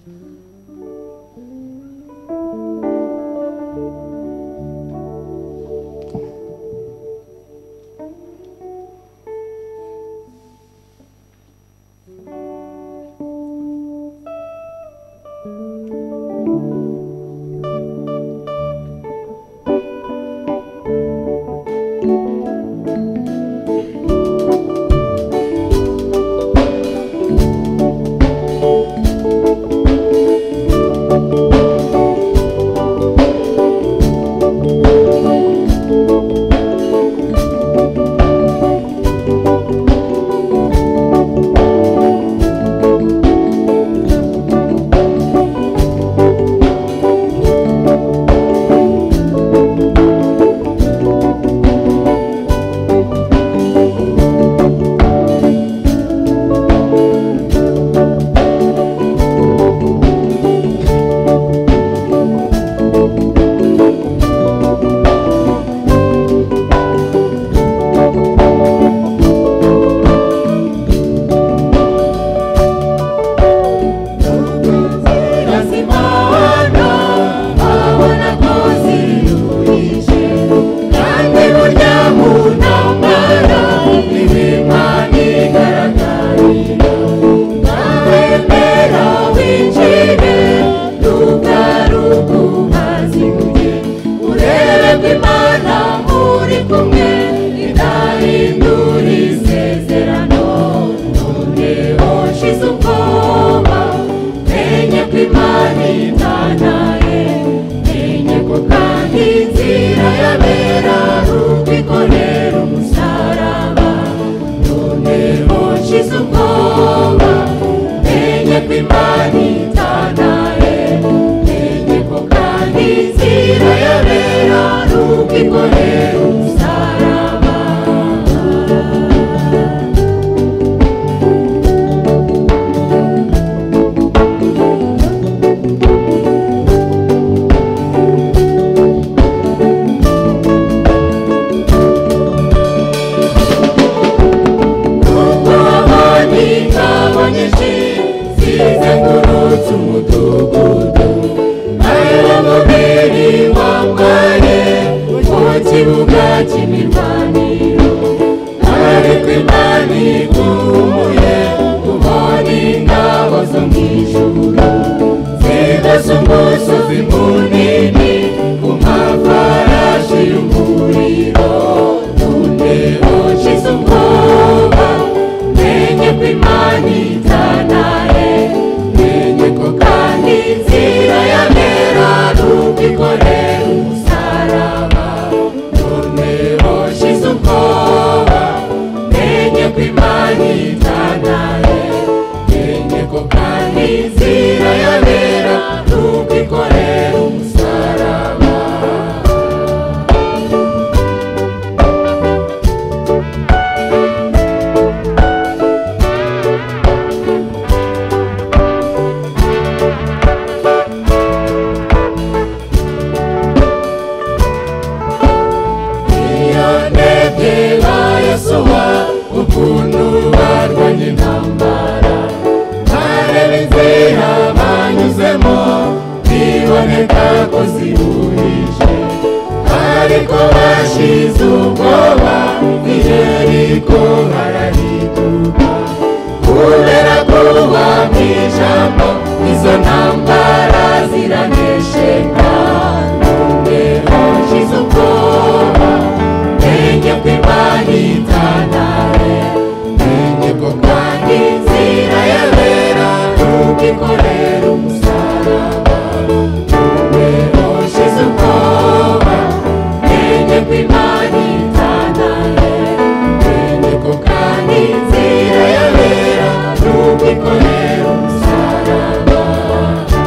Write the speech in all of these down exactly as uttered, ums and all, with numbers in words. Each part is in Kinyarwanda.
Nzira yabera, nuko ikorera umusaraba.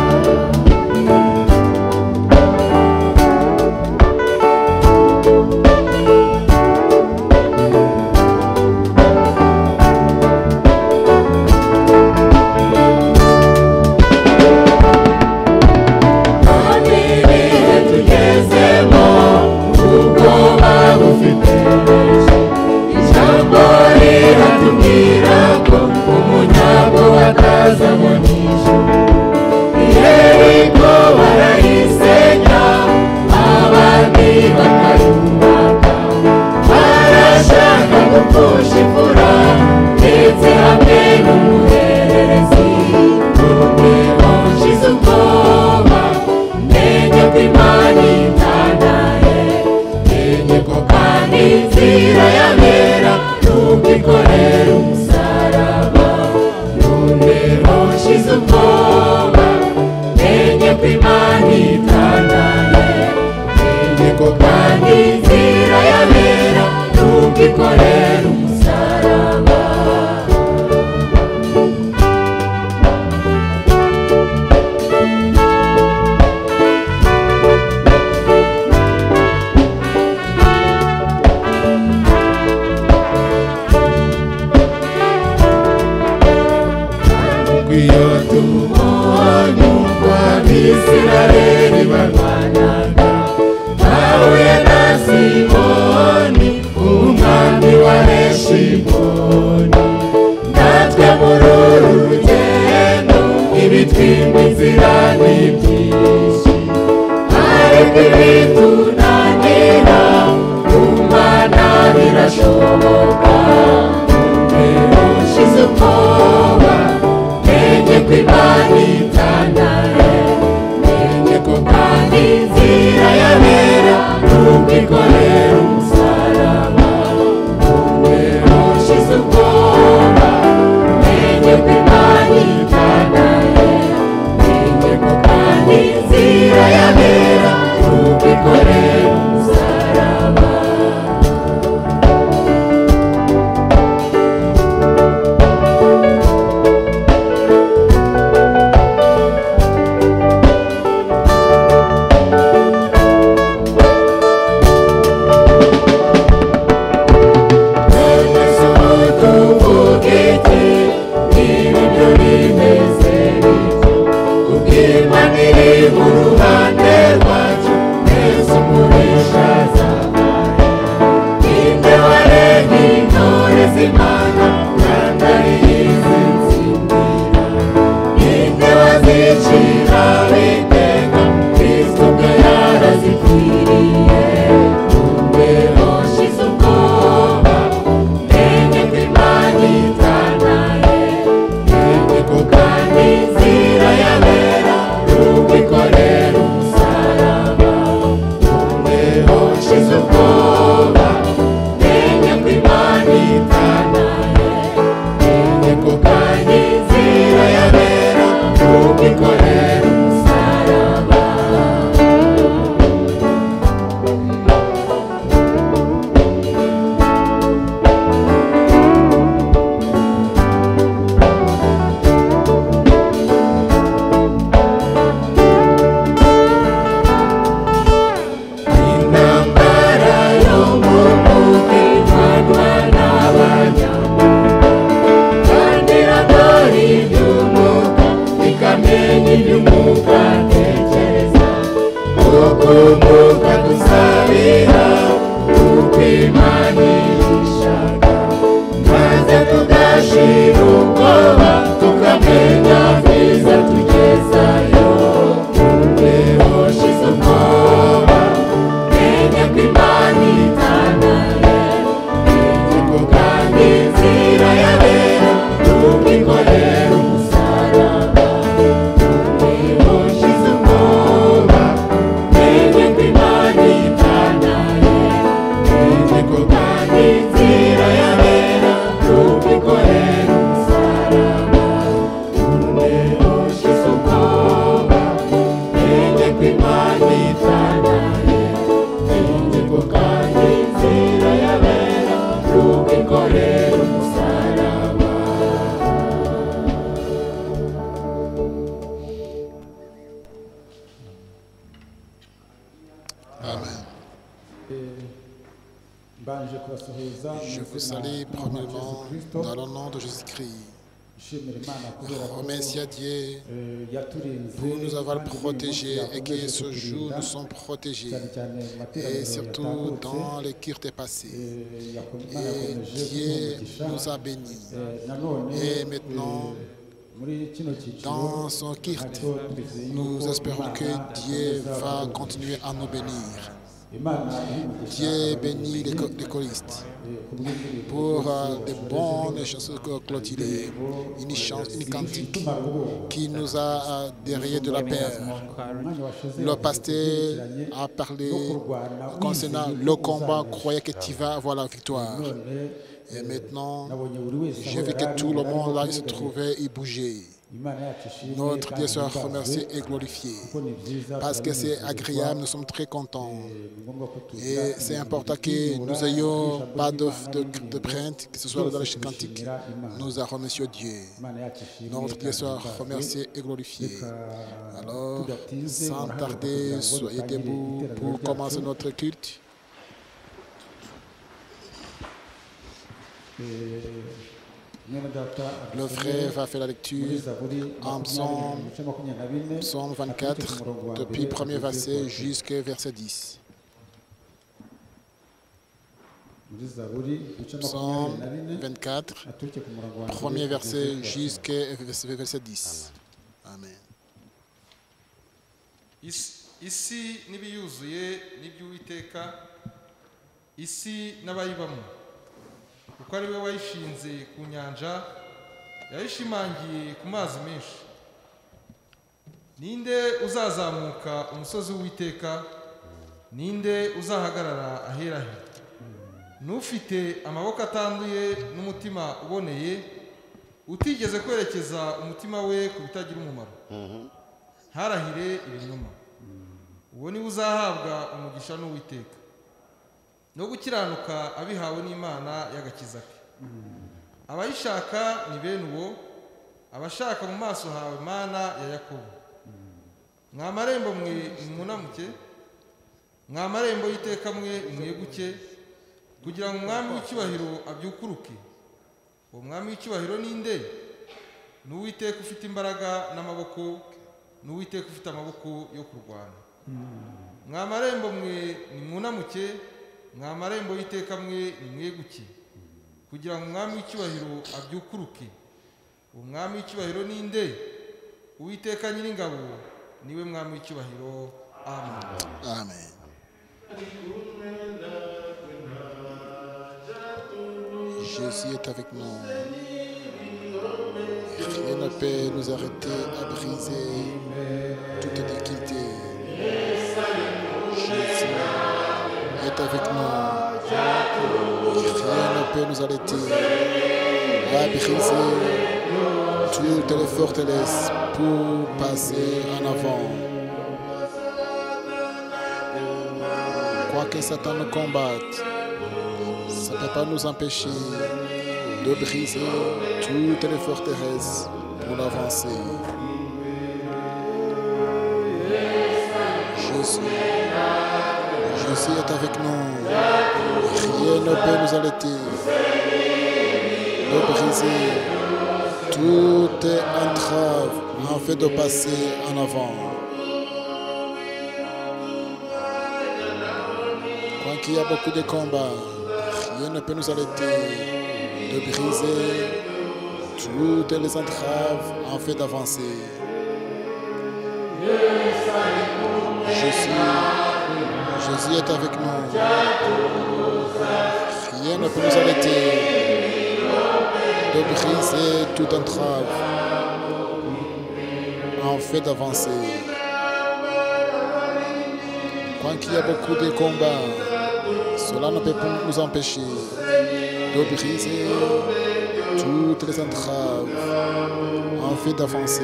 menye ko Imana itangaye, menye ko kandi inzira yabera nubwo ikorera umusaraba. Iyo tubonye uko Abisirayeli barwanaga bahuye na Simoni umwami wa Heshiboni, natwe muri uru rugendo ibitwimba inzira ni byinshi, ariko ibitunanira ku Mana birashoboka. Rero ushize ubwoba, menye ko Imana itangaye, menye ko kandi inzira yabera nubwo ikorera umusaraba. Rero ushize ubwoba, menye ko Imana itangaye, menye ko kandi inzira yabera nubwo ikorera umusaraba. Je vous salue premièrement dans le nom de Jésus-Christ. Remercie à Dieu pour nous avoir protégés et que ce jour nous sommes protégés, et surtout dans les cultes passés. Et Dieu nous a bénis. Et maintenant, dans son culte, nous espérons que Dieu va continuer à nous bénir. Dieu bénit les, les choristes pour euh, de bonnes chansons clôturées, une chance, une cantique qui nous a euh, derrière de la paix. Le pasteur a parlé concernant le combat, croyait que tu vas avoir la victoire. Et maintenant, j'ai vu que tout le monde là il se trouvait, il bougeait. Notre Dieu soit remercié et glorifié. Parce que c'est agréable, nous sommes très contents. Et c'est important que nous n'ayons pas de, de, de crainte, que ce soit dans le cantique. Nous avons remercié Dieu. Notre Dieu soit remercié et glorifié. Alors, sans tarder, soyez debout pour commencer notre culte. Le frère va faire la lecture en psaume, psaume vingt-quatre, depuis le premier verset jusqu'au verset dix. Psaume vingt-quatre, premier verset jusqu'au verset dix. Amen. Isi n'ibiyuzuye n'iby'Uwiteka, isi n'abayibamo, kuko ari we wayishinze ku nyanja, yayishimangiye ku mazi menshi. Ninde uzazamuka umusozi w'Uwiteka? Ninde uzahagarara ahera he? N'ufite amaboko atanduye n'umutima uboneye, utigeze kwerekeza umutima we ku bitagira umumaro. Ntarahire ibinyoma. Uwo niwe uzahabwa umugisha n'Uwiteka, no gukiranuka abihawe n'Imana y'agakiza ke. Abayishaka ni bene uwo, abashaka mu maso hawe Mana ya Yakobo. Mwa marembo mwe mwunamuke, mwa marembo y'iteka mwe mweguke, kugira ngo umwami w'icyubahiro abyukuruke. Uwo mwami w'icyubahiro ninde? N'Uwiteka ufite imbaraga n'amaboko, n'Uwiteka ufite amaboko yo kurwana. Mwa marembo mwe nimwunamuke, mwa marembo y'iteka mwe nimweguke, kugira ngo umwami w'icyubahiro abyukuruke. Uwo mwami w'icyubahiro ninde? Uwiteka Nyiringabo niwe mwami w'icyubahiro. Amen. Amen. Jésus est avec nous. Rien ne peut nous arrêter à briser toute difficulté. Jésus est avec nous. Rien ne peut nous arrêter à briser toutes les forteresses pour passer en avant. Quoi que Satan nous combatte, ça ne peut pas nous empêcher de briser toutes les forteresses pour avancer. Jésus, Jésus est avec nous. Rien ne peut nous arrêter de briser toute entrave en fait de passer en avant. Quand il y a beaucoup de combats, rien ne peut nous arrêter de briser toutes les entraves en fait d'avancer. Jésus, Jésus est avec nous. Rien ne peut nous arrêter de briser toute entrave en fait d'avancer. Quand il y a beaucoup de combats, cela ne peut pas nous empêcher de briser toutes les entraves en fait d'avancer.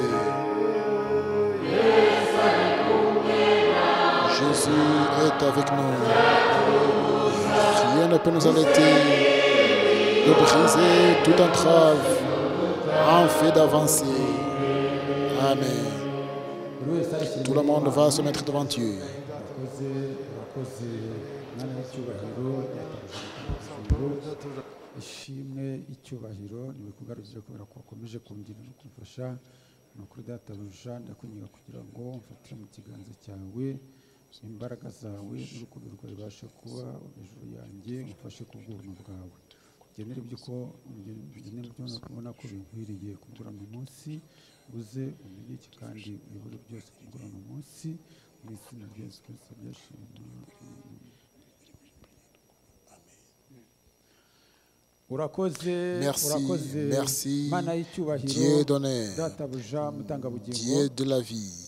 Jésus est avec nous. Rien ne peut nous arrêter de briser toute entrave en fait d'avancer. Amen. Tout le monde va se mettre devant Dieu. ishimwe icyubahiro nibikugarukire kubera ko wakomeje kungirira no kumfasha no kuri databuja ndakunyiga kugira ngo mfatire mu kiganza cyawe imbaraga zawe n'urukundo rwawe ribashe kuba hejuru yanjye umfashe ku bw'ubuntu bwawe genera ibyo ko genera ibyo ubona ko binkwiriye kugura mu munsi uze umenye kandi uyobore byose kugura mu munsi mu izina rya Yesu Kristo byashimwe. Merci, merci, Dieu donné, Dieu de la vie.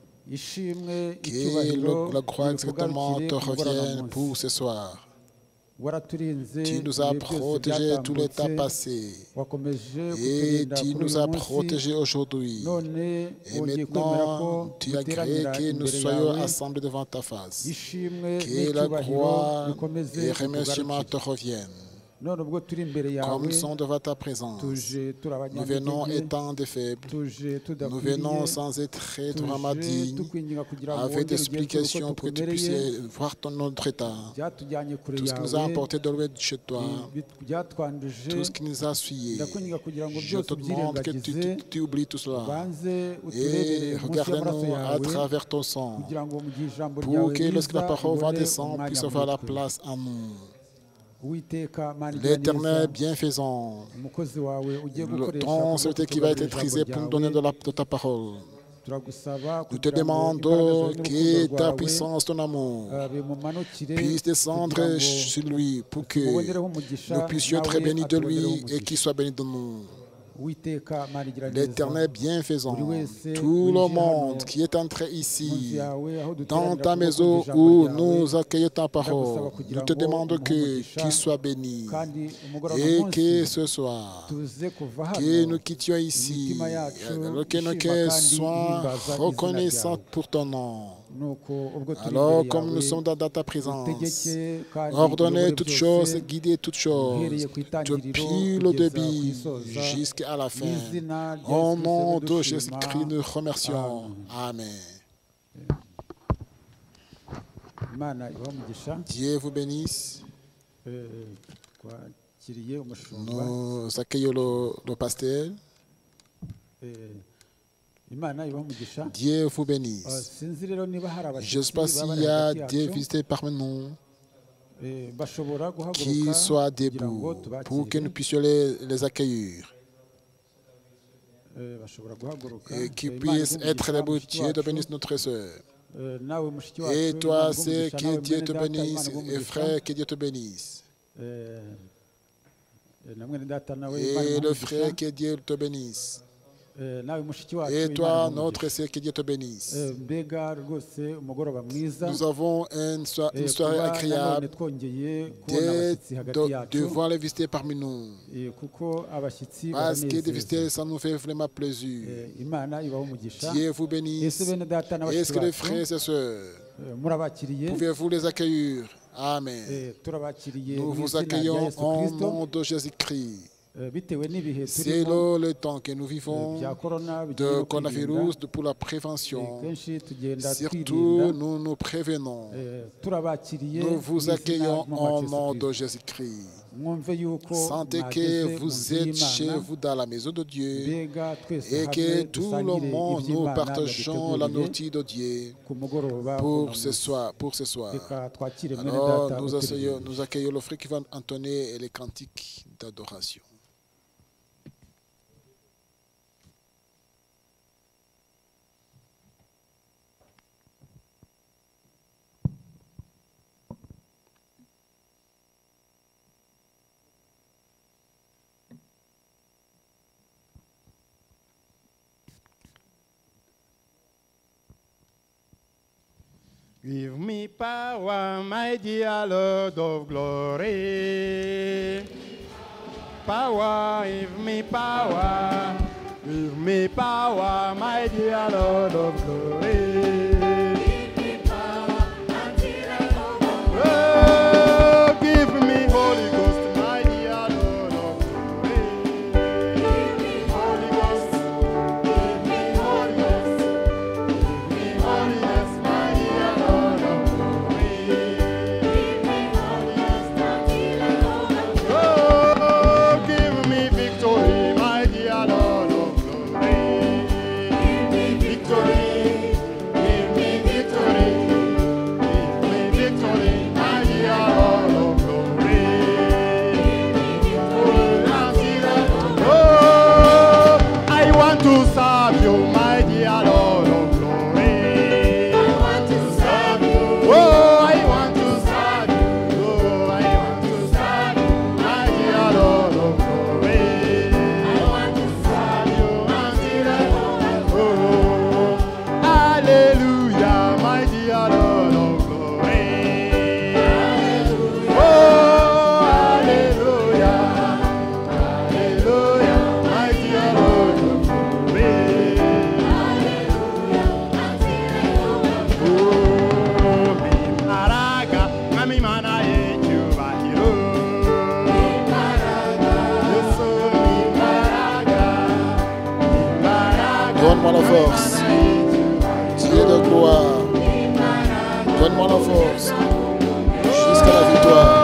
Que le, la gloire exactement te revienne pour ce soir. Tu nous as protégés tout le temps passé. Et tu nous as protégés aujourd'hui. Et maintenant, tu as créé que nous soyons assemblés devant ta face. Que la gloire et remerciements te reviennent. Comme nous sommes devant ta présence, nous venons étant des faibles, nous venons sans être vraiment dignes, avec des explications pour que tu puisses voir ton notre état, tout ce qui nous a emporté de loin de chez toi, tout ce qui nous a souillés. Je te demande que tu, tu, tu oublies tout cela et regarde-nous à travers ton sang, pour que lorsque la parole va descendre, puisse avoir la place en nous. L'Éternel bienfaisant, ton serviteur qui va être prisé pour nous donner de, la, de ta parole. Nous te demandons que ta puissance, ton amour, puisse descendre sur lui pour que nous puissions être bénis de lui et qu'il soit béni de nous. L'Éternel bienfaisant, tout le monde qui est entré ici, dans ta maison où nous accueillons ta parole, nous te demandons que tu sois béni et que ce soir, que nous quittions ici, que nos cœurs soient reconnaissants pour ton nom. Alors, comme nous sommes dans ta présence, ordonnez toutes choses, guidez toutes choses, depuis le début jusqu'à la fin. Au nom de Jésus-Christ, nous remercions. Amen. Dieu vous bénisse. Nous accueillons le, le pasteur. Dieu vous bénisse. Je ne sais pas s'il y a des visiteurs parmi nous qui soient debout pour que nous puissions les, les accueillir. Et qui puissent être debout. Dieu te bénisse, notre soeur. Et toi, c'est que Dieu te bénisse. Et frère, que Dieu te bénisse. Et le frère, que Dieu te bénisse. Et toi, notre sœur, que Dieu te bénisse. Nous avons une, so une soirée agréable de, de voir les visiteurs parmi nous. Parce que des visiteurs, ça nous fait vraiment plaisir. Dieu vous bénisse. Est-ce que les frères et sœurs, pouvez-vous les accueillir? Amen. Nous vous accueillons au nom de Jésus-Christ. C'est le temps que nous vivons de coronavirus pour la prévention. Surtout, nous nous prévenons. Nous vous accueillons au nom de Jésus-Christ. Sentez que vous êtes chez vous dans la maison de Dieu et que tout le monde, nous partageons la nourriture de Dieu pour ce soir. Pour ce soir. Alors, nous accueillons, nous accueillons le frère qui va entonner les cantiques d'adoration. Give me power, my dear Lord of glory. Power, give me power. Give me power, my dear Lord of glory. Give me power, until I overflow. Oh, give me Holy Ghost, my dear Lord of glory. Give me Holy Ghost. Give me Holy Ghost. Give me Holy Ghost, my dear Lord of glory. Give me Holy Ghost, until I overflow. Oh, give me victory, my dear Lord of glory. Give me victory. Donne-moi la force. Dieu de gloire. Donne-moi la force. Jusqu'à la victoire.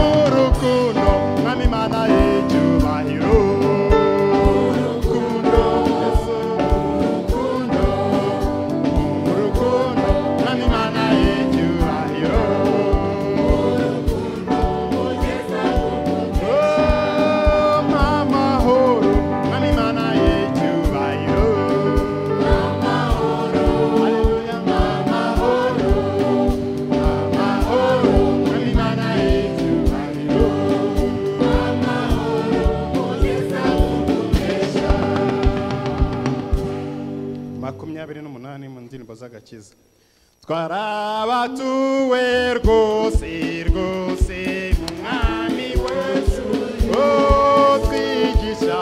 Twarabatuwe rwose rwose mwami wesu oh twigisha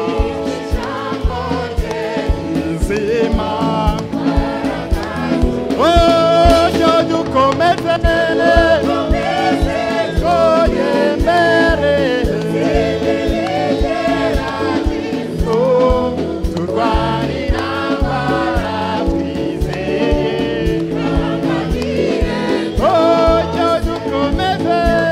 nzima oh jya dukomeze oh yemere oh turwanira baratwizeye oh jya dukomeze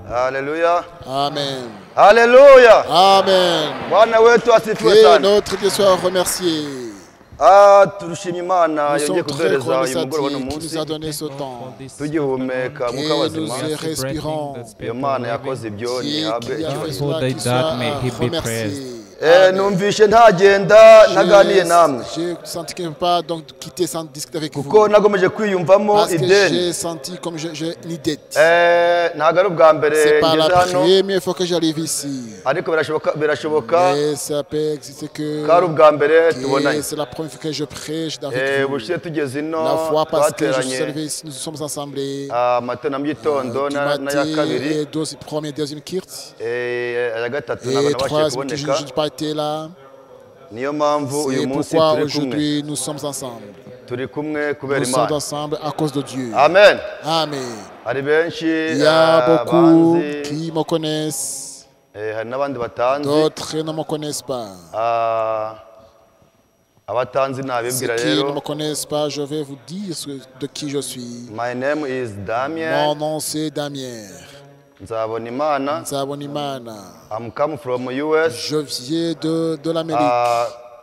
Alléluia. Amen. Alléluia. Amen. Bwana wetu asifiwe Que sana. notre Dieu soit remercié. Ah, turushimye Imana Nous yongeye sommes très kuduhereza uyu mugoroba reconnaissants no qui munsi nous a donné ce temps. tugihumeka mwuka Et nous w'abazima. respirons. Iyo Mana yakoze ibyo Qui ntihabwe qui a fait icyubahiro. cela, That qui soit may he be remercié. praised. Eh, numvishe ntagenda ntaganiye namwe J'ai senti que je ne peux pas donc quitter sans discuter avec kuko vous. nagomeje kwiyumvamo Parce que ideni. j'ai senti comme je- j'ai une dette. Eh, ntabwo ari ubwa mbere C'est pas la ngeze hano première fois que j'arrive ici. ariko birashoboka birashoboka Mais ça peut exister que, ko ari ubwa mbere que tubonanye. c'est la première fois que je prêche Eh, avec vous. ubushize tugeze ino La fois parce que je suis twateranye arrivé ici, nous sommes assemblés. amatena mu gitondo Du na- n'aya matin kabiri et deuxi- première, deuxième kirt. Eh, aya gatatu Et ntabwo nabashije troisième, que je kuboneka n'ai pas été là. niyo mpamvu uyu C'est munsi pourquoi turi kumwe aujourd'hui nous sommes ensemble. turi kumwe kubera Nous sommes imana ensemble à cause de Dieu. amen Amen. hari benshi Il y a ah, beaucoup banzi qui me connaissent, eh, hari n'abandi batanzi d'autres ne me connaissent pas. Ah, abatanzi Ceux nabibwira qui ne rero me connaissent pas, je vais vous dire ce- de qui je suis. my name is Damien Mon nom c'est Damien Nzabonimana. Nzabonimana. I'm come from U S. Je viens de, de l'Amérique. Ah,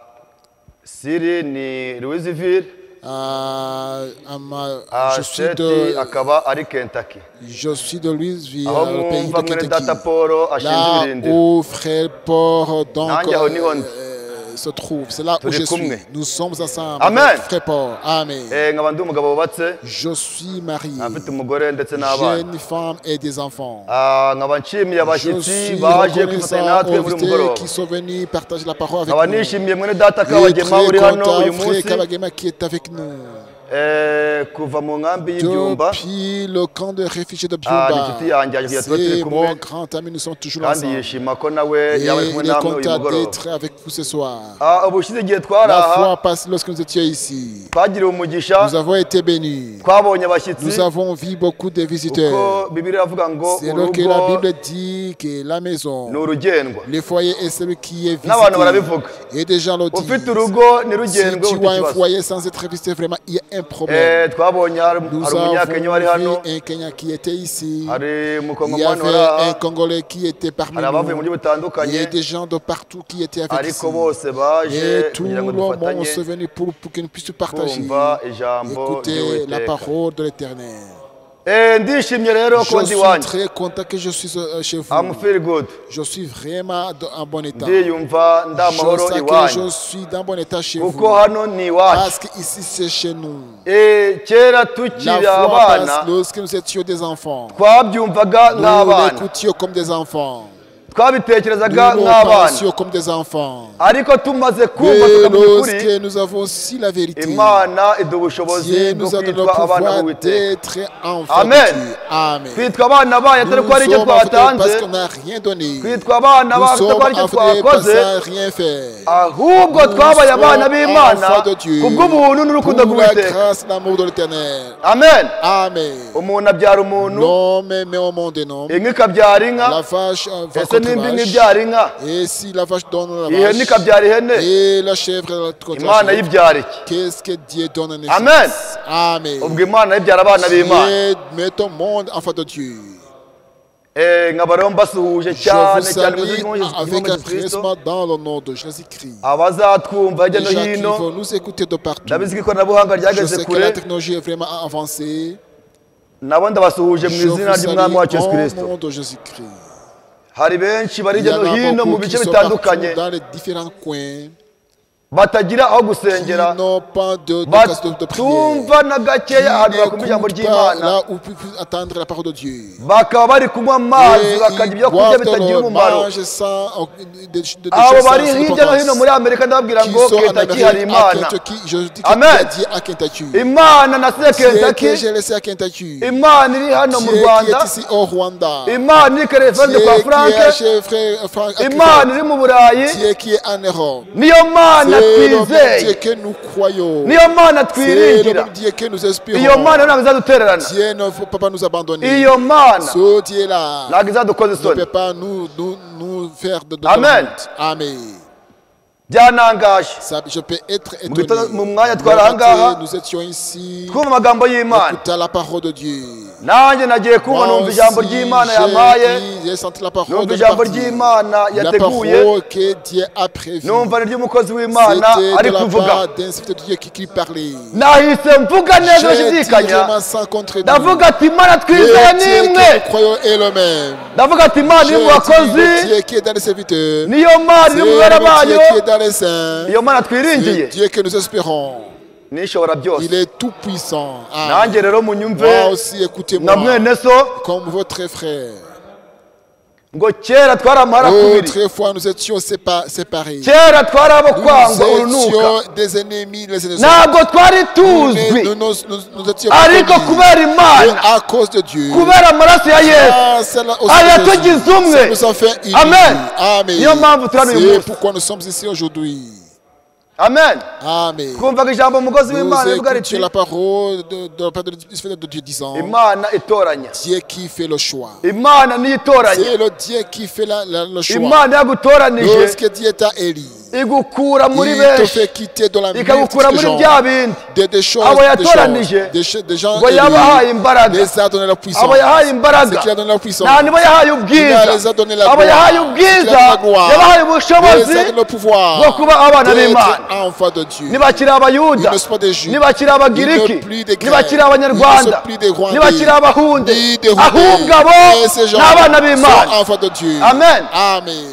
Siri ni Louisville. Euh, I'm, euh, Ah, je suis Seti de akaba ari Kentucky. je suis de Louisville, aho le pays de mwumva mwene data Kentucky. Paul ashinze Là ibirindiro où frère Paul donc Nanjye aho niho ndi. euh, se trouve, c'est là où Turi je suis. kumwe. Nous sommes ensemble. Amen. avec frère Paul. Amen. Eh, nkaba ndi umugabo wubatse Je suis marié. afite umugore ndetse J'ai n'abana. une femme et des enfants. Ah, nkaba nshimiye Je abashyitsi suis baje kwifatanya reconnaissant natwe aux muri invités mugoroba. qui sont venus partager la parole avec nkaba nous. nishimiye mwene data Et Kabagema très uri hano content, uyu frère munsi Kabagema qui est avec nous. eh, kuva mu nkambi y'ibyumba. Depuis le camp de réfugiés de Ah, ni Byumba. inshuti yanjye yaje tuba turi C'est kumwe mon grand ami, nous sommes toujours kandi ensemble. yishima ko nawe Et yaba ari kumwe il est namwe uyu content mugoroba. d'être avec vous ce soir. Ah, ubushize igihe twari La aha fois passée, lorsque nous étions ici, twagiriwe umugisha nous avons été bénis. twabonye abashyitsi Nous avons vu beaucoup de visiteurs. kuko Bibiliya iravuga ngo C'est là que la urugo Bible dit que la maison, ni urugendwa le foyer est celui qui est n'abantu barabivuga. visité. Et des gens le ufite disent. urugo ni Si rugendwe tu ufite as un ikibazo. foyer sans être visité, vraiment, il y a un problème. Eh, twabonye hari Nous hari avons umunyakenya wari hano vu un Kenya qui était ici. hari Il y umukongomani wari avait un aha Congolais qui était parmi hari abavuye mu buryo nous. butandukanye Il y a des gens de partout qui étaient avec ici. ariko bose baje Et tout kugira le ngo monde dufatanye se venu pour, pour que nous puissions partager, kumva ijambo écouter la ry'Uwiteka. parole de l'Éternel. Eh, ndishimye rero ko Je ndi suis iwanyu. très content que je suis euh, chez vous. I'm feel good. Je suis vraiment de- en bon état. ndiyumva ndi Je amahoro sais que iwanyu je suis dans bon état chez kuko vous. hano ni iwacu. Parce qu'ici c'est chez nous. Eh, kera La tukiri foi abana passe lorsque nous étions des enfants. twabyumvaga Nous nk'abana l'écoutions comme des enfants. twabitekerezaga Nous nous nk'abana pensions comme des enfants. ariko tumaze kumva Mais tukamenya ukuri lorsque nous avons aussi la vérité, imana iduha ubushobozi Dieu bwo nous a donné le kwitwa abana pouvoir b'uwiteka. d'être enfants Amen. de Dieu. Amen. kwitwa abana bayo atari ko Nous hari icyo sommes enfants twatanze parce qu'on n'a rien donné. kwitwa abana Nous bayo atari ko sommes hari icyo enfants parce twakoze qu'on n'a rien fait. ahubwo Nous twabaye sommes abana b'imana enfants de Dieu. kubw'ubuntu n'urukundo Pour la rw'uwiteka. grâce et l'amour de l'Éternel. amen Amen. umuntu abyara umuntu L'homme met au monde un homme. inka ikabyara inka La vache euh, va ese contre n'imbi vache. n'ibyara inka Et si la vache donne la ihene vache, ikabyara ihene et la chèvre contre la imana chèvre, yibyara iki qu'est-ce que Dieu donne en Amen. échange? Amen. ubwo imana yibyara abana b'imana Dieu met au monde enfant de Dieu. Eh, nkaba rero mbasuhuje Je cyane vous cyane mu salue izina avec ry'Umwami Kristo empressement dans le nom de Jésus-Christ. abazatwumva hirya Les no gens qui hino vont nous écouter de partout. ndabizi ko ikoranabuhanga Je ryageze sais que kure la technologie est vraiment avancée. nabo ndabasuhuje mu Je vous izina salue ry'umwami wacu Yesu au Kristo nom de Jésus-Christ. hari benshi bari Il y hirya en no a hino mu beaucoup bice qui sont partout bitandukanye dans les différents coins batagira aho qui gusengera n'ont pas de, de, place de, de prière. batumva na gakeya ahantu bakumva ijambo Qui n'écoutent pas ry'imana là où ils peuvent attendre la parole de Dieu. bakaba bari kunywa amazi Et bakarya ils ibyo kurya boivent bitagira leur umumaro mange sans de, de, de, de abo choses bari sans hirya no importance. hino muri amerika ndababwira Qui ngo sont en Kentucky hari Amérique, à imana Kentucky, je dis que Amen. Dieu a dit à Kentucky. imana nasize Dieu que Kentucky j'ai laissé à Kentucky. imana iri hano mu Dieu qui rwanda est ici au Rwanda. imana iri kerefone Dieu kwa qui frank est chez frère Franck. imana iri mu burayi Dieu qui est en Europe. niyo mana C'est le même Dieu twizeye que nous croyons. niyo mana C'est le twiringira même Dieu que nous iyo espérons. mana ntabwo izadutererana Dieu ne faut pas nous abandonner. iyo mana Ce Dieu-là ntabwo izadukoza ne isoni peut pas nous, nous, nous faire de, de Amen. honte. Amen. byanangaje Ça, je peux être Mu gitondo- étonné. mu mwanya Le twari aha ngaha, matin, nous étions ici, twumva amagambo y'Imana écoutant la parole de Dieu. nanjye nagiye kumva Moi numva aussi, ijambo ry'Imana yampaye j'ai- j'ai senti la parole numva de ijambo partir. ry'Imana La yateguye parole que Dieu a prévue. numva ni ry'umukozi w'Imana C'était ari de la kuvuga part d'un serviteur de Dieu qui, qui parlait. nahise mvuga neza J'ai dit bashidikanya vraiment sans contredire. ndavuga ati Imana Le twizeye Dieu ni que imwe nous croyons est le même. ndavuga ati Imana J'ai iri mu dit bakozi le Dieu qui est dans les serviteurs. niyo Mana C'est iri mu bera le bayo Dieu qui est dans les saints. iyo Mana Le twiringiye Dieu que nous espérons. nishobora byose Il est tout puissant. Amen. nanjye rero munyumve Moi aussi, na écoutez-moi. mwene so Comme votre frère. ngo kera twari amahara kubiri Autrefois, nous étions sépa- séparés. kera twari abo kwanga Nous urunuka étions des ennemis les uns des autres. ntabwo twari Mais tuzwi Nous, nous, nous, nous étions ariko connus. kubera Mais Imana à cause de Dieu. kubera amaraso ya Yesu Ah, c'est là aussi aya de Jésus. tugize umwe Ça nous a fait unis. Amen. Amen. Niyo mpamvu turi hano uyu C'est munsi. pourquoi nous sommes ici aujourd'hui. amen Amen. twumvaga ijambo umukozi Nous w'Imana rivuga riti écoutions la parole de, de la part de, de Dieu disant Imana itoranya Dieu qui fait le choix. Imana niyo itoranya C'est le Dieu qui fait la, la- le choix. Imana yagutoranije Lorsque Dieu t'a élu, igukura muri il te benshi fait quitter de la ikagukura muri multitude bya bindi des, des choses, abo des, yatoranije choses, des, ch- des gens ngo yabahaye imbaraga les a donné la puissance. abo yahaye C'est imbaraga qu'il a donné la puissance. nta nibo yahaye ubwiza Il les a donné la abo gloire. yahaye Il a ubwiza donné la gloire. yabahaye Il ubushobozi les a donné le pouvoir bwo kuba abana b'Imana d'être enfants de Dieu. nibakiri abayuda Ils ne sont pas des Juifs. nibakiri abagiriki Ils ne plus des Grecs. nibakiri Ils ne abanyarwanda sont plus des Rwandais. nibakiri abahunde Ni des Rwandais. ahubwo abo Et ces gens ni abana sont b'Imana enfants de Dieu. Amen. Amen.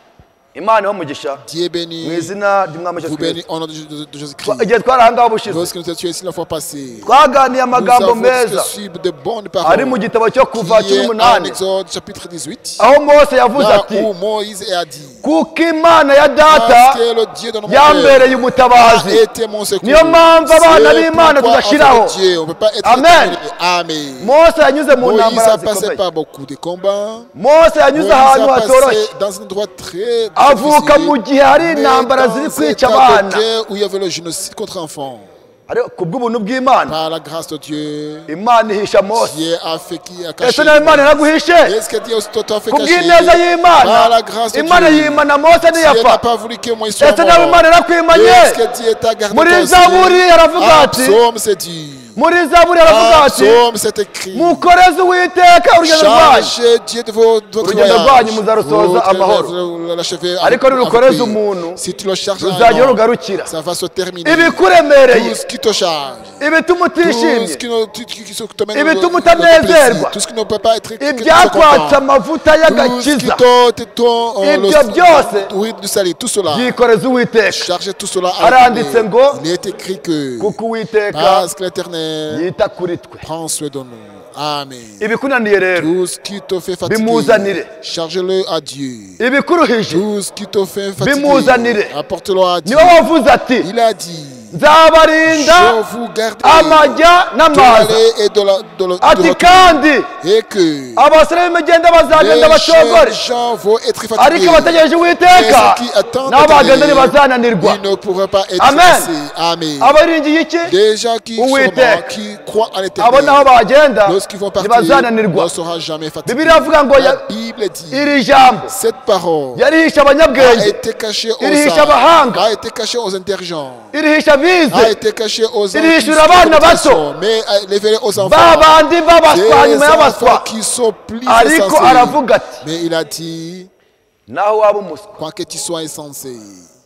Imana y'umugisha Dieu mu béni. izina ry'umwami Vous Yesu bénis Kristo au nom de, de- de Jésus-Christ. igihe twari aha ngaha ubushize Lorsque nous étions ici la fois passée, twaganiye nous amagambo avons meza reçu de bonnes ari mu paroles. gitabo cyo kuva Qui cumi est en n'umunani Exode chapitre dix-huit. aho Mose yavuze Là ati où Moïse a dit kuko Imana ya parce data que le Dieu de notre yambereye Père a umutabazi été mon secours. Niyo mpamvu abana C'est b'Imana pourquoi, tudashyiraho. enfants de Dieu, on ne peut pas être Amen. éternel. Amen. Mose yanyuze mu Moïse ntambara a passé zikomeye par beaucoup de combats. Mose yanyuze Moïse ahantu a hatoroshye passé dans un endroit très avuka mu difficile. gihe hari Mais intambara ziri dans cet kwica état abana de guerre où il y avait le génocide contre enfants, ariko ku bw'ubuntu bw'Imana par la grâce de Dieu, Imana ihisha Mose Dieu a fait qui a ese caché. nawe Imana yaraguhishe Est-ce que Dieu aussi t'a fait ku cacher? bw'ineza Par y'Imana la grâce de Imana Dieu. yimana Mose Dieu n'a ntiyapfa pas voulu que moi soit ese nawe mort. Imana yarakwimanye Est-ce que Dieu t'a gardé muri ton Zaburi ciel? aravuga Ah, ati Psaume c'est dit. muri Zaburi aravuga Ah, ati Psaume c'est écrit. mukoreze Uwiteka urugendo rwanyu Chargez Dieu de vos- de votre Urugendo voyage. rwanyu muzarusoza Votre- amahoro. vous l'achevez Ariko avec- nirukoreza avec paix. umuntu, Si tu le charges ruzajya alors, rugarukira ça va se terminer. ibikuremereye Tout ce qui te charge. ibituma Tout ce utishimye qui ne qui- qui- qui te mène ibituma au- au utanezerwa plaisir. Tout ce qui ne peut pas être que tu sois ibyakwatse content. amavuta Tout ce qui y'agakiza t'ont- te- t'ont, euh, Ibyo le- byose oui, du salut, tout cela. byikoreza Uwiteka Chargez tout cela Aranditse avec ngo, lui. Il est écrit que kuko Uwiteka parce que l'Éternel yita kuri twe prend soin de nous. Amen. ibikunaniye rero Tout ce qui te fait fatiguer, Bimuzanire. charge-le à Dieu. ibikuruhije Tout ce qui te fait fatiguer, Bimuzanire. apporte-le à Dieu. niwe wavuze ati Il a dit, nzabarinda je vous garderai amajya de n'amaza l'aller et de la, de la, ati du retour. kandi Et que abasore b'imigenda bazagenda les bacogore jeunes gens vont être ariko fatigués. abategereje Uwiteka Et ceux qui attendent n'abagenda l'Éternel, ntibazananirwa ils ne pourraient pas être Amen. lassés. Amen. abaringiye iki Des gens qui, Uwiteka. sûrement, qui croient en abo l'Éternel, naho bagenda lorsqu'ils vont partir, ntibazananirwa ne sera jamais fatigué. Bibiliya avuga ngo La ya- Bible dit, iri jambo cette parole yarihisha a abanyabwenge été cachée aux irihisha sages, abahanga a été cachée aux intelligents, irihisha a abize été cachée aux gens Iri qui hishura abana bato. sont, mais a révélée aux enfants. ba bandi b'abaswa Des nyuma enfants y'abaswa qui sont plus ariko insensés. aravuga ati Mais il a dit, naho waba umuswa quoi que tu sois insensé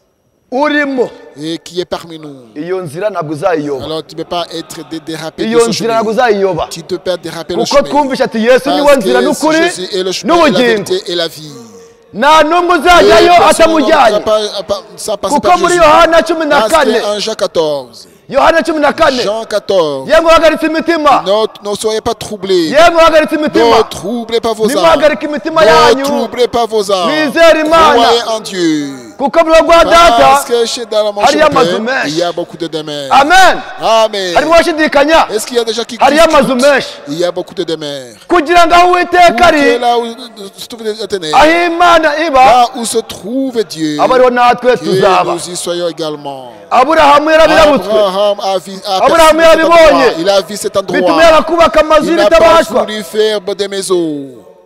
urimo et qui est parmi nous, iyo nzira ntabwo uzayiyoba alors tu ne peux pas être dé- dérapé de iyo ce nzira ntabwo chemin. uzayiyoba Tu ne peux pas déraper le kuko chemin. twumvishe ati yesu niwe Parce nzira que n'ukuri Jésus est le chemin, et la n'ubugingo vérité et la vie. nta n'umwe Et uzajyayo personne atamujyanye ne pourra pas- pas- sans passer kuko par muri Jésus. yohana cumi na Parce kane qu'en Jean quatorze, yohana cumi na kane Jean quatorze, yemwe uhagaritse imitima ne, ne soyez pas troublés. yemwe uhagaritse Ne imitima troublez pas vos âmes. nimuhagarike imitima Ne yanyu troublez pas vos âmes. mwizere Imana Croyez en Dieu. kuko mu rugo rwa Parce data que chez dans la hariyo manche amazu de pain, menshi. il y a beaucoup de demeures. amen Amen. harimo abashidikanya Est-ce qu'il y a des gens qui hariyo amazu discutent? menshi Il y a beaucoup de demeures. kugira ngo aho uwiteka Où ari est là où se trouve l'Éternel? aho imana iba Là où se trouve Dieu, aba ariho natwe que tuzaba nous y soyons également. aburahamu yarabirabutswe Abraham a vu, a Abraham perçu cet yabibonye. endroit. Il a vu cet bituma endroit. yanga kubaka amazu Il n'a pas y'ibitabashwa voulu faire des maisons.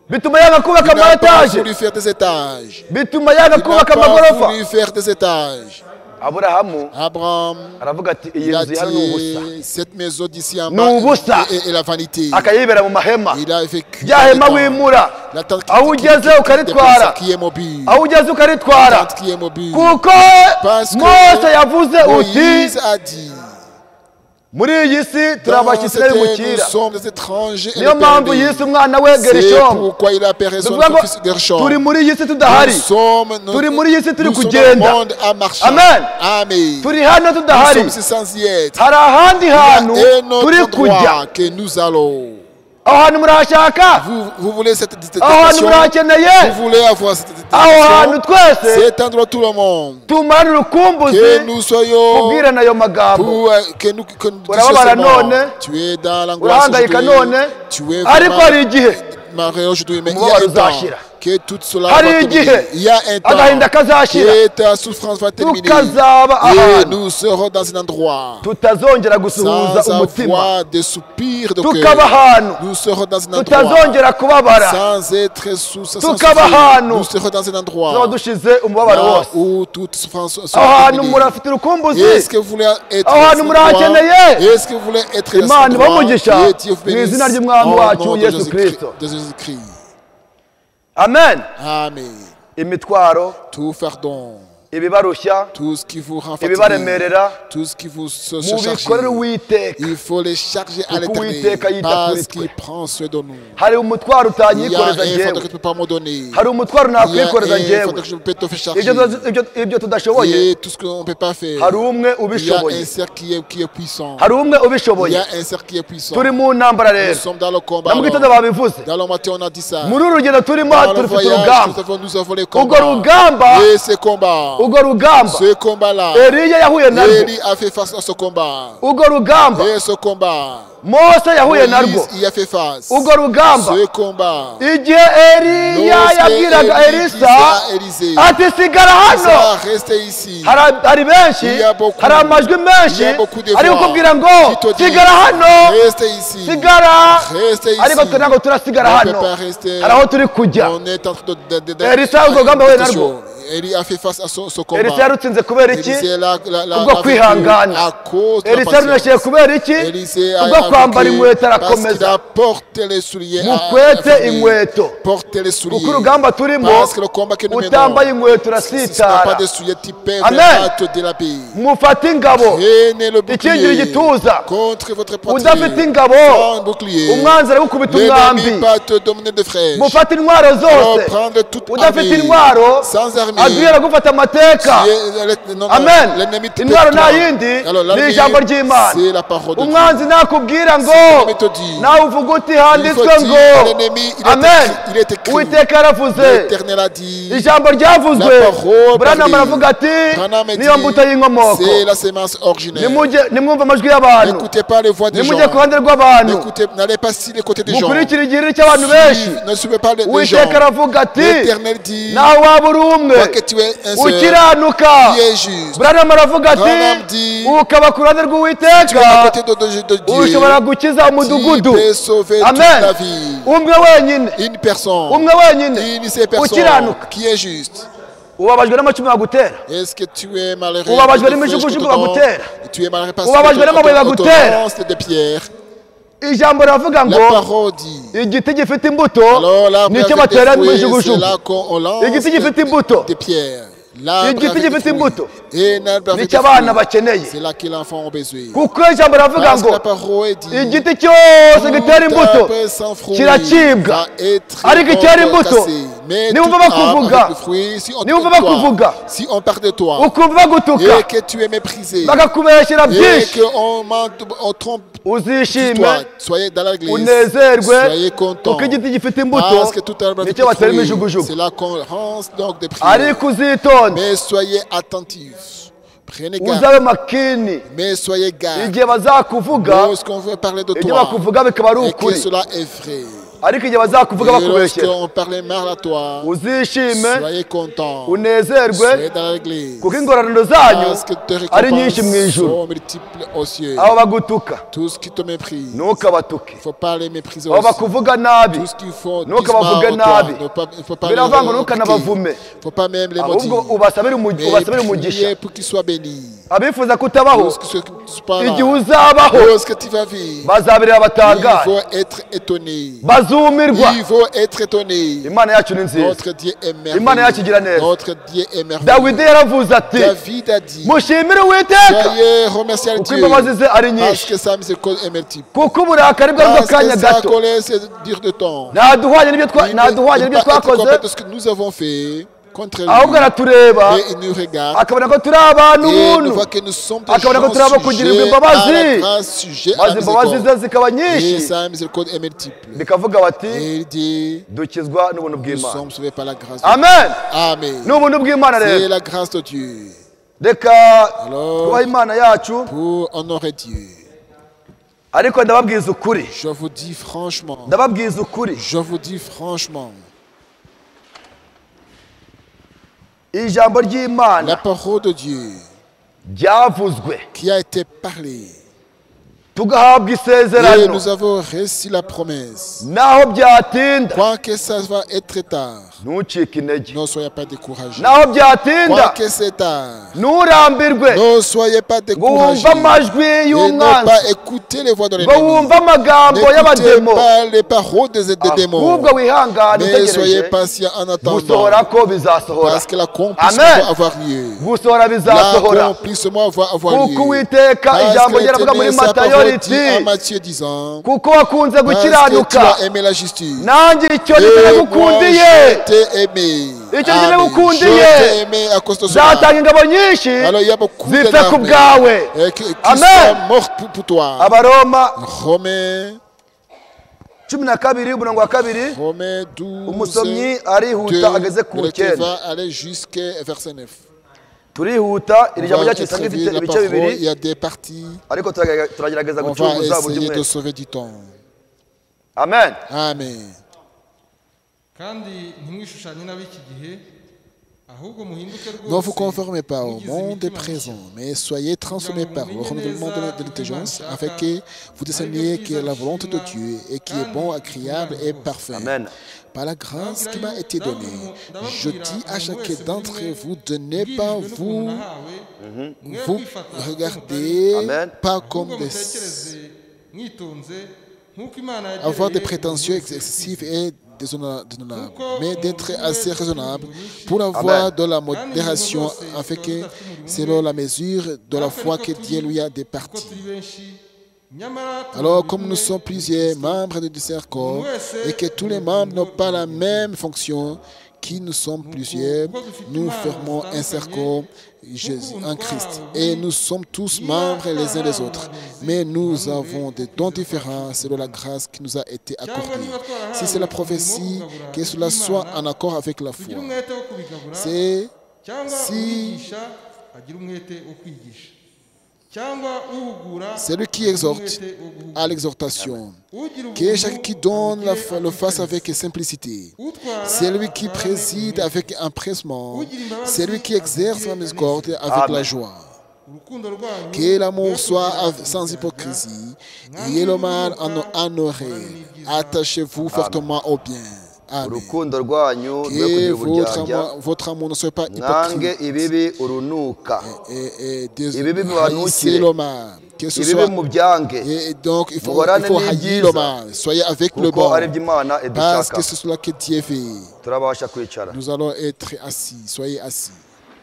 bituma yanga Il kubaka n'a pas amataje, voulu faire des étages. bituma yanga Il n'a kubaka pas amagorofa. voulu faire des étages. Aburahamu Abraham, aravuga ati iyi il a nzu hano ni ubusa, dit cette maison d'ici en Ni bas ubusa. est, est la vanité. akayibera mu mahema. Il a vécu Rya dans hema le temps. wimura, La tente qui, aho qui, qui, ugeze qui, ukaritwara, qui est mobile. aho ugeze ukaritwara, La tente qui est mobile. kuko Parce que Mose yavuze uti Moïse a dit, muri iyi si turi dans abashyitsi cette terre, nous n'abimukira. sommes des étrangers et Niyo des mpamvu perdus. yise umwana we C'est Gerishomu. pourquoi il a appelé son Bivuga ngo fils Gershom. turi muri iyi si Nous tudahari, sommes, nous, turi muri iyi si turi nous sommes kugenda. dans le monde à marcher. Amen. Amen. turi hano Nous tudahari, sommes ici sans y être. hari ahandi hantu Il y a un turi autre kujya. endroit que nous allons. Aho hantu murahashaka, Vous, vous voulez cette cette aho hantu détention? murahakeneye, Vous voulez avoir cette aho hantu détention? twese C'est endroit tout le monde. tumarane urukumbuzi Que nous soyons kubwirana ayo magambo. pour euh, que nous que nous Urababara disions seulement, none, tu es dans l'angoisse urahangayika aujourd'hui, none, tu es ariko vraiment hari igihe marré aujourd'hui, mais il y a umubabaro un temps uzashira. que tout cela Hari va terminer. igihe Il y a un agahinda temps kazashira, que ta souffrance va terminer tukazaba et ahantu nous serons dans un endroit tutazongera gusuhuza sans umutima, avoir des soupirs de tukaba cœur. ahantu Nous serons dans un endroit tutazongera kubabara, sans être sous sans Tukaba souffrir. ahantu Nous serons dans un tuba endroit dushize umubabaro là wose. où toute souffrance sera Aho hantu terminée. murafite urukumbuzi, Est-ce que vous voulez être Aho dans hantu cet endroit? murahakeneye. Est-ce que vous voulez être dans Imana cet endroit? ibamugisha Et Dieu vous mu bénisse izina ry'umwami au wacu nom de Yesu Jésus-Christ- Kristo. de Jésus-Christ. Amen. Amen. Imitwaro, Tout fardeau, ibibarushya, tout ce qui vous rend fatigué, ibibaremerera, tout ce qui vous se mubikorere charge, Uwiteka, il faut les charger à Kuko l'éternel Uwiteka yita parce kuri qu'il twe. prend soin de nous. hari umutwaro Il y a un utanyikoreza fardeau que njyewe, tu ne peux pas me donner. hari umutwaro Il y a nakwikoreza un njyewe, fardeau que je peux te faire charger. ibyo tuda- ibyo- ibyo tudashoboye Et tout ce qu'on ne peut pas faire. hari umwe Il y a ubishoboye, un cercle qui est, qui est puissant. hari umwe Il ubishoboye. y a un cercle qui est puissant. Turi mu ntambara Nous rero, sommes dans le combat. na mu gitondo alors. babivuze, Dans le matin, on a dit ça. muri uru rugendo turimo Dans le turifite voyage, urugamba. nous avons, nous avons les Urwo combats. rugamba, Et ce combat, urwo rugamba, ce combat-là, Eliya yahuye narwo, Élie a fait face à ce combat. urwo rugamba, Et ce combat, Mose yahuye narwo, Moïse y a fait face. urwo rugamba, Ce combat, igihe Eliya lorsque yabwiraga Élie disait Elisa à Élisée, ati sigara hano, ça reste ici. hari hari benshi, Il y a beaucoup- hari amajwi menshi il y a beaucoup de ari voix kukubwira ngo qui te disent, sigara hano, Reste ici. sigara, Reste ici. ariko twe ntabwo turasigara On ne hano, peut pas rester. hari aho turi kujya. On est en train de, de, de, de, Elisa urwo rugamba yahuye narwo, Élie a fait face à ce, ce combat. Elisa yarutsinze kubera iki? Élisée l'a- l'a- l'a- Kubwo l'a kwihangana. vaincu à cause de la Elisa yarunesheje patience. kubera iki? Élisée a- Kubwo a kwambara vaincu inkweto parce qu'il arakomeza, a porté les souliers. a- mukwete affirmé. inkweto, Porté les souliers. kuko urugamba turimo Parce que le combat que nous menons, utambaye inkweto si ce n'est pas urasitara. des souliers typés, Amen. mais à te délaper. Mufate ingabo Prenez le ikingira bouclier igituza, contre votre udafite poitrine. ingabo Sans bouclier. umwanzi aragukubita L'ennemi umwambi. pas te dominer de fraîche. Mufate intwaro Alors zose, prendre toute udafite armée. intwaro Sans armée. agiye aragufata amateka. Si, euh, le- non, non, Amen. l'ennemi te Intwaro pète nta toi. yindi Alors, ni l'armée, ijambo ry'Imana. c'est la parole de Dieu. Umwanzi nakubwira ngo l'ennemi te dit, nawe uvuga uti Il faut handitswe dire ngo à l'ennemi, il est amen, écrit- il est écrit. uwiteka yaravuze, L'Éternel a dit, ijambo ryavuzwe, La parole Branham parlée. aravuga ati Branham a niyo dit, mbuto y'inkomoko. c'est la sémence originelle. Nimujye- nimwumve amajwi y'abantu, N'écoutez pas les voix des gens. nimujye ku ruhande rw'abantu, N'écoutez, n'allez pas si les côtés des gens. mukurikire igihiriri cy'abantu benshi. Suivez- Ne suivez pas les, les gens. Uwiteka aravuga ati L'Éternel dit, nawe waba uri umwe toi que tu es un seul, ukiranuka. qui est juste. Branham aravuga ati Branham dit, ukaba ku ruhande Tu es à rw'uwiteka côté de, de, de Dieu. ushobora gukiza Qui umudugudu. peut sauver toute Amen. la vie. Umwe wenyine, Une personne. umwe wenyine Une de ces personnes ukiranuka. qui est juste. ubabajwe n'amacumu bagutera, Est-ce que tu es malheureux? Ubabajwe de n'imijugujugu flèches qu'on te bagutera. donne? Tu es malheureux parce Ubabajwe n'amabuye qu'on te bagutera. lance des pierres. ijambo riravuga ngo La parole dit. igiti gifite imbuto Alors l'arbre nicyo avec des batera fruits, c'est imijugujugu. là qu'on lance Igiti gifite imbuto, des pierres. L'arbre igiti avec gifite des fruits. imbuto Et l'arbre avec nicyo des abana fruits. bakeneye, C'est là que l'enfant a besoin. kuko ijambo riravuga Parce que ngo la parole dit. igiti cyose gitera Tout imbuto arbre sans fruit kiracibwa, va être ariko icyera imbuto cassé. Mais niwumva tout arbre bakuvuga, avec le fruit, si on niwumva te toi, bakuvuga, si on parle de toi ukumva bagutuka, et que tu es méprisé bakakubeshyera et byinshi, qu'on on trompe uzishime toi, soyez dans l'église, unezerwe, soyez contents. kuko igiti gifite imbuto Parce que tout arbre avec nicyo le batera fruit, imijugujugu. c'est là qu'on lance donc des prières. ariko uzitonde, Mais soyez attentifs. Prenez garde. uzabe makini Mais soyez garde. igihe bazakuvuga, Lorsqu'on veut parler de ibyo toi bakuvuga bikaba ari et que ukuri. cela est vrai. ariko igihe bazakuvuga Et bakubeshyera lorsqu'on parlait mal à toi, uzishime soyez contents. unezerwe Soyez dans l'église. kuko ingororano zanyu Parce que tes ari nyinshi mu récompenses ijuru. sont multiples aux cieux. abo bagutuka Tout ce qui te méprise, il ntukabatuke, ne faut pas les mépriser abo aussi. bakuvuga nabi Tout ce qu'il faut dire ntukabavuge mal à toi, nabi, ne pas- il ne faut pas les biravuga ngo rebuter. ntukanabavume, Il ne faut pas même les ahubwo maudire. ubasabire umugi- ubasabire Mais umugisha. priez pour qu'ils soient bénis. abifuza kutabaho Lorsque ceux qui ne sont pas igihe là, uzabaho lorsque tu vas vivre, bazabireba ils batangare vont être étonnés. bazumirwa. Ils vont être étonnés. imana yacu ni nziza. Notre Dieu est Imana yacu igira merveilleux. neza. Notre Dieu est merveilleux. dawidi yaravuze ati David a dit, mushimire uwiteka soyez remerciés à kuko Dieu imbabazi ze ari parce nyinshi, que sa miséricorde est multiple. kuko uburakari bwe Parce bw'akanya que sa gato colère c'est dire de temps. ntaduhwanye n'ibyo twa- Il ne ntaduhwanye peut n'ibyo pas être twakoze, compétent de ce que nous avons fait contre ahubwo lui. aratureba Et il nous regarde. akabona ko turi abantu Et il buntu, voit que nous sommes des akabona ko turi abo gens kugirirwa sujets à imbabazi, la grâce, sujets à la maze imbabazi miséricorde. ze zikaba Et nyinshi, sa miséricorde est multiple. bikavuga bati Et il dit, dukizwa n'ubuntu nous bw'imana. sommes sauvés par la grâce de Dieu. Amen. Amen. ni ubuntu bw'imana C'est rero. la grâce de Dieu. reka Alors, twubahe imana yacu, pour honorer Dieu, ariko ndababwiza ukuri, je vous dis franchement, ndababwiza ukuri, je vous dis franchement, ijambo la ry'imana parole de Dieu ryavuzwe qui a été parlée, tugahabwa et isezerano, nous avons reçu la promesse. naho byatinda Quoique ça va être tard, ntucike intege, ne soyez pas découragés. naho byatinda Quoique c'est tard, nturambirwe ne soyez pas ngo wumve découragés. amajwi Et ne y'umwanzi, pas écouter les voix de ngo wumve l'ennemi. amagambo N'écoutez y'abademo, pas les paroles des, des démons. ahubwo wihangane Mais soyez utegereje patients en attendant. gusohora ko bizasohora, Parce que l'accomplissement Amen. va avoir lieu. gusohora bizasohora, L'accomplissement va avoir lieu. kuko uwiteka Parce ijambo que ryaravuga muri l'Éternel, sa matayo parole riti dit à Matthieu disant, kuko wakunze parce que tu gukiranuka as aimé la justice. nanjye icyo Et moi, nagukundiye, je t'ai aimé. icyo Amen. nagukundiye, Je t'ai aimé à cause de cela. zatanga ingabo nyinshi Alors il y a beaucoup zipfe ku d'armées bwawe. et qui, qui Amen. sont mortes pour, pour toi. abaroma Romains, cumi na kabiri umurongo wa kabiri, Romains douze, umusomyi deux, arihuta ageze ku le qui cyenda. va aller jusqu'à verset neuf. turihuta, iri On jambo va ryacu risanga écrire rifite la ibice parole, il bibiri, y a des parties. ariko turagerageza- turagerageza On va gucunguza buri essayer de umwe. sauver du temps. Amen. Amen. kandi ntimwishushanye n'ab'iki gihe ahubwo muhinduke rwose Ne vous conformez pas au mugize monde imitima présent, mishya. mais soyez transformés par le renouvellement de de l'intelligence, afin que vous discerniez quelle est la volonté de Dieu et qui est bon, agréable et parfait. Amen. Par la grâce qui m'a été donnée, je dis à chacun d'entre vous de ne pas vous, vous regarder Amen. pas comme des, avoir des prétentions excessives et déhonorables, mais d'être assez raisonnable pour avoir Amen. de la modération, afin que, selon la mesure de la foi que Dieu lui a départie. Alors, comme nous sommes plusieurs membres de ce corps et que tous les membres n'ont pas la même fonction, qui nous sommes plusieurs, nous formons un cercle Jésus, en Christ. Et nous sommes tous membres les uns des autres. Mais nous avons des dons différents selon la grâce qui nous a été accordée. Si c'est la prophétie, que cela soit en accord avec la foi. C'est si celui qui exhorte à l'exhortation, que chacun qui donne la, le fasse avec simplicité, celui qui préside avec empressement, celui qui exerce la miséricorde avec Amen. la joie. Que l'amour soit sans hypocrisie, et le mal en honoré. Attachez-vous fortement au bien. Amen. urukundo rwanyu rwe Que kugira votre uburyarya, amour, votre amour ne soit pas mwange hypocrite. ibibi urunuka, Et, et, des- Ibibi haïssez bibanukire. le mal. Que ce ibibi soit mubyange, et donc, il faut, Muhorane il faut haïr n'ibyiza. le mal. Soyez avec le kuko bon. ari byo Imana Parce idushaka. que c'est cela que Dieu fait. Turabasha kwicara. Nous allons être assis. Soyez assis.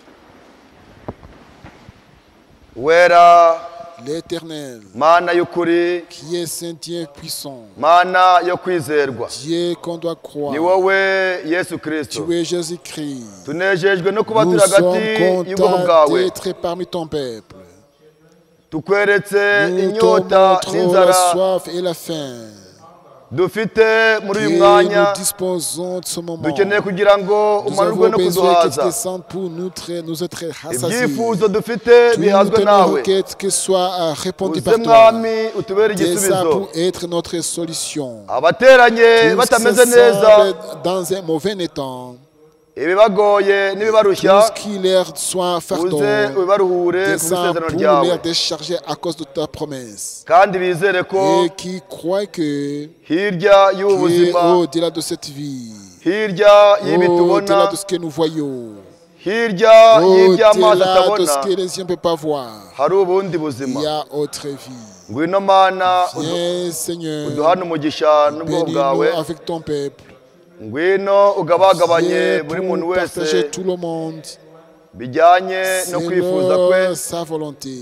Wera, L'Éternel, Mana y'ukuri, qui est Saint Dieu puissant, Mana yo kwizerwa, Dieu qu'on doit croire, ni wowe Yesu Kristo. tu es Jésus-Christ. Tunejejwe no kuba Nous turi hagati sommes y'ubwoko contents bwawe. d'être parmi ton peuple. Tukweretse Nous te inyota montrons la n'inzara soif et la faim dufite muri uyu Et mwanya nous disposons de ce moment. dukeneye kugira ngo Nous umanurwe avons no besoin que tu kuduhaza descendes pour nous, très- nous être rassasiés. ibyifuzo dufite bihazwe Toutes nos nawe requêtes que soient euh, répondues uze par toi. mwami utubere C'est ça igisubizo pour être notre solution. abateranye Tous batameze se neza semblent dans un mauvais état. ibibagoye Tout n'ibibarushya ce qui leur soit fardeau, uze ubibaruhure ku descends isezerano pour ryawe les décharger à cause de ta promesse. kandi bizere ko Et qui croient que, hirya y'ubu que buzima au-delà de cette vie, hirya y'ibi au-delà tubona de ce que nous voyons, hirya y'iby'amaso au-delà de atabona ce que les yeux ne peuvent pas voir, hari ubundi il buzima y a autre vie. ngwino mana Viens, Seigneur, uduhane umugisha n'ubwoko bénis-nous bwawe avec ton peuple. ngwino ugabagabanye Viens buri muntu pour wese partager tout le monde bijyanye no kwifuza kwe selon sa volonté,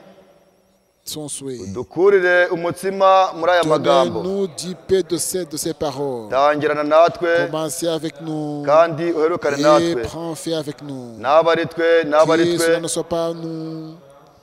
son souhait. dukurire umutsima muri aya magambo Donnez-nous du paix de ces, de ces paroles. tangirana natwe Commencez avec nous kandi uherukane et natwe prends fait avec nous. n'aba ari twe n'aba ari Que twe cela ne soit pas nous,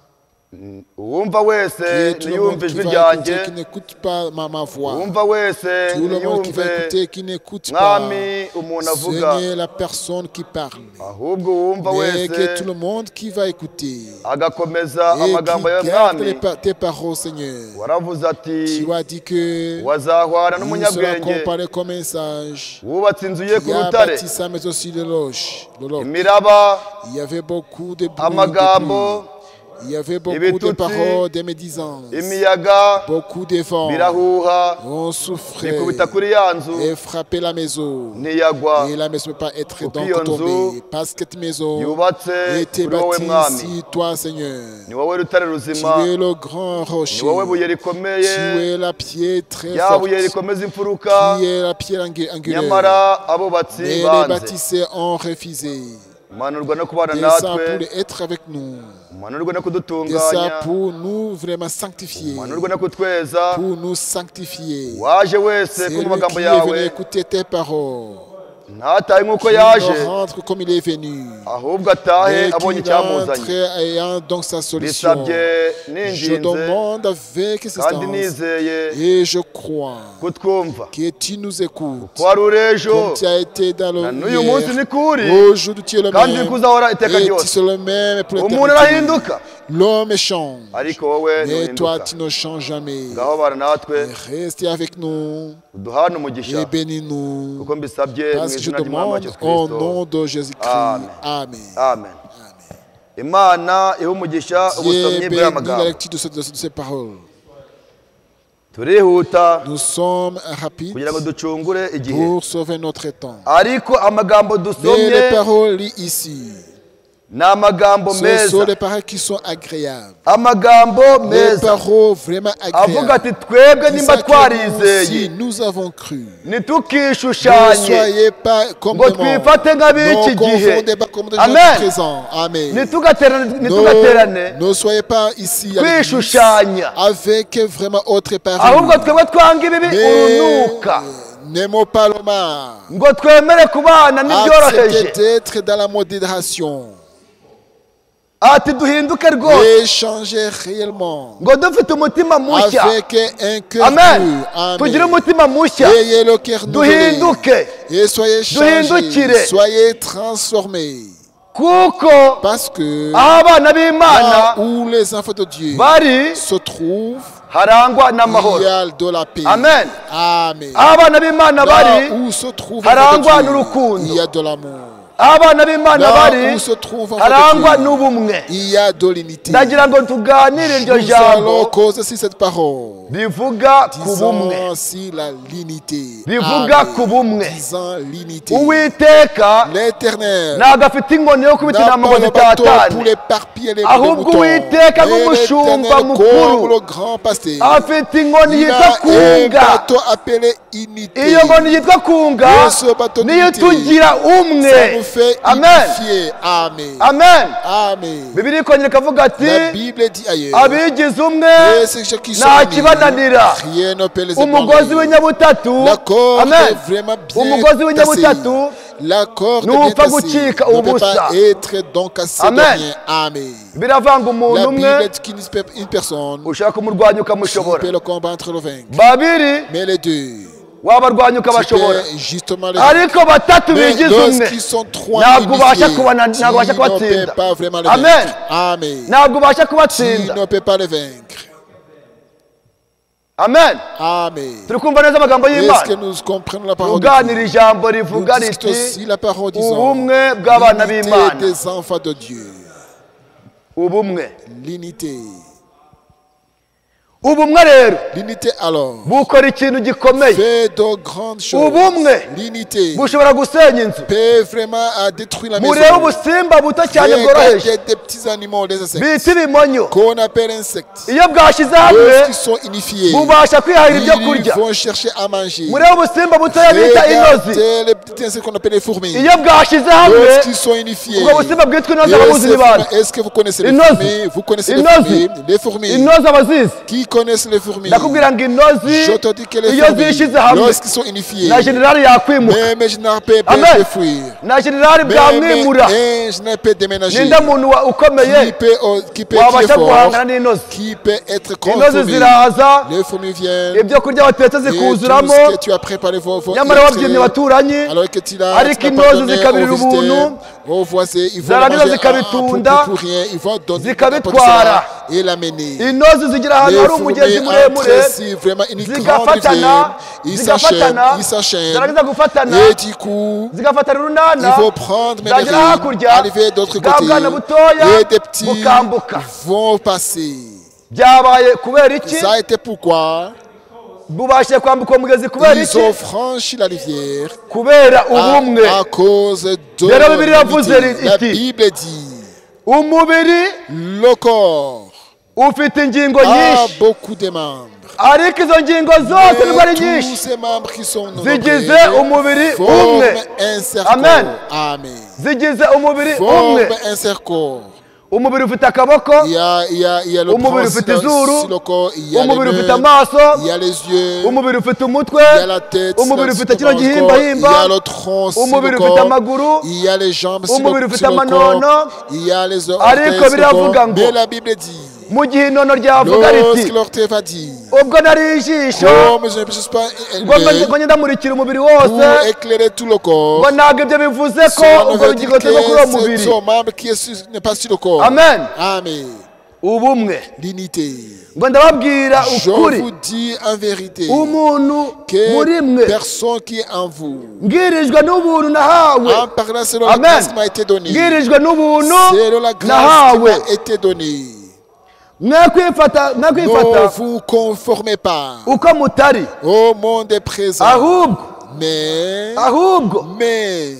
uwumva wese que tout le monde niyumve qui ijwi va écouter, ryanjye qui n'écoute pas ma, ma voix. uwumva wese Tout le monde qui va niyumve écouter, qui n'écoute pas. mwami umuntu avuga Seigneur, la personne qui parle. ahubwo uwumva Mais que wese tout le monde qui va écouter agakomeza et amagambo qui ya garde mwami les pa- tes paroles, Seigneur. waravuze ati Tu as dit que wazahwana il sera n'umunyabwenge comparé comme un sage wubatse inzu ye ku qui a rutare bâti sa maison sur le roche. le roc. imiraba Il y avait beaucoup de bruit, de amagambo pluie. Il y avait beaucoup ibitutsi, de paroles, des médisances, imiyaga beaucoup de vents. birahuha On souffrait bikubita kuri ya nzu et frappait la maison. ntiyagwa Et la maison ne peut pas être Kuko donc iyo nzu tombée. Parce que cette maison yubatse était kuri wowe bâtie mwami ici, toi, Seigneur. ni wowe rutare Tu ruzima es le grand ni rocher. wowe buye rikomeye Tu es la pierre très rya forte. buye rikomeza imfuruka Qui est la pierre angu- angulaire. nyamara abubatsi Mais les banze bâtisseurs ont refusé. manurwa no kubana C'est ça natwe pour être avec nous. manurwa no C'est kudutunganya ça pour nous vraiment sanctifier. manurwa no kutweza Pour nous sanctifier. waje wese C'est kumva lui amagambo qui est venu yawe écouter tes paroles. ntatahe nk'uko Qui yaje ne rentre comme il est venu. ahubwo atahe Et abonye qui rentre icyamuzanye ayant donc sa solution. bisabye Je ninginze demande avec kandi insistance nizeye et je crois kutwumva que tu nous écoutes. ko wari uri ejo Comme tu as été dans le na n'uyu munsi hier, ni kuri aujourd'hui tu es le kandi même. uri kuzahora iteka Et tu ryose es le même pour umuntu l'éternité. arahinduka L'homme change. ariko wowe Mais toi, ntuhinduka tu ne changes jamais. ngaho bana natwe Et reste avec nous uduhane umugisha et bénis-nous. kuko mbisabye mu Parce que je izina ry'umwami demande wacu au kirisito nom de Jésus-Christ. Amen. Amen. amen imana iha umugisha Dieu ubusomyi bénit bw'aya la magambo lecture de, ce- de ce- de ces paroles. turihuta Nous sommes rapides kugira ngo ducungure igihe pour sauver notre temps. ariko amagambo Mais dusomye les paroles liées ici, ni amagambo ce sont meza des paroles qui sont agréables. amagambo Les meza paroles vraiment avuga agréables. ati twebwe Qui nimba savent que nous twarizeye aussi, nous avons cru. Ne ntitukishushanye soyez pas comme ngo des morts. twifate nk'ab'iki Ne gihe confondez pas comme des gens Amen. du présent. Amen. ntitugaterane Ne, ntitugaterane ne soyez pas ici à l'église kwishushanya avec vraiment autre ahubwo parole. twebwe twanga ibibi Mais urunuka n'aimons pas le mal. ngo twemere kubana n'ibyoroheje Acceptez d'être dans la modération. ati duhinduke rwose Et changer réellement. ngo dufite umutima mushya Avec un cœur amen pur. tugire Amen. umutima mushya Ayez le cœur nouvelé. duhinduke Et soyez changés. Duhindukire. Soyez transformés. kuko Parce que aho abana b'imana là où les enfants de Dieu bari se trouvent, harangwa n'amahoro il y a de la paix. Amen. Amen. aho abana b'imana Là bari où se trouve l'enfant harangwa de Dieu, n'urukundo il y a de l'amour. aho abana b'imana Là bari où se trouve l'enfant harangwa de Dieu, n'ubumwe il y a de l'unité. ndagira ngo tuganire iryo Nous allons jambo causer sur cette parole. rivuga ku bumwe Disons si la l'unité. rivuga Amen. ku bumwe Disons l'unité. uwiteka L'éternel ntabwo afite inkoni yo kubita n'a intama ngo pas le bateau pour zitatane l'éparpiller les Ahubwo moutons. Uwiteka Mais nk'umushumba l'Éternel, mukuru, comme le grand pasteur, afite inkoni il yitwa a un kunga bateau appelé unité. iyo nkoni yitwa kunga Et ce bateau niyo d'unité, tugira ça umwe nous fait amen unifier. Amen. amen Amen. bibiri ikongera ikavuga ati La Bible dit ailleurs. abigize umwe Et c'est ceux qui sont nta unis, kibananira rien ne peut les umugozi ébranler. w'inyabutatu L'accord amen est vraiment bien umugozi tassé. w'inyabutatu La corde Ntupfa bien cassée gucika ne peut ubusa. pas être donc cassée de Amen. rien. Amen. biravanga umuntu La umwe Bible dit qu'une une personne ushaka kumurwanya qui ukamushobora peut le combattre, le vaincre. babiri Mais les deux, wabarwanya qui ukabashobora peut justement le vaincre. ariko batatu Mais bigize umwe lorsqu'ils sont trois ntabwo ubasha unifiés, kubana- tu ntabwo ubasha ne peux kubatsinda. pas vraiment le Amen. vaincre. Amen. ntabwo ubasha Tu kubatsinda. ne peux pas le vaincre. amen Amen. turi kumva neza amagambo Est-ce que y'imana nous comprenons la parole de Dieu? tuganira ijambo Nous rivuga discutons riti aussi la parole disant ubumwe bw'abana l'unité b'imana des enfants de Dieu. ubumwe L'unité. ubumwe rero L'unité alors bukora ikintu gikomeye fait de grandes choses. ubumwe L'unité bushobora gusenya inzu peut vraiment à détruire la maison. murebe ubusimba buto cyane Regardez bworoheje des petits animaux, des insectes, bita ibimonyo qu'on appelle insectes. iyo bwashyize hamwe Lorsqu'ils sont unifiés, bubasha kwihahira ibyo ils kurya vont chercher à manger. murebe ubusimba butoya bita intozi Regardez les petits insectes qu'on appelle les fourmis. iyo bwashyize hamwe Lorsqu'ils sont unifiés, ubwo busimba bwitwa intozi et ababuzi ces ni bande fourmis- est-ce que vous connaissez les Intozi. fourmis? Vous connaissez les Intozi. fourmis? Les fourmis. intozi abazizi Qui connaissent les fourmis? ndakubwira ngo intozi Je te dis que les iyo fourmis, zishyize hamwe lorsqu'ils sont unifiés, na generali yakwimuka même je n'ai pas Amen. de fuir. na generali Même bwamwimura un, je n'ai pas déménagé. ninde muntu wa- Qui ukomeye peut, oh, qui peut wabasha être guhangana fort, n'intozi qui peut être contre intozi fourmis. ziraza Les fourmis viennent. ibyo kurya watetse Et tout zikuzuramo ce que tu as préparé vos, vos nyamara entrées, wabyimye abaturanyi alors que tu l'as ariko tu l'as intozi pardonné zikabirira aux visiteurs, ubuntu aux voisins, ils vont zarangiza manger à- pour, pour, zikabitunda, pour rien, ils vont donner zikabitwara. ça et l'amener. intozi zigira ahantu Les hari umugezi fourmis muremure apprécient vraiment une grande zigafatana rivière, ils s'enchaînent, zigafatana ils s'enchaînent, zarangiza gufatana et du coup, zigafatana il urunana faut prendre mes zagera rives, hakurya arriver d'autre bwa côté, bwana butoya et des petits bukambuka vont passer. byabaye kubera iki Ça a été pourquoi bubashije kwambuka uwo mugezi kubera ils iki ont franchi la rivière kubera à, ubumwe à cause de Rero Bibiliya yavuze l'unité. La iti, Bible dit umubiri le corps ufite ingingo a nyinshi beaucoup de membres. ariko izo ngingo zose nubwo ari Et tous nyinshi ces membres qui sont zigize umubiri forment umwe un cercle. Amen. Amen. zigize umubiri umwe Forment un cercle. umubiri ufite akaboko Il y a, il y a, il y a le umubiri bras sur ufite le- izuru sur le corps, il y a les umubiri ufite mains, amaso il y a les yeux, umubiri ufite umutwe il y a la tête, umubiri sur ufite le kino corps, il y gihimbahimba a le tronc sur umubiri le ufite corps, amaguru il y a les jambes sur umubiri le, ufite sur le amanono corps, il y a les orteils ariko sur le biravuga corps. ngo Mais la Bible dit, mu gihe inono ryavuga lorsque riti l'orteil va dire, ubwo nari ijisho comme je ne peux pas ngo élever ngo ngenda murikira umubiri pour wose éclairer tout le corps, ngo ntabwo ibyo bivuze ko cela ne urwo veut dire rugingo tuva kuri uwo que c'est mubiri son membre qui est sur- n'est pas sur le corps. amen Amen. ubumwe L'unité. ngo ndababwira Je ukuri vous dis en vérité umuntu muri que mwe personne qui est en vous, mbwirijwe n'ubuntu nahawe en parlant selon la Amen. grâce qui m'a été donnée, mbwirijwe n'ubuntu selon la grâce qui nahawe m'a été donnée, mwe kwifata mwe ne kwifata vous conformez pas uko mutari au monde présent, ahubwo mais, ahubwo mais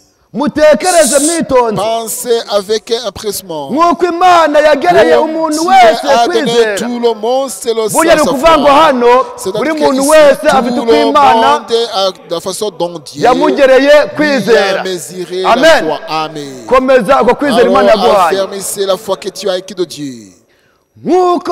mutekereze mwitonze pensez avec empressement. nk'uko imana yagereye Comme umuntu Dieu wese a donné kwizera tout le monde selon burya ni sa ukuvuga ngo foi. hano C'est-à-dire buri que muntu ici, wese afite tout uko le imana monde a de la façon dont Dieu yamugereye lui a kwizera mesuré la amen foi. Amen. komeza uko kwizera imana Alors, yaguhaye affermissez la foi que tu as acquis de Dieu. nk'uko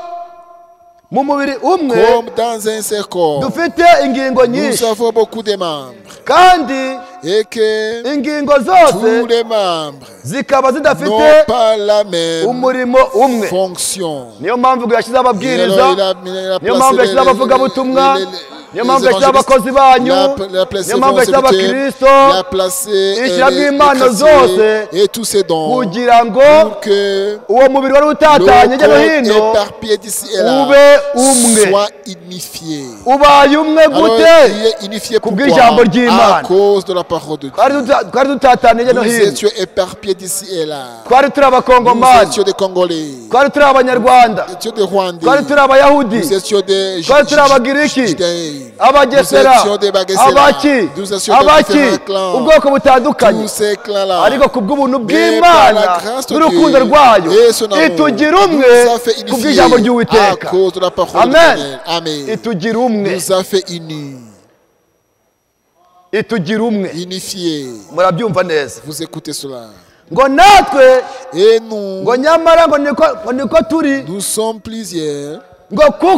mu mubiri umwe Comme dans un cercle, dufite ingingo nous nyinshi avons beaucoup de membres. kandi Et que ingingo tous zose les membres zikaba n'ont zidafite pas la même umurimo umwe fonction. niyo mpamvu ngo yashyizeho Et ababwiriza alors, il a- il a niyo placé mpamvu les- yashyizeho abavugabutumwa les- les- niyo les mpamvu yashyizeho évangélistes. abakozi banyu Il a- il a placé niyo mpamvu vos yashyizeho serviteurs. abakristo Il a placé euh, ishyira les- les bw'impano chrétiens zose et tous ces dons kugira ngo pour que uwo mubiri wari le utatanye hirya no hino corps éparpillé d'ici et là ube umwe soit unifié. ubaye umwe Alors, gute il est unifié Ku pourquoi? bw'ijambo ry'Imana. À cause de la parole de Dieu. twari duta- twari dutatanye hirya no Nous hino étions éparpillés d'ici et là. twari turi Nous abakongomani étions des Congolais. twari turi abanyarwanda Nous étions des Rwandais. twari turi abayahudi Nous étions des twari turi abagiriki Judaïens. abagesera Nous étions des Bagesera. abaki Nous étions des abaki différents clans. ubwoko butandukanye Tous ces clans-là. ariko ku bw'ubuntu Mais par la bw'imana grâce de n'urukundo Dieu rwayo et son amour, itugira umwe nous a fait ku unifier bw'ijambo à ry'uwiteka cause de la parole de amen Dieu. Amen. itugira umwe Nous a fait unis, itugira umwe unifiés. murabyumva neza Vous écoutez cela. ngo natwe Et nous, ngo nyamara ngo niko ngo niko turi nous sommes plusieurs. ngo kuko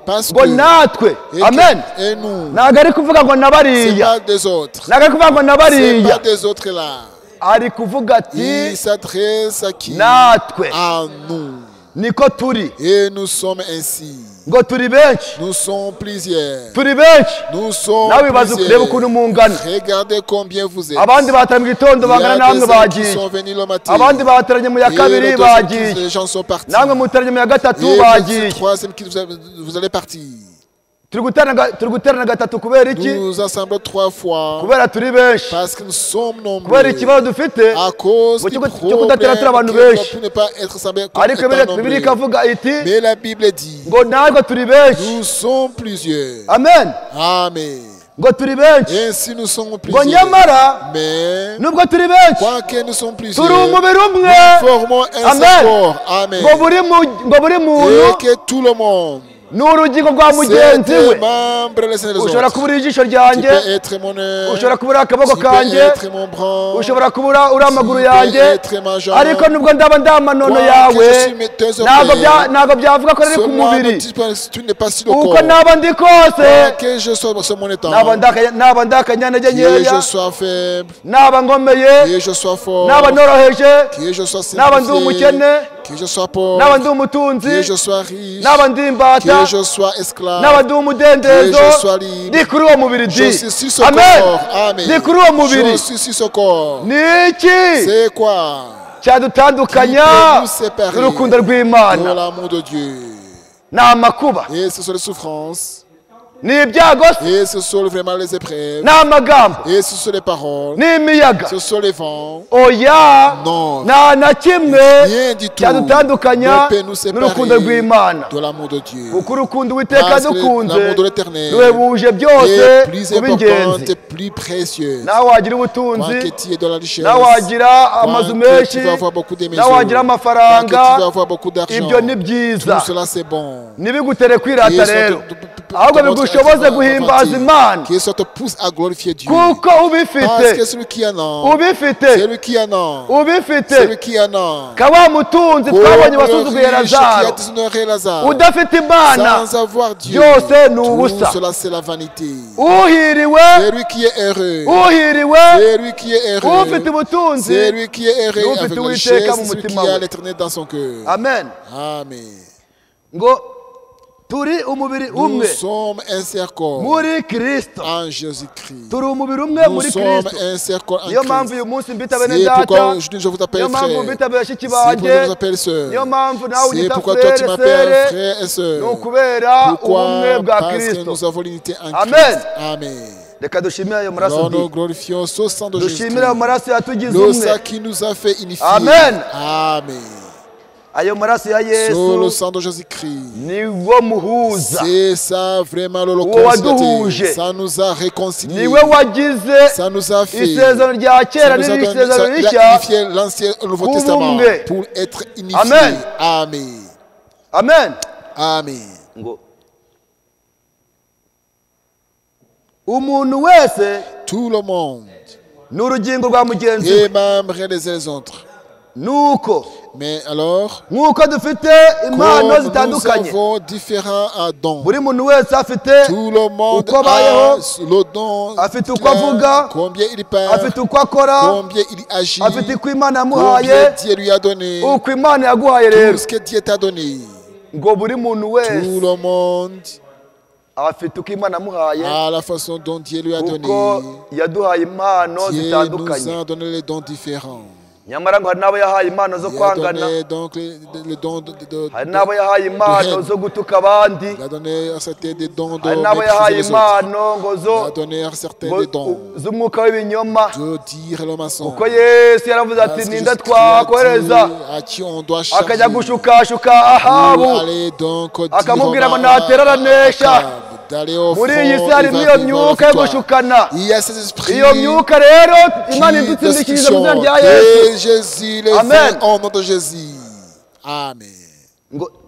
Parce ngo que natwe et, que- amen et nous, ntabwo ari kuvuga ngo c'est nabariya pas des autres. ntabwo ari kuvuga ngo C'est nabariya pas des autres là. ari kuvuga ati Il s'adresse à qui? natwe À nous. niko turi Et nous sommes ainsi. ngo turi benshi Nous sommes plusieurs. turi benshi Nous sommes nawe bibaza urebe plusieurs. ukuntu mungana Regardez combien vous êtes. abandi bahatanye mu gitondo Il y bangana a namwe des gens qui bagiye sont venus le matin. abandi bahataranye mu ya Et kabiri le deuxième qui- bagiye les gens sont partis. namwe mutaranye mu ya gatatu Et le bagiye troisième qui vous, avez- vous allez partir. turi guterana ga- turi guterana gatatu kubera iki Nous nous assemblons trois fois kubera turi benshi parce que nous sommes nombreux. kubera ikibazo dufite À cause Ngo du cyo- problème cyo kudateratira abantu benshi. pour ne pas être assemblés comme ariko étant Bibiliya- nombreux. bibiliya ikavuga iti Mais la Bible dit, ngo natwe turi benshi nous sommes plusieurs. amen Amen. ngo turi benshi Et ainsi nous sommes ngo plusieurs. nyamara Mais, nubwo turi benshi quoique nous sommes plusieurs, turi umubiri umwe nous formons un Amen. seul corps. Amen. ngo buri mu- ngo buri Et muntu que tout le monde, ni urugingo rwa c'est mugenzi des we membres les uns des ushobora autres. kubura ijisho Tu ryanjye peux être mon œil, ushobora kubura akaboko tu peux kanjye être mon bras, ushobora kubura uri amaguru tu peux yanjye être ma jambe. ariko nubwo ndaba ndamanono Quoique yawe je suis mes deux ntabwo bya- orteils, ntabwo byavuga ko ari ku seulement mubiri ne dis pas que tu n'es pas sur le uko corps. naba ndi kose Que je sois sur mon état, naba ndaka- naba ndakanyantege que nkeya je sois faible, naba ngomeye que je sois fort, naba noroheje que je sois naba ndi simplifié, umukene que je sois pauvre, naba ndi umutunzi que je sois riche, naba ndi imbata que je sois esclave, naba ndi umudendezo Que je sois libre. ndi kuri uwo mubiri je di suis sur ce amen corps. Amen. ndi kuri uwo mubiri Je suis sur ce corps. ni iki C'est quoi? cyadutandukanya Qui peut nous séparer n'urukundo de rw'imana l'amour de Dieu? ni amakuba Et ce sont les souffrances. ni ibyago se Et ce sont vraiment les épreuves. ni amagambo Et ce sont les paroles. ni imiyaga Ce sont les vents. oya Non. nta na kimwe Rien du tout cyadutandukanya ne peut nous séparer n'urukundo rw'imana de l'amour de Dieu. kuko urukundo uwiteka Parce que dukunze l'amour de l'éternel ruhebuje byose est plus kuba importante ingenzi et plus précieuse. nawe wagira ubutunzi Quoique tu aies de la richesse, nawe wagira amazu quoique menshi tu vas avoir beaucoup de nawe maisons, wagira quoique amafaranga tu vas avoir beaucoup d'argent, ibyo ni byiza tout cela c'est bon. ntibigutere kwirata Qui rero soit te- te- te- ahubwo te montre bigushoboze être guhimbaza avanti, imana qui soit te pousse à glorifier Dieu. kuko Parce que ubifite celui qui en a, ubifite celui qui en a, ubifite celui qui en a, ka wa mutunzi comme twabonye le wasuzuguye riche qui a lazaro déshonoré Lazare, udafite imana sans avoir Dieu, byose ni tout ubusa cela c'est la vanité. uhiriwe C'est lui qui est heureux. uhiriwe C'est lui qui est heureux. ufite ubutunzi C'est lui qui est heureux N'ufite avec la Uwiteka richesse, mu celui qui mutima a we. l'éternel dans son cœur. amen Amen. ngo turi umubiri Nous umwe sommes un seul corps muri kristo en Jésus-Christ. turi umubiri umwe Nous muri sommes kristo un seul corps en niyo mpamvu Christ. uyu munsi mbita bene C'est data pourquoi je, je vous appelle niyo mpamvu frère. mbita bashiki C'est pourquoi banjye je vous appelle sœur. niyo mpamvu nawe C'est unyita pourquoi toi tu frere m'appelles sere frère et ni sœur. ukubera ubumwe Pourquoi? bwa Parce que kristo nous avons l'unité en Amen. Christ. Amen. reka dushimire ayo maraso Alors nous di glorifions ce sang de Jésus. dushimire ayo maraso yatugize Le umwe sang qui nous a fait unifier. Amen. Amen. ayo maraso ya Sur le yesu sang de Jésus-Christ. niwo muhuza C'est ça vraiment le Uwo waduhuje. Ça nous a réconciliés. niwe wagize Ça nous a fait. isezerano rya kera Ça nous a n'iri donné- isezerano ça- il rishya a unifié l'Ancien et le Nouveau Ubumwe. Testament pour être unifié. Amen. Amen. amen Amen. ngo umuntu wese Tout le monde ni urugingo rwa mugenzi we est membre les uns des autres. nuko Mais alors, nk'uko dufite impano comme nous zitandukanye avons différents dons, buri muntu wese afite tout le monde uko a abayeho, le don, afite uko plein, avuga, combien il parle, afite uko akora combien il agit, afite uko imana combien yamuhaye Dieu lui a donné, uko imana yaguhaye rero tout ce que Dieu t'a donné. ngo buri muntu Tout wese le monde afite uko imana yamuhaye à la façon dont Dieu lui a donné. kuko yaduhaye impano Dieu zitandukanye nous a donné les dons différents. nyamara ngo hari n'abo yahaye impano zo Il a kwangana donné donc les, les dons de, de, de- hari n'abo yahaye impano zo gutuka abandi il a donné à certains des dons de hari n'abo mépriser yahaye les autres. impano ngo Il zo a donné à certains ngo- des dons z'umwuka w'ibinyoma de dire le mensonge. kuko yesu yaravuze ati Parce que ninde Jésus-Christ a twakohereza dit à qui on doit akajya charger gushukashuka pour ahabu aller donc dire akamubwira ngo au natera aranesha Akab d'aller au muri front, iyi si il harimo va iyo vivre myuka la yo victoire. gushukana Il y a ces esprits iyo myuka rero imana qui idutsindikiriza mu izina destruction rya yesu que Jésus les Amen. fait au nom de Jésus. Amen. ngo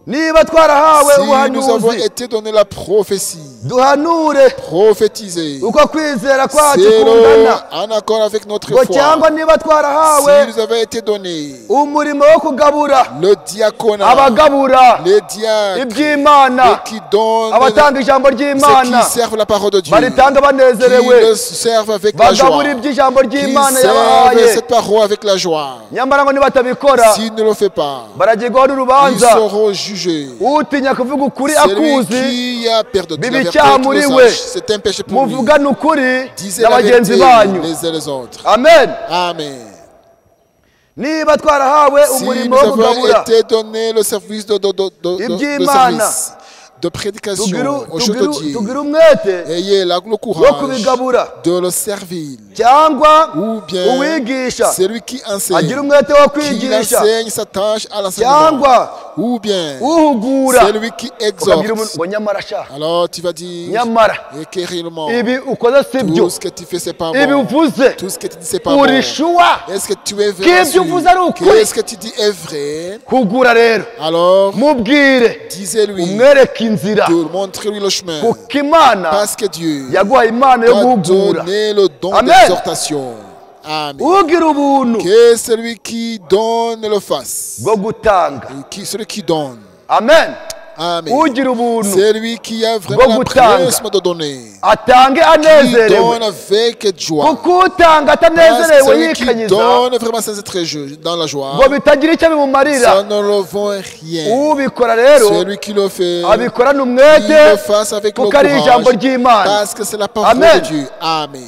niba twarahawe Si nous avons ubuhanuzi été donné la prophétie, duhanure prophétiser, uko kwizera kwacu c'est kungana en accord avec notre ngo cyangwa foi. niba twarahawe Si nous avons été donné umurimo wo kugabura le diaconat, abagabura les diacres, iby'imana ceux qui donnent, abatanga ijambo ceux ry'imana qui servent la parole de Dieu, baritanga qui banezerewe le servent avec la joie, bagabura iby'ijambo qui ry'imana servent yabahaye cette parole avec la joie. nyamara ngo nibatabikora S'ils ne le font pas, baragirwaho ils n'urubanza seront jugés. utinya kuvuga ukuri Celui akuzi qui a perdu bibi la vérité, icyaha tout muri le we sache, c'est un péché pour lui. muvugane ukuri Disez na la bagenzi vérité banyu les uns les autres. amen Amen. niba twarahawe Si umurimo nous wo avons kugabura été donné le service de, de, de, de, de- de Iby'Imana. service, de prédication tugiru- aux choses de tugiru- Dieu, tugire umwete ayez la- le wo courage kubigabura de le servir. cyangwa Ou bien uwigisha celui qui enseigne, agira umwete wo qui kwigisha enseigne sa tâche à l'enseignement. cyangwa Ou bien uhugura celui qui ukabwira umuntu exhorte. ngo nyamara sha Alors tu vas dire, nyamara et que réellement, ibi ukoze si byo tout ce que tu fais c'est pas ibi bon. uvuze Tout ce que tu dis c'est pas bon. uri shuwa Est-ce que tu es Qu'ibyo vrai? sûr? uvuze ari ukuri? Qu'est-ce que tu dis est vrai? hugura rero Alors, mubwire disez-lui, umwereke inzira de montrer-lui le chemin. kuko imana Parce que Dieu yaguhaye impano yo t'a guhugura donné le don Amen. d'exhortation. Amen. ugira ubuntu Que celui qui donne le fasse. bwo gutanga Qui, celui qui donne. amen Amen. ugira ubuntu C'est lui qui a vraiment Bwo la gutanga. presse de donner. atange Qui anezerewe donne avec joie. kuko utanga Parce que atanezerewe celui qui yikanyiza donne vraiment sans être je- dans la joie, ngo bitagira icyo bimumarira ça ne le vaut rien. ubikora rero Celui qui le fait, abikorana il umwete le fasse avec le kuko ari ijambo courage. ry'imana Parce que c'est la parole Amen. de Dieu. Amen.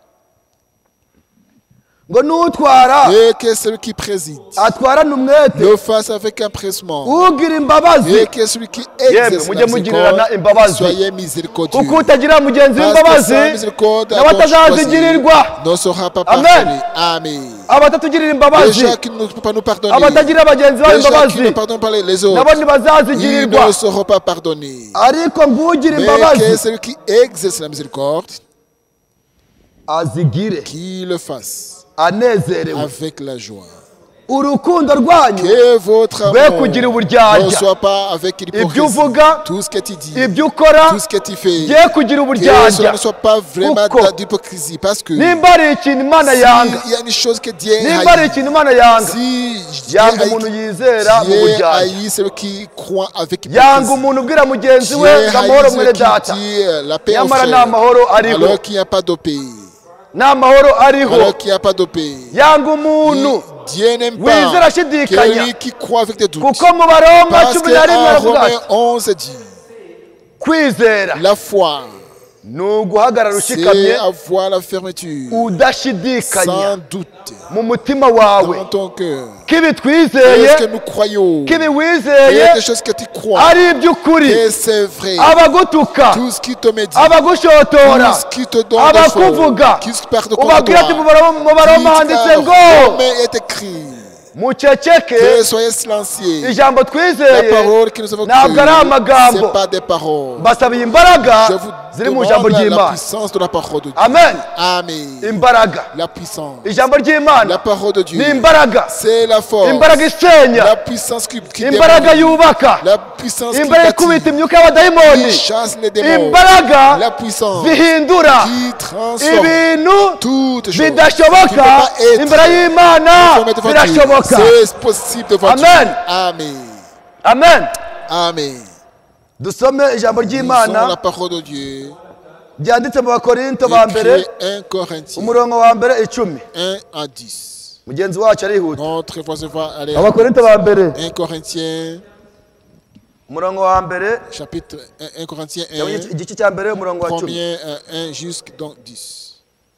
ngo n'utwara Et que celui qui préside atwarane umwete le fasse avec empressement. ugira imbabazi Et que celui qui Yemwe, exerce mujye la mugirirana miséricorde, imbabazi. soyez miséricordieux. kuko utagira mugenzi Parce que w'imbabazi sans miséricorde, nawe atazazigirirwa ne sera pas Amen. pardonné. Amen. abatatugirira imbabazi Déjà qui ne peut pas nous pardonner. abatagira bagenzi babo Déjà qui ne imbabazi pardonne pas les les nabo autres. Ils ntibazazigirirwa ne seront pas pardonnés. ariko ngugira Mais que imbabazi celui qui exerce la miséricorde, azigire qu'il le fasse anezerewe avec la joie. urukundo rwanyu Que votre rwe amour kugira ne uburyarya soit pas avec ibyo hypocrisie. uvuga Tout ce que tu dis, ibyo ukora tout ce que tu fais, bye kugira que cela uburyarya ne soit pas vraiment Kuko d'hypocrisie. Parce que nimba ari ikintu imana yanga s'il y a une chose que Dieu nimba ari haït, ikintu imana yanga si Dieu yanga umuntu yizera mu Dieu buryarya haït celui qui croit avec yanga hypocrisie. umuntu ubwira mugenzi we Dieu ngo amahoro haït mwene celui data qui dit euh, la paix au nyamara nta frère, mahoro ariho alors qu'il n'y a pas de paix. nta mahoro ariho Alors qu'il n'y a pas de paix. yanga umuntu Dieu n'aime wizera pas ashidikanya celui qui croit avec des doutes. kuko mu baroma Parce cumi na rimwe qu'en aravuga Romains ati onze dit, kwizera la foi, ni uguhagarara ushikamye c'est avoir la fermeture, udashidikanya sans doute, mu mutima wawe dans ton cœur. kibi twizeye Est-ce que nous croyons kibi Il y wizeye a quelque chose que tu crois ari iby'ukuri et c'est vrai. abagutuka Tout ce qui te médit, abagushotora tout ce qui te donne des abakuvuga choses, qui se perd de contre ubabwira ati toi, mu baroma- mu baroma handitse ngo mais est écrit. muceceke Que soyez silencieux. ijambo La twizeye parole que nous avons ntabwo ari crue, amagambo c'est pas des paroles. mbasabiye imbaraga Je vous ziri mu ijambo demande la, la ry'imana puissance de la parole de Dieu. amen Amen. imbaraga La puissance. ijambo ry'imana La parole de Dieu. ni imbaraga C'est la force. imbaraga isenya La puissance qui, qui imbaraga démolit. yubaka La puissance qui imbaraga bâtit. ikubita imyuka y'abadayimoni Qui chasse les démons. imbaraga La puissance zihindura qui transforme ibintu toutes choses. bidashoboka Qui ne peut pas être imbere y'imana transformé devant Dieu. birashoboka C'est possible devant Dieu. Amen. Amen. amen Amen. dusome ijambo Lisons ry'imana la parole de Dieu. ryanditse mu bakorinto ba mbere Écrit un Corinthiens umurongo wa mbere icumi un à dix. mugenzi wacu arihuta Notre voisin va aller. abakorinto ba mbere un Corinthiens umurongo wa mbere chapitre un, un Corinthiens cyangwa un, igice cya mbere umurongo wa cumi premier euh, un jusqu'à donc dix.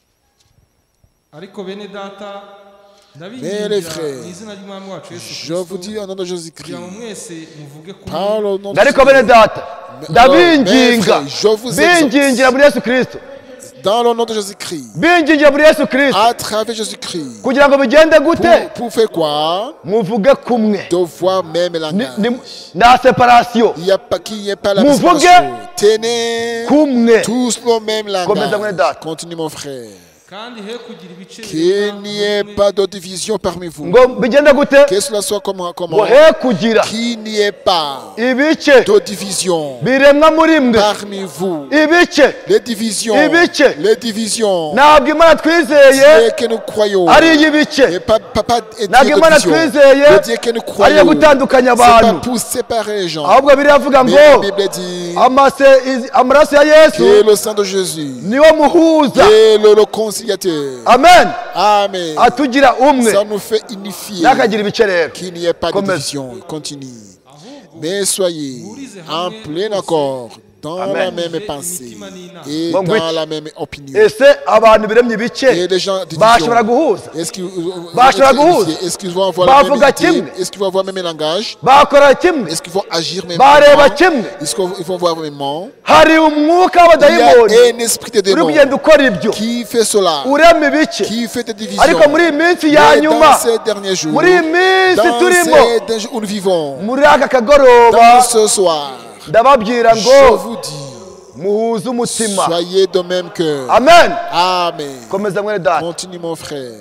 ariko bene data Mais les ndabingingira frères, mu izina ry'umwami wacu yesu Je vous kirisito dis au nom de Jésus-Christ, kugira ngo mwese muvuge kuri par le nom de ariko bene Jésus, data ndabinginga frères, je vous exhorte. bingingira muri yesu kirisito dans le nom de Jésus-Christ, bingingira muri yesu kirisito à travers Jésus-Christ, kugira ngo bigende gute pour, pour faire quoi? muvuge kumwe De voir même Ni- langage. ni- nta separasiyo Il n'y a pas qu'il n'y ait pas la Muvuge séparation. Tenez kumwe tous le même Komeza mwene langage. data. Continue mon frère. qu'il n'y ait pas de division parmi vous. ngo bigende gute Que cela soit comment, comment ngo he kugira qu'il n'y ait pas ibice de division biremwa muri mwe parmi vous. ibice Les divisions, Ibice. les divisions, ntabwo imana twizeye Dieu que nous croyons, ari iy'ibice et pas, pas, pas et ntabwo Dieu imana de division. twizeye Le Dieu que nous ari iyo croyons, gutandukanya c'est pas abantu pour séparer les gens. ahubwo biravuga ngo Mais la Bible dit amase izi- amaraso ya yesu que le sang de Jésus niwo muhuza est le, le conciliateur. amen Amen. atugira umwe Ça nous fait unifier. ntakagira ibice rero Qu'il n'y ait pas de Comme- division. Continue. Mais soyez en plein accord, dans la même pensée et Bon, dans oui. la même opinion. ese abantu biremye ibice Et les gens de bashobora division, guhuza est-ce qu'ils Bashobora guhuza. est-ce qu'ils vont avoir le même Bavuga idée? kimwe. Est-ce qu'ils vont avoir le même langage? bakora kimwe Est-ce qu'ils vont agir même bareba moment? kimwe Est-ce qu'ils vont voir même hari umwuka Il y w'abadayimoni a un esprit de uri démon kugenda ukora ibyo qui fait cela, urema ibice qui fait des divisions. ariko muri iyi minsi ya Mais nyuma dans ces derniers jours, muri iyi minsi dans turimo ces derniers jours où nous vivons, muri aka kagoroba dans ce soir, ndababwira je ngo vous dis, muhuze umutima soyez de même cœur. amen Amen. komeza mwene data Continue mon frère.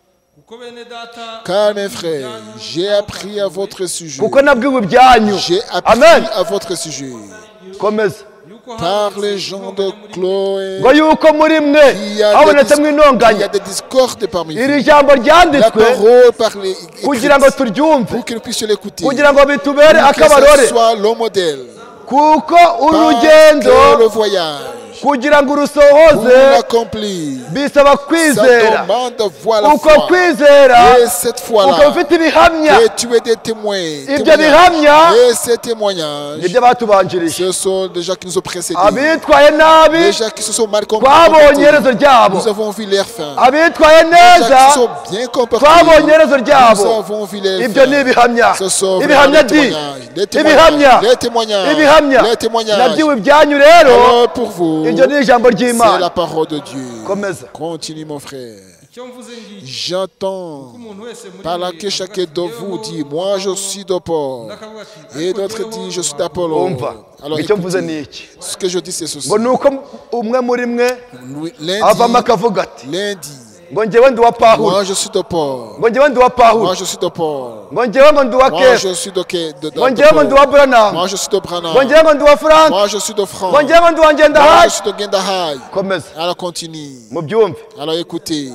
Car mes frères, j'ai appris à votre sujet. kuko nabwiwe ibyanyu J'ai appris amen à votre sujet komeza par les gens de Chloé ngo yuko muri mwe qu'il y a des, habonetsemo dis- qu'il y intonganya a des discordes parmi iri vous. jambo La ryanditswe parole parlée kugira ngo écrite, turyumve pour que nous puissions l'écouter. kugira ngo bitubere Pour que akabarore ce soit le modèle. kuko Parce urugendo que le voyage, kugira ngo pour urusohoze l'accomplir, bisaba ça kwizera demande de voir la uko foi. kwizera Et cette ukaba fois-là, ufite ibihamya et tu es des témoins. ibyo témoignages. bihamya Et ces témoignages, nibyo batubanjirije ce sont des gens qui nous ont précédés. abitwaye nabi Des gens qui se sont mal twabonye comportés. iherezo ryabo Nous avons vu leur fin. abitwaye Des gens neza qui sont bien comportés. twabonye iherezo Nous ryabo avons vu leur ibyo ni fin. ibihamya Ce sont ibihamya vraiment les di témoignages. Les ibihamya témoignages. Les témoignages. ibihamya Les témoignages. nabyiwe ibyanyu rero Alors pour vous, iryo ni ijambo c'est ry'imana la parole de Dieu. komeza Continue mon frère. J'entends par là que chacun de vous dit, moi je suis de Paul. Et d'autres disent, je suis d'Apollo. umva Alors icyo mvuze écoutez, ni iki ce que je dis c'est ceci. ngo ni uko umwe muri mwe Lundi, avamo akavuga ati lundi, ngo njyewe ndi uwa pawulo moi je suis de Paul. ngo njyewe ndi uwa pawulo Moi je suis de Paul. ngo njyewe ngo ndi uwa Moi kefa je suis de, Ke- de, de, ngo de njyewe ngo ndi uwa Paul. buranamu Moi je suis de Branham. ngo njyewe ngo ndi uwa frank Moi je suis de France. ngo njyewe ngo ndi uwa Moi ngendahayi je suis de Gendahai. komeza Alors continue. mubyumve Alors écoutez,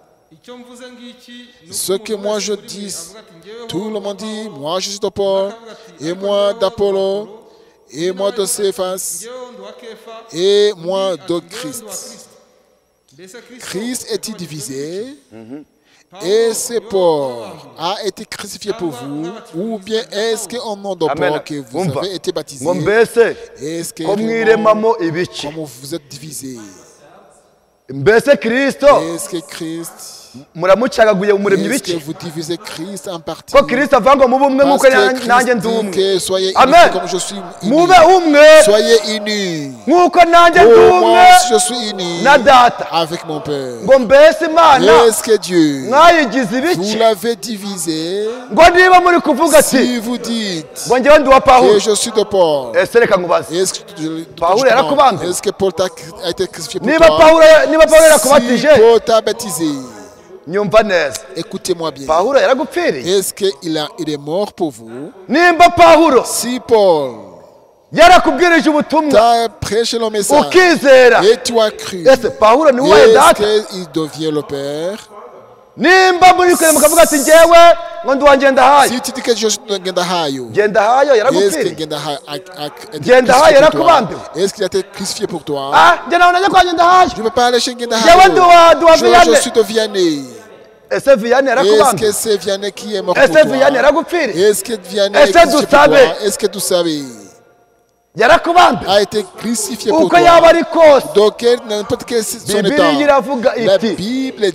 ce que moi je dis, tout le monde dit, moi je suis de Paul, et moi d'Apollo, et moi de Céphas, et moi de Christ. Christ est-il divisé? Est-ce que Paul a été crucifié pour vous? Ou bien est-ce qu'en nom de Amen. Paul que vous Umva. avez été baptisé? ngo mbese Est-ce que ko vraiment, mwiremamo ibice comment vous êtes divisé? mbese kirisito Est-ce que Christ, muramucagaguye umuremyi est-ce que ibice vous divisez Christ en partie? ko kirisito avuga ngo mube umwe Parce nk'uko que na- Christ nanjye ndi dit umwe que soyez unis Amen. comme je suis uni. mube umwe Soyez unis. nk'uko nanjye ndi Pour umwe moi, je suis uni na data avec mon Père. ngo mbese imana Est-ce que Dieu, mwayigize vous ibice l'avez divisé? ngo niba muri kuvuga ati Si vous dites ngo njyewe ndi uwa pawulo que je suis de Paul, ese reka nkubaze est-ce que, je- Paul je demande, yarakubambye. est-ce que Paul t'a- a été crucifié pour niba toi? pawulo niba pawulo Si yarakubatije Paul t'a baptisé, nyumva neza écoutez-moi bien. pawulo yaragupfiriye Est-ce qu'il a- il est mort pour vous? nimba pawulo Si Paul yarakubwirije ubutumwa t'a prêché le message ukizera et tu as cru, ese pawulo ni wowe est-ce data qu'il devient le Père? nimba muri kure mukavuga ati njyewe ngo ndi uwa ngendahayo Si tu dis que je suis de Gendahayo, ngendahayo est-ce que yaragupfiriye Gendahayo a, a, a été Gendahayo crucifié pour toi? yarakubambiwe. Est-ce qu'il a été crucifié pour toi? ah njye nawe najya kwa ngendahayo Je ne peux pas aller chez njyewe ndi Gendahayo. uwa ndi uwa Je, je viyane suis de Vianney. ese viyane Est-ce yarakubambye que c'est Vianney qui est mort pour ese toi? viyane yaragupfiriye Est-ce que Vianney Est-ce est crucifié pour Dusabe? toi? Est-ce que tu savais yarakubambye a été crucifié pour uko toi? yaba ari kose Donc, quel- n'importe quel son bibiliya état, iravuga la iti Bible dit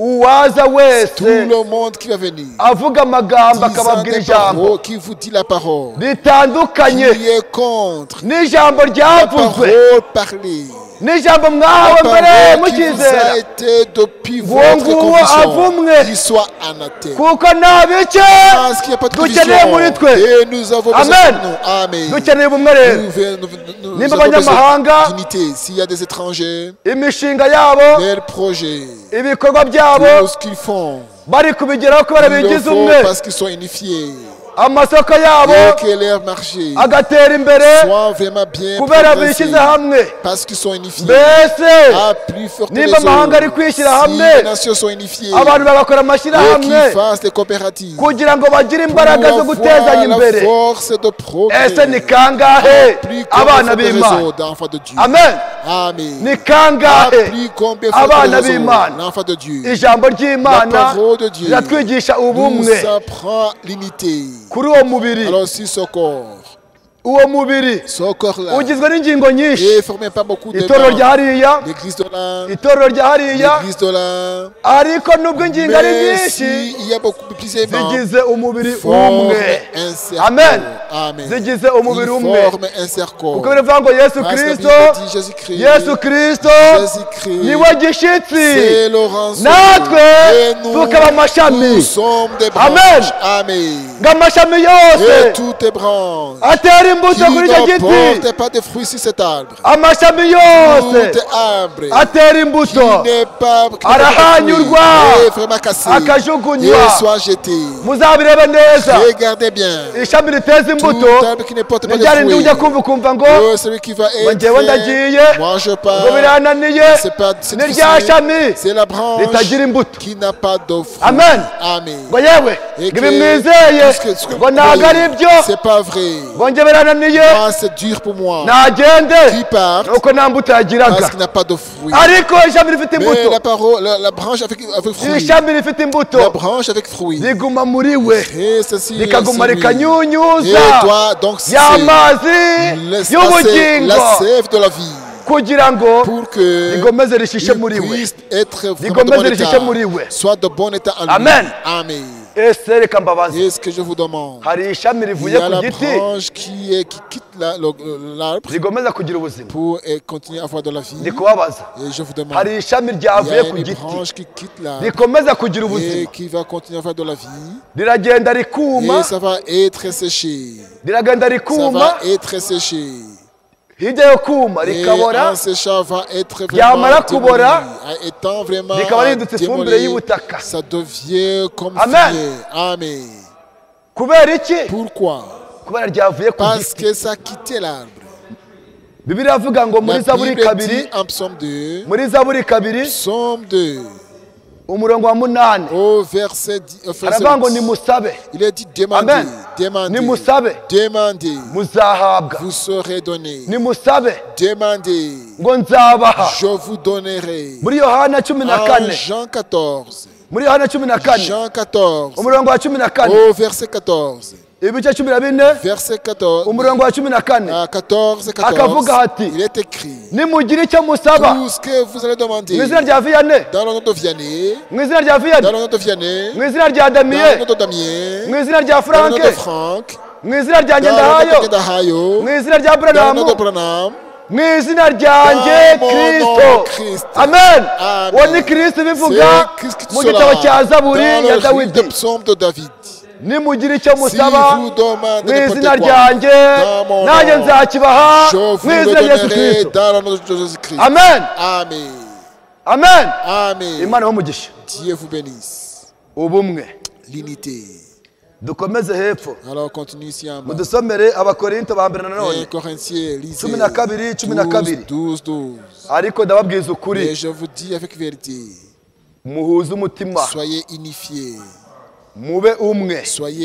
uwaza Tout wese le monde qui va venir, avuga amagambo disant akababwira des ijambo paroles, qui vous dit la parole, ritandukanye qui est contre n'ijambo la ryavuzwe parole parlée, n'ijambo mwahawe la mbere parole qui vous mukizera a été depuis Ngo votre nguwo conviction, avumwe. qu'il soit anathème. kuko nta bice Parce qu'il n'y a pas de dukeneye muri condition twe et nous avons besoin Amen. de nous. Amen. dukeneye ubumwe rero Nous, ve- nous, nous, nous Nimba avons abanyamahanga, besoin d'unité. S'il y a des étrangers, imishinga yabo leurs projets, ibikorwa byabo tout ce qu'ils font, bari kubigeraho kubera ils le bigize font umwe parce qu'ils sont unifiés amasoko yabo et que leur marché agatera imbere soit vraiment bien kubera progressé bishyize hamwe parce qu'ils sont unifiés. mbese À plus forte nimba raison, amahanga ari kwishyira si hamwe les nations sont unifiées abantu bagakora et amashyirahamwe qu'ils fassent des coopératives kugira ngo bagire pour imbaraga zo avoir gutezanya la imbere force de progrès. ese ni kangahe Plus abana combien faut b'imana réseau d'enfants de Dieu. amen Amen. ni kangahe Plus combien faut abana réseau b'imana l'enfant de Dieu. ijambo La ry'imana parole de Dieu riratwigisha nous ubumwe apprend l'unité. kuri uwo mubiri Alors si ce corps, uwo mubiri ce corps-là ugizwe n'ingingo nyinshi est formé par beaucoup de itorero rya membres. hariya L'église de là, itorero rya hariya l'église de là. ariko nubwo ingingo ari Mais nyinshi s'il y a beaucoup de plusieurs membres, zigize umubiri forme umwe un cercle. Amen. Amen. zigize umubiri Il umwe forme un cercle. kuko biravuga ngo yesu Parce que la kirisito Bible dit Jésus-Christ, yesu kirisito Jésus-Christ, niwe gishyitsi c'est le rançon. natwe Et nous, tukaba amashami nous sommes des branches. Amen. Amen. ngo amashami Et yose toutes les branches atera imbuto qui kuri icyo ne giti portent pas de fruits sur cet arbre, amashami yose tout arbre atera qui imbuto n'est pas, qui n'a pas de arahanyurwa fruits, est vraiment cassé akajugunywa et soit jeté. muzabirebe neza Regardez bien. ishami riteza imbuto Tout arbre qui ne porte pas de ntibyari ndi fruits, ujya kumva ukumva ngo oh, celui qui va ngo njyewe être, ndagiye moi je ngo pars, birananiye c'est pas c'est ni difficile. rya shami C'est la branche ritagira imbuto qui n'a pas de fruits. Amen. Amen. ngo yewe Et ngo que ibi mwizeye tout ce que- ce que ngo vous ntabwo ari croyez, byo c'est pas vrai. ngo njye birananiye Moi, c'est dur pour moi. nagende Qui part nuko nta mbuto yagiraga parce qu'il n'a pas de fruits. ariko ishami rifite Mais imbuto la parole, la, la branche avec, avec fruits, ishami rifite imbuto la branche avec fruits, riguma muri we et ceci rikaguma reste en lui. rikanyunyuza Et doit donc c'est y'amazi la, la, y'ubugingo la sève de la vie kugira ngo pour que rigomeze rishishe il muri we puisse être vraiment de rigomeze bon rishishe état, muri we soit de bon état en lui. Amen. Amen. ese reka mbabaze Et ce que je vous demande, hari ishami il rivuye y a ku la giti branche qui, est, qui quitte la- le- l'arbre rigomeza kugira ubuzima pour euh, continuer à avoir de la vie. ndi kubabaza Et je vous demande, hari ishami il y a ryavuye ku une giti branche qui quitte l'arbre rikomeza kugira et ubuzima qui va continuer à avoir de la vie. riragenda rikuma Et ça va être séché. riragenda Ça rikuma va être séché. hirya yo kuma Et rikabora en séchant va être Ryamara vraiment kubora, démoli. Étant vraiment rikaba rihindutse ifumbire démoli, y'ubutaka. ça devient comme Amen. fumier. Amen. kubera iki Pourquoi? kubera ryavuye ku Parce giti que ça a quitté l'arbre. bibiliya iravuga ngo muri La zaburi Bible kabiri dit en psaume deux, muri zaburi kabiri psaume deux, umurongo wa munani au verset dix, au verset aravuga ngo huit, nimusabe il est dit demandez, Amen. demandez, nimusabe demandez, muzahabwa vous serez donné. nimusabe Demandez, ngo nzabaha je vous donnerai. muri yohana cumi na En kane Jean quatorze, muri yohana cumi na kane Jean quatorze, umurongo wa cumi na kane au verset quatorze, ibice cumi na bine verset quatorze, umurongo wa cumi na kane à quatorze, quatorze, akavuga hati il est écrit, nimugira icyo musaba tout ce que vous allez demander mu izina rya viyane dans le nom de Vianney, mu izina rya dans viyane le nom de Vianney, mu izina rya dans le damiye nom de Damien, mu izina rya dans le nom franke de Franck, mu izina rya dans le nom ngendahayo de Dahayo, mu izina rya dans le nom buranamu de Branham, mu izina ryanjye Dans mon nom, kristo Christ. amen Amen. uwo ni kristo bivuga c'est Christ qui mu sera gitabo cya zaburi dans ya le livre de dawidi psaume de David. nimugira icyo Si musaba vous demandez mu n'importe izina quoi, ryanjye dans mon nanjye nom, nzakibaha je mu vous le izina rya yesu donnerai kristo dans le nom de Jésus-Christ. amen Amen. amen Amen. imana y'umugisha Dieu vous bénisse. ubumwe L'unité. dukomeze hepfo Alors continue ici en bas. mudusomere abakorinto ba mbere un nanone Corinthiens, lisez cumi na kabiri cumi na kabiri douze, douze. ariko ndababwiza Et ukuri je vous dis avec vérité, muhuze umutima soyez unifiés, mube umwe soyez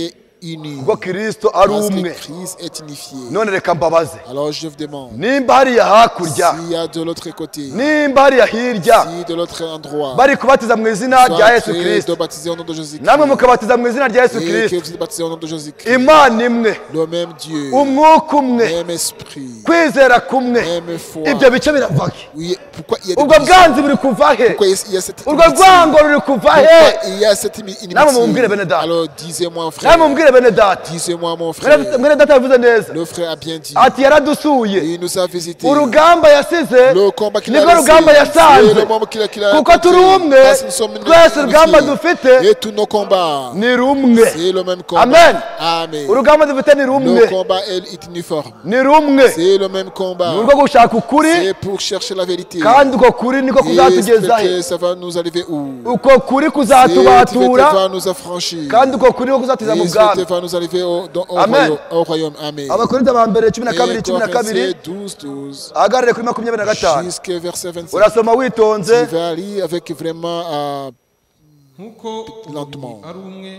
unis. Ubwo Kristo ari Parce umwe. que Christ est unifié. None reka mbabaze. Alors je vous demande, Nimba hariya hakurya, s'il y a de l'autre côté, nimba hariya hirya, si de l'autre endroit, bari kubatiza mu izina rya Yesu soyez Kristo, de baptiser au nom de Jésus-Christ, namwe mukabatiza mu izina rya Yesu et que Kristo. vous êtes baptisés au nom de Jésus-Christ, Imana imwe, le même Dieu, umwuka umwe, même esprit, kwizera kumwe. même foi. Ibyo bice biravage. Oui, pourquoi il y a des Ubwo divisions? bwanzi buri kuva he? Pourquoi il y a cette Urwo inimitié? rwango ruri kuva he? Pourquoi il y a cette inimitié? Namwe mumbwire bene data. Alors disez-moi namwe frère, mumbwire bene data. disez-moi mon frère, Mwene data yavuze neza le frère a bien dit, ati yaradusuye. il nous a visité, Urugamba yasize le combat qu'il a nibwo rugamba laissé, c'est yasanze. le moment qu'il a, qu'il a Kuko accompli. turi umwe, Parce que nous sommes twese urugamba unifiés. dufite Et tous nos combats, ni rumwe. c'est le même combat. Amen. Amen. Urugamba dufite ni Le rumwe. combat est uniforme. Ni rumwe. C'est le même combat. Ni urwo gushaka ukuri, C'est pour chercher la vérité. kandi uko kuri niko Et kuzatugeza he. que ça va nous arriver où? Uko kuri Et kuzatubatura, va nous affranchir. kandi uko kuri niko kuzatuza mu Et bwami. va nous arriver au, dans- au, Amen. royaume, au royaume. Amen. Abakorinto ba mbere cumi na kabiri Et cumi na kabiri Corinthiens douze, douze, ahagarare kuri makumyabiri na gatanu. jusqu'au verset vingt-cinq. Urasoma witonze. Tu vas lire avec vraiment euh, nk'uko lentement. umubiri ari umwe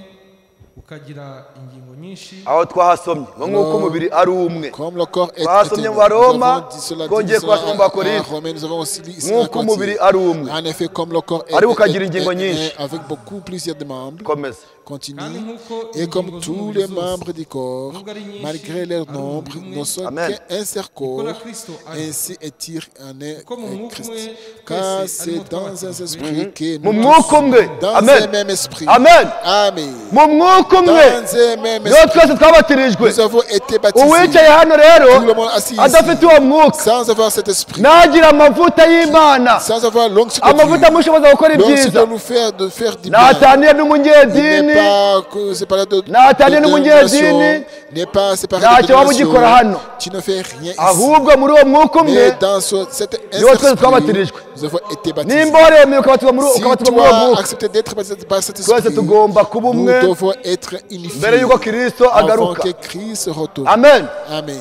ukagira ingingo nyinshi aho twahasomye ngo nk'uko umubiri ari umwe. comme le corps est Twasomye est- mu Baroma, nous avons dit cela, twongeye dit cela kubasoma mu Bakorinto. à Romains, nous avons aussi lu ici Nk'uko à umubiri Corinthiens. ari umwe. En effet, comme le corps est, Ariko est- ukagira est- ingingo est- nyinshi. est avec beaucoup plusieurs de membres, Komeza. continue, Kandi nk'uko et comme ingingo tous z'umubiri les zose, membres du corps, nubwo ari nyinshi, malgré leur ari nombre, umubiri umwe, ne sont Amen. qu'un seul corps, Niko na Kristo ari. ainsi est-il en est Kuko mu mwuka Christ. umwe Car twese c'est arimo dans un twabatizwa. esprit que Mu nous mwuka umwe. dans Amen. un même esprit. Amen. Amen. Mu mwuka umwe Dans un même niho esprit. twese twabatirijwe. Nous avons été baptisés Uwicaye hano rero Tout le monde assis ici. adafite uwo mwuka sans avoir cet esprit, nagira amavuta y'Imana, sans avoir l'onction de amavuta Dieu, amushoboza gukora l'onction ibyiza. de nous faire, de faire du bien. Nataniye Il n'est n'umunyedini, pas que c'est pas de Nataniye de n'umunyedini, dénomination, n'est pas séparé de ntacyo waba dénomination. ugikora hano. Tu ne fais rien ici. ahubwo muri uwo mwuka umwe Mais dans ce, cet niho twese esprit, twabatirijwe. nous avons été baptisés. Nimba waremeye ukabatizwa muri Si ukabatizwa tu muri uwo as mwuka, accepté d'être baptisé par cet twese esprit, tugomba kuba nous umwe devons être unifiés mbere y'uko Kristo avant agaruka. que Christ retourne. Amen. Amen.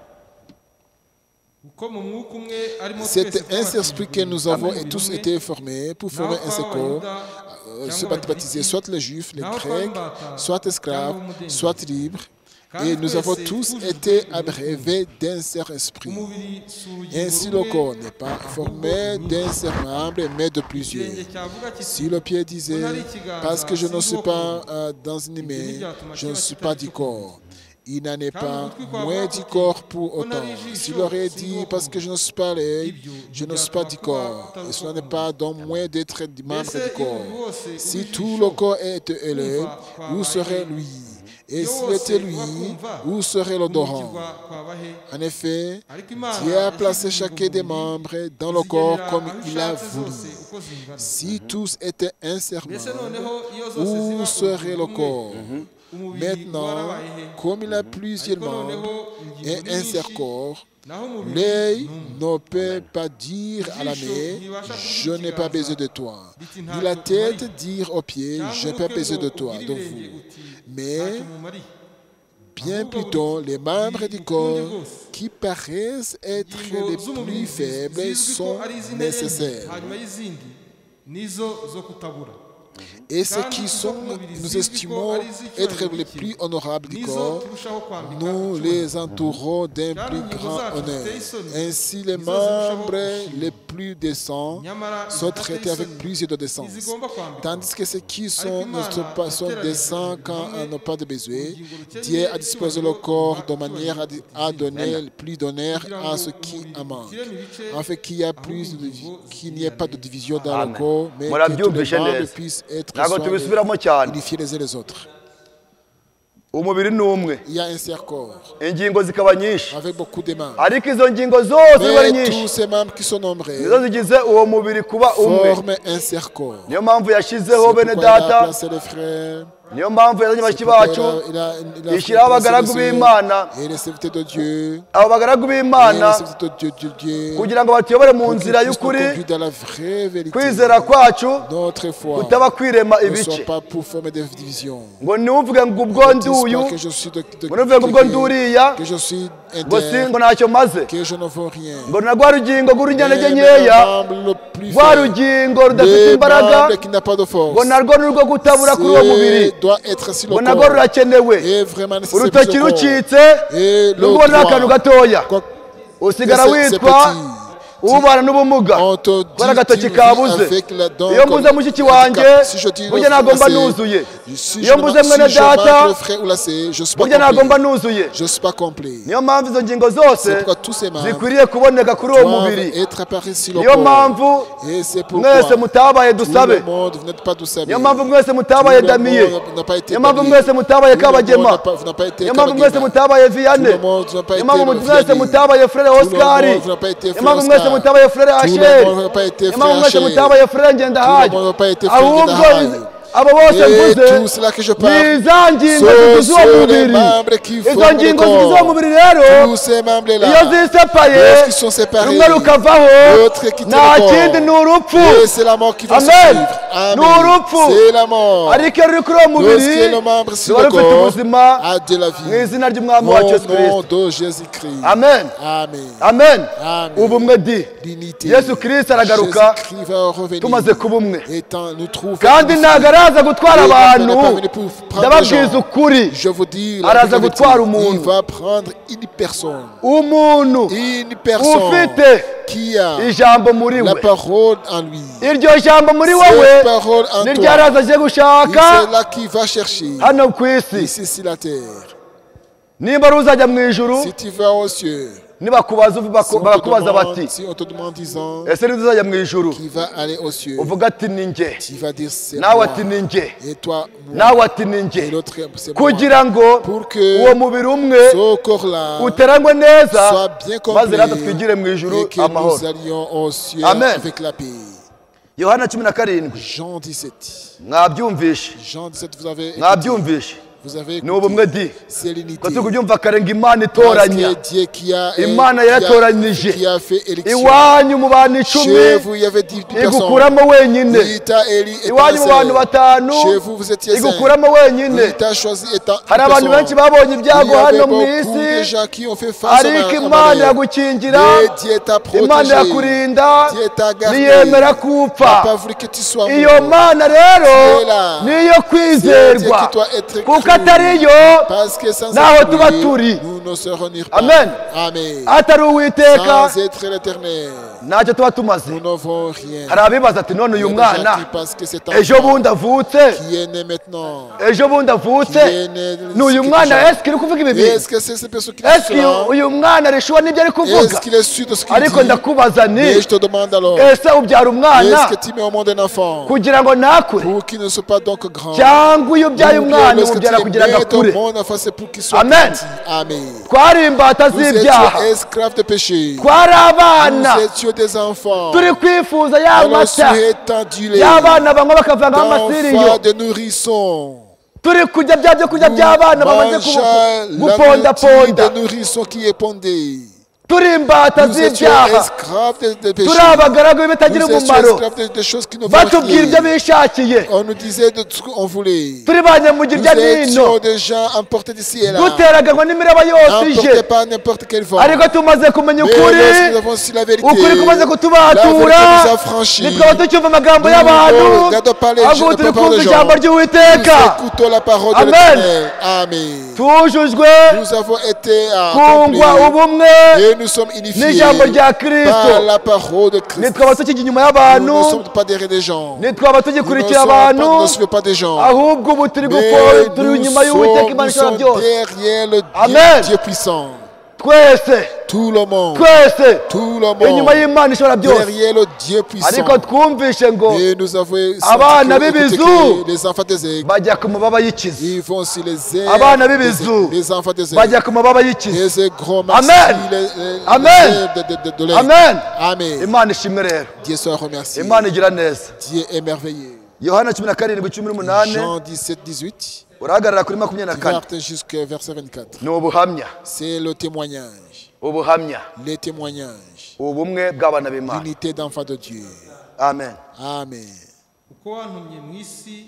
Kuko mu mwuka umwe arimo C'est twese un twabatijwe esprit que nous avons mu et tous mubiri été umwe, formés pour naho former un seul twaba corps, Abayuda euh, se cyangwa baptiser, Abagiriki, soit les juifs, les naho grecs, twaba imbata soit esclaves, cyangwa umudendezo. soit libres. Kandi Et nous avons twese tous twujujwe été ibintu abreuvés d'un seul esprit. umubiri si urugingo Ainsi le rumwe, corps n'est pas formé ahubwo d'un seul membre, mais de plusieurs. ikirenge cyavuga kiti, Si le pied disait, parce que je ne suis pas euh, dans une main, je ne suis pas du corps. Il n'en est pas moins du corps pour autant. S'il aurait dit, parce que je ne suis pas l'œil, je ne suis pas du corps. Et cela n'est pas donc moins d'être du membre du corps. Si tout le corps était l'œil, où serait lui? Et s'il était lui, où serait l'odorant? En effet, Dieu a placé chacun des membres dans le corps comme il a voulu. Si tous étaient un seul membre, où serait le corps? Maintenant, comme il a plusieurs membres et un seul corps, l'œil ne peut pas dire à la main, je n'ai pas besoin de toi. Ni la tête dire aux pieds, je n'ai pas besoin de toi, de vous. Mais bien plutôt, les membres du corps qui paraissent être les plus faibles sont nécessaires. Et ceux qui sont, nous estimons être les plus honorables du corps, nous les entourons d'un plus grand honneur. Ainsi, les membres les plus décents sont traités avec plus de décence. Tandis que ceux qui sont, ne sont pas sont décents quand on n'a pas de besoin, Dieu a disposé le corps de manière à, à donner plus d'honneur à ceux qui en manquent, afin qu'il n'y ait plus de, qu'il n'y ait pas de division dans Amen. le corps, mais que tous les membres neza. puissent être Ntabwo tubisubiramo cyane. unifiés les uns les autres. Umubiri ni umwe, Il y a un seul corps ingingo zikaba nyinshi, avec beaucoup de membres. ariko izo ngingo zose ziba ari Mais tous nyinshi ces membres qui sont nombreux nizo zigize uwo mubiri kuba umwe. forment un seul corps. Niyo mpamvu C'est yashyizeho pourquoi bene il a data, placé les frères, niyo mpamvu yazanye bashiki pourquoi bacu, il a- il a- il a ishyiraho placé abagaragu les b'Imana, sœurs et les serviteurs de Dieu, abo bagaragu et b'Imana les serviteurs de Dieu, de Dieu, kugira ngo batuyobore mu pour qu'ils nzira puissent nous y'ukuri. conduire dans la vraie vérité. Kwizera kwacu Notre foi kutaba kwirema ne ibice, soit pas pour former des divisions. ngo ntiwuvuge ngo ubwo ndi Ne uyu, dis pas que je suis de, de, ngo ntuvuge ngo ubwo ndi uriya, que je suis ngo si inter, ngo ntacyo maze, que je ne vaux rien. ngo na rwa rugingo rw'urunyantege Mais nkeya le membre le plus rwa faible. rugingo rudafite Le imbaraga membre qui n'a pas de force. ngo narwo ni urwo gutabura kuri uwo mubiri Ce doit être sur ngo le narwo corps. rurakenewe Et vraiment nécessaire pour urutoki ce corps. rucitse Et le nubwo ni akantu droit, gatoya quoi usigara que c'est- c'est witwa petit. ubana n'ubumuga On te dit kubera agatoki tu vis kabuze avec la dent iyo comme mbuze mushiki handicap. wanjye Si je dis burya le ntabwo mba frère, nuzuye si iyo je mbuze manque- mwene si je manque data le frère ou la sœur, je suis pas burya ntabwo mba complet. nuzuye Je suis pas complet. niyo mpamvu izo ngingo zose C'est pourquoi tous ces membres zikwiriye kuboneka kuri uwo doivent mubiri être apparus sur le niyo corps. mpamvu Et c'est pourquoi mwese mutabaye tout dusabe le monde, vous n'êtes pas tous savés. niyo mpamvu mwese mutabaye Tout le damiye monde n'a pas été niyo mpamvu Damier. mwese mutabaye Tout le monde kabagema n'a pas- vous n'avez pas été niyo mpamvu Kabagema. mwese mutabaye Tout viyane le monde n'a pas niyo été mpamvu mwese Vianney. mutabaye frere Tout le osikari monde n'a pas été niyo mpamvu Frère mwese Oscar. mutabaye frere Tout le asheri monde n'a pas été niyo mpamvu Frère mwese Achille. mutabaye frere ngendahaye Tout le monde n'a pas été Frère ahubwo Ngendahaye. abo bose Et mvuze tout cela que je ni parle, za ngingo ce zigize uwo sont les mubiri membres qui izo forment le ngingo zigize uwo corps. mubiri rero Tous ces membres-là, iyo zisepaye lorsqu'ils sont séparés, rumwe rukavaho l'autre quitte nta le corps. kindi ni urupfu Et c'est la mort qui va Amen. suivre. Ni urupfu. C'est la mort. ariko iyo ruri kuri uwo mubiri Lorsque le membre sur ruba le rufite corps ubuzima a de la mu vie. izina ry'umwami Au wacu yesu nom kirisito de Jésus-Christ. amen Amen. amen Amen. ubumwe di L'unité. yesu kirisito aragaruka Jésus-Christ va revenir. tumaze kuba umwe Étant nous trouve kandi ntabwo araza gutwara abantu ndababwiza ukuri Je vous dis, la araza vérité, gutwara il umuntu va prendre une personne. umuntu Une personne ufite qui a ijambo muri la we parole en lui. iryo jambo muri wowe Cette parole en niryo toi. araza aje Et gushaka c'est là qu'il va chercher. hano ku isi Ici sur la terre. nimba ruzajya mu ijuru Si tu vas aux cieux, nibakubaza si baku- on, te bakakubaza bati demande, si on te demande disant ese ntuzajya mu ijuru qui va aller aux cieux, uvuga ati ni njye tu vas dire c'est nawe moi. ati ni njye Et toi, moi. nawe ati ni Et njye l'autre, c'est moi. kugira ngo Pour que uwo mubiri umwe ce corps-là uteranywe neza soit bien maze natwe complet twigire mu ijuru et que amahoro nous allions aux cieux Amen. avec la paix. yohana cumi na karindwi Jean dix-sept. mwabyumvishe Jean dix-sept, vous avez écouté. mwabyumvishe Vous avez ni ubumwe écouté. di C'est l'unité. ko turi kubyumva kare ngo imana Parce itoranya que Dieu qui a, Imana qui a- yaratoranije. qui a fait élection. iwanyu mu bantu icumi Chez vous, il y avait dix personnes. igukuramo wenyine Il t'a élu étant iwanyu mu bantu seul. batanu Chez vous, vous étiez cinq. igukuramo wenyine Il t'a choisi étant une hari abantu benshi personne. babonye Il ibyago y avait hano mu beaucoup de isi gens qui ont fait face à ariko ma- à imana ma iragukingira Mais Dieu t'a imana protégé. irakurinda Dieu t'a gardé. ntiyemera Il n'a kupfa pas voulu que tu sois iyo mort. mana rero Cela, niyo c'est kwizerwa Dieu qui doit être kuko cru. atari yo Parce que sans naho être tuba lui, turi nous ne serons nulle part. Amen. Amen. atari uwiteka Sans être l'éternel, ntacyo tuba tumaze nous n'avons rien. hari abibaza ati none uyu Il y a des gens mwana qui pensent que c'est un ejo enfant bundi avutse qui est né maintenant. ejo bundi avutse Qui est né ni uyu qui mwana déjà- esike iri kuvuga ibi Et bintu est-ce que c'est cette personne qui dit esike cela? uyu mwana arishuwa n'ibyo ari Est-ce kuvuga qu'il est sûr de ce qu'il ariko dit? ndakubaza ni Et je te demande alors, ese ubyara umwana est-ce que tu mets au monde un enfant kugira ngo ntakure pour qu'il ne soit pas donc grand? cyangwa iyo ubyaye Ou bien umwana est-ce que umubyara tu kugira ngo mets au akure monde un enfant, c'est pour qu'il soit Amen. petit? Amen. twari imbata Nous z'ibyaha étions esclaves de péché. twari abana Nous étions des enfants. turi kwifuza ya Alors mata souhaitant du lait, y'abana banywa bakavanga amasiriyo d'enfants de nourrissons. turi kurya bya byo kurya by'abana bamaze ku- Mangeant la gupondaponda nourriture de nourrissons qui est pondée. turi imbata Nous étions z'ibyaha esclaves de, de péché. turi abagaragu b'ibitagira Nous étions umumaro esclaves de, de choses qui ne valent batubwira ibyo rien. bishakiye On nous disait de tout ce qu'on voulait. turi ba nyamujya Nous irya n'ino étions des gens emportés d'ici et là. duteraganwa n'imiraba yose ije Emportés par n'importe quel vent. ariko tumaze kumenya Mais ukuri lorsque nous avons su la vérité, ukuri kumaze la kutubatura vérité nous a franchis. nitwaba tucyumva amagambo Nous y'abantu ne regardons pas les ahubwo gens, turi pas kumva les gens. ijambo ry'uwiteka Nous écoutons la parole de Amen. l'Éternel. Amen. tujujwe Nous avons été kungwa accomplis ubumwe et nous sommes unifiés n'ijambo rya par kirisito la parole de Christ. nitwaba tukijya inyuma Nous y'abantu ne sommes pas derrière des gens. nitwaba Nous ne tugikurikira sommes pas, abantu nous ne suivons pas des gens. ahubwo ubu turi Mais gukora turi nous inyuma y'uwiteka sommes, imana nous ishobora sommes byose derrière le Dieu, Amen. Dieu puissant. twese Tout le monde. twese Tout le inyuma monde. y'imana ishobora byose Derrière le Dieu puissant. ariko twumvishe ngo Et nous avons Abana senti que- b'ibizu. que les enfants des aigles, bajya ku mababa y'ikizu ils vont sur les ailes. Abana des b'ibizu. aigles, les enfants des aigles. bajya ku mababa y'ikizu Et ces gros Amen. massifs, les, les, Amen. les ailes de, de, de, de l'aigle. amen Amen. imana ishimwe rero Dieu soit remercié. imana igira neza Dieu est merveilleux. yohana cumi na karindwi cumi n'umunani Jean dix-sept, dix-huit, urahagarara kuri makumyabiri na kane parte jusqu'au verset vingt-quatre. ni ubuhamya C'est le témoignage. ubuhamya Les témoignages. ubumwe bw'abana b'imana L'unité d'enfants de Dieu. amen Amen. uko wantumye mu isi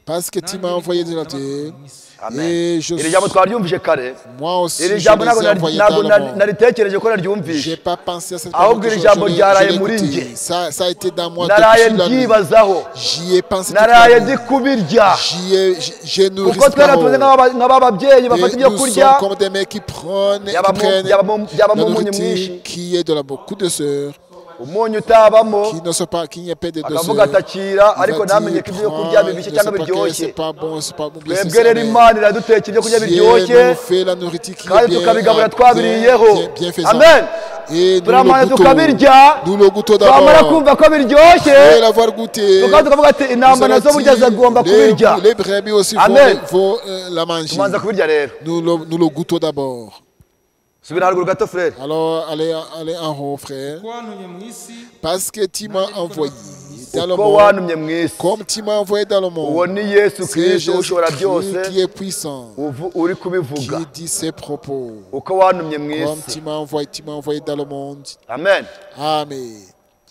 Parce que tu m'as envoyé de la terre. Amen. Et je iri jambo twaryumvise kare moi aussi, iri je jambo les ntabwo ai nari- envoyés ntabwo dans le nari- monde. naritekereje ko Je naryumvise n'ai pas pensé à cette ahubwo parole que iri je- jambo je l'ai- ryaraye je l'ai muri écouté. njye. Ça, ça a été dans moi naraye depuis la nuit. mbyibazaho J'y ai pensé toute naraye la ndi nuit. kubirya J'y ai, j'- j'ai nourri kuko cette twera tumeze parole. nk'aba- nk'aba babyeyi bafata Et ibyo nous kurya sommes comme des mecs qui prennent, qui Yaba mu- prennent yaba mu- yaba la mu munyu nourriture mwinshi. qui est de la beaucoup de sœurs, umunyu utabamo qui ne sont pas, qui n'y a pas de deux akavuga sœurs. atakira Il ariko va ntamenye dire, ko ibyo prends, kurya je bibishye sais cyangwa pas que biryoshye c'est pas bon, c'est pas bon, bien twebwe c'est rero ça, imana iradutekera ibyo kurya Dieu biryoshye nous fait la nourriture qui est kandi bien, tukabigabura bien, twabiriyeho bien, bien faisant. amen Et nous turamanya le goûtons, tukabirya nous le goûtons twamara d'abord. kumva ko biryoshye Et l'avoir goûté, tukaba tukavuga ati intama nous allons nazo burya dire, zagomba les, kubirya les brebis aussi vont, Amen. vont euh, la manger. tumanza kubirya rero Nous le, nous le goûtons d'abord. subira haruguru gato frere Alors, allez, allez en haut, frère. wantumye mu isi Parce que tu m'as envoyé dans le uko monde, wantumye mu isi comme tu m'as envoyé dans le uwo monde. ni yesu C'est kirisito ushobora Jésus-Christ byose qui est puissant, uvu- uri kubivuga qui dit ses propos. uko wantumye mu Comme isi tu m'as envoyé, tu m'as envoyé dans le monde. amen Amen.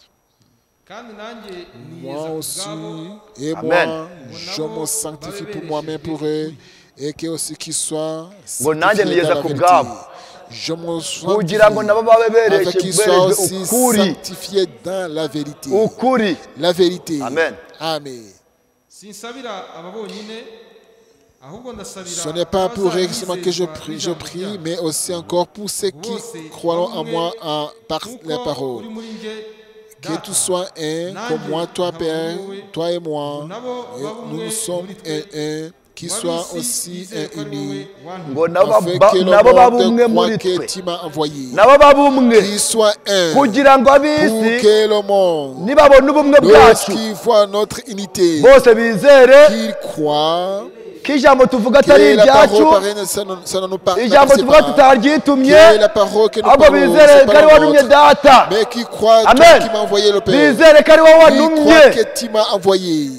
kandi nanjye Moi niyeza ku aussi, bwabo et Amen. moi, je me sanctifie pour moi-même pour eux, et que aussi qu'ils soient Ngo nanjye sanctifiés niyeza dans la ku vérité. bwabo. Je me kugira ngo nabo babe sanctifie, bereshe avec qu'ils soient berejwe aussi ukuri sanctifiés dans la vérité. ukuri La vérité. Amen. Amen. sinsabira aba bonyine ahubwo ndasabira Ce n'est pas pour eux seulement que je abazabizezwa prie, je n'ijambo prie, ryawe. mais aussi encore pour ceux qui Bose croiront en bamwe moi en- par nk'uko les paroles. uri muri nge, Que Data, tout soit un, nanjye comme moi, toi, nkaba Père, muri wowe, toi et moi. nabo Et babe nous umwe sommes muri twe, un, un, qui wab'isi soit aussi bizeye ko un ari wowe uni. wantumye. ngo nabo Afin ba- que le nabo babe umwe monde croit muri que twe tu m'as envoyé. nabo babe umwe Qu'il soit un. kugira ngo Pour ab'isi que le monde, nibabona ubumwe bwacu lorsqu'ils voient notre unité, bose bizere qu'ils croient ko ijambo tuvuga atari que la iryacu parole pareille, ça ne ça ne nous par- ijambo n'appartient tuvuga pas. tutaryitumye Que la parole que nous ahubwo parlons, bizere c'est ko pas ari la wantumye nôtre, data mais qui croient toi Amen. qui m'as envoyé le Père. bizere ko ari wowe Qui wantumye croient que tu m'as envoyé.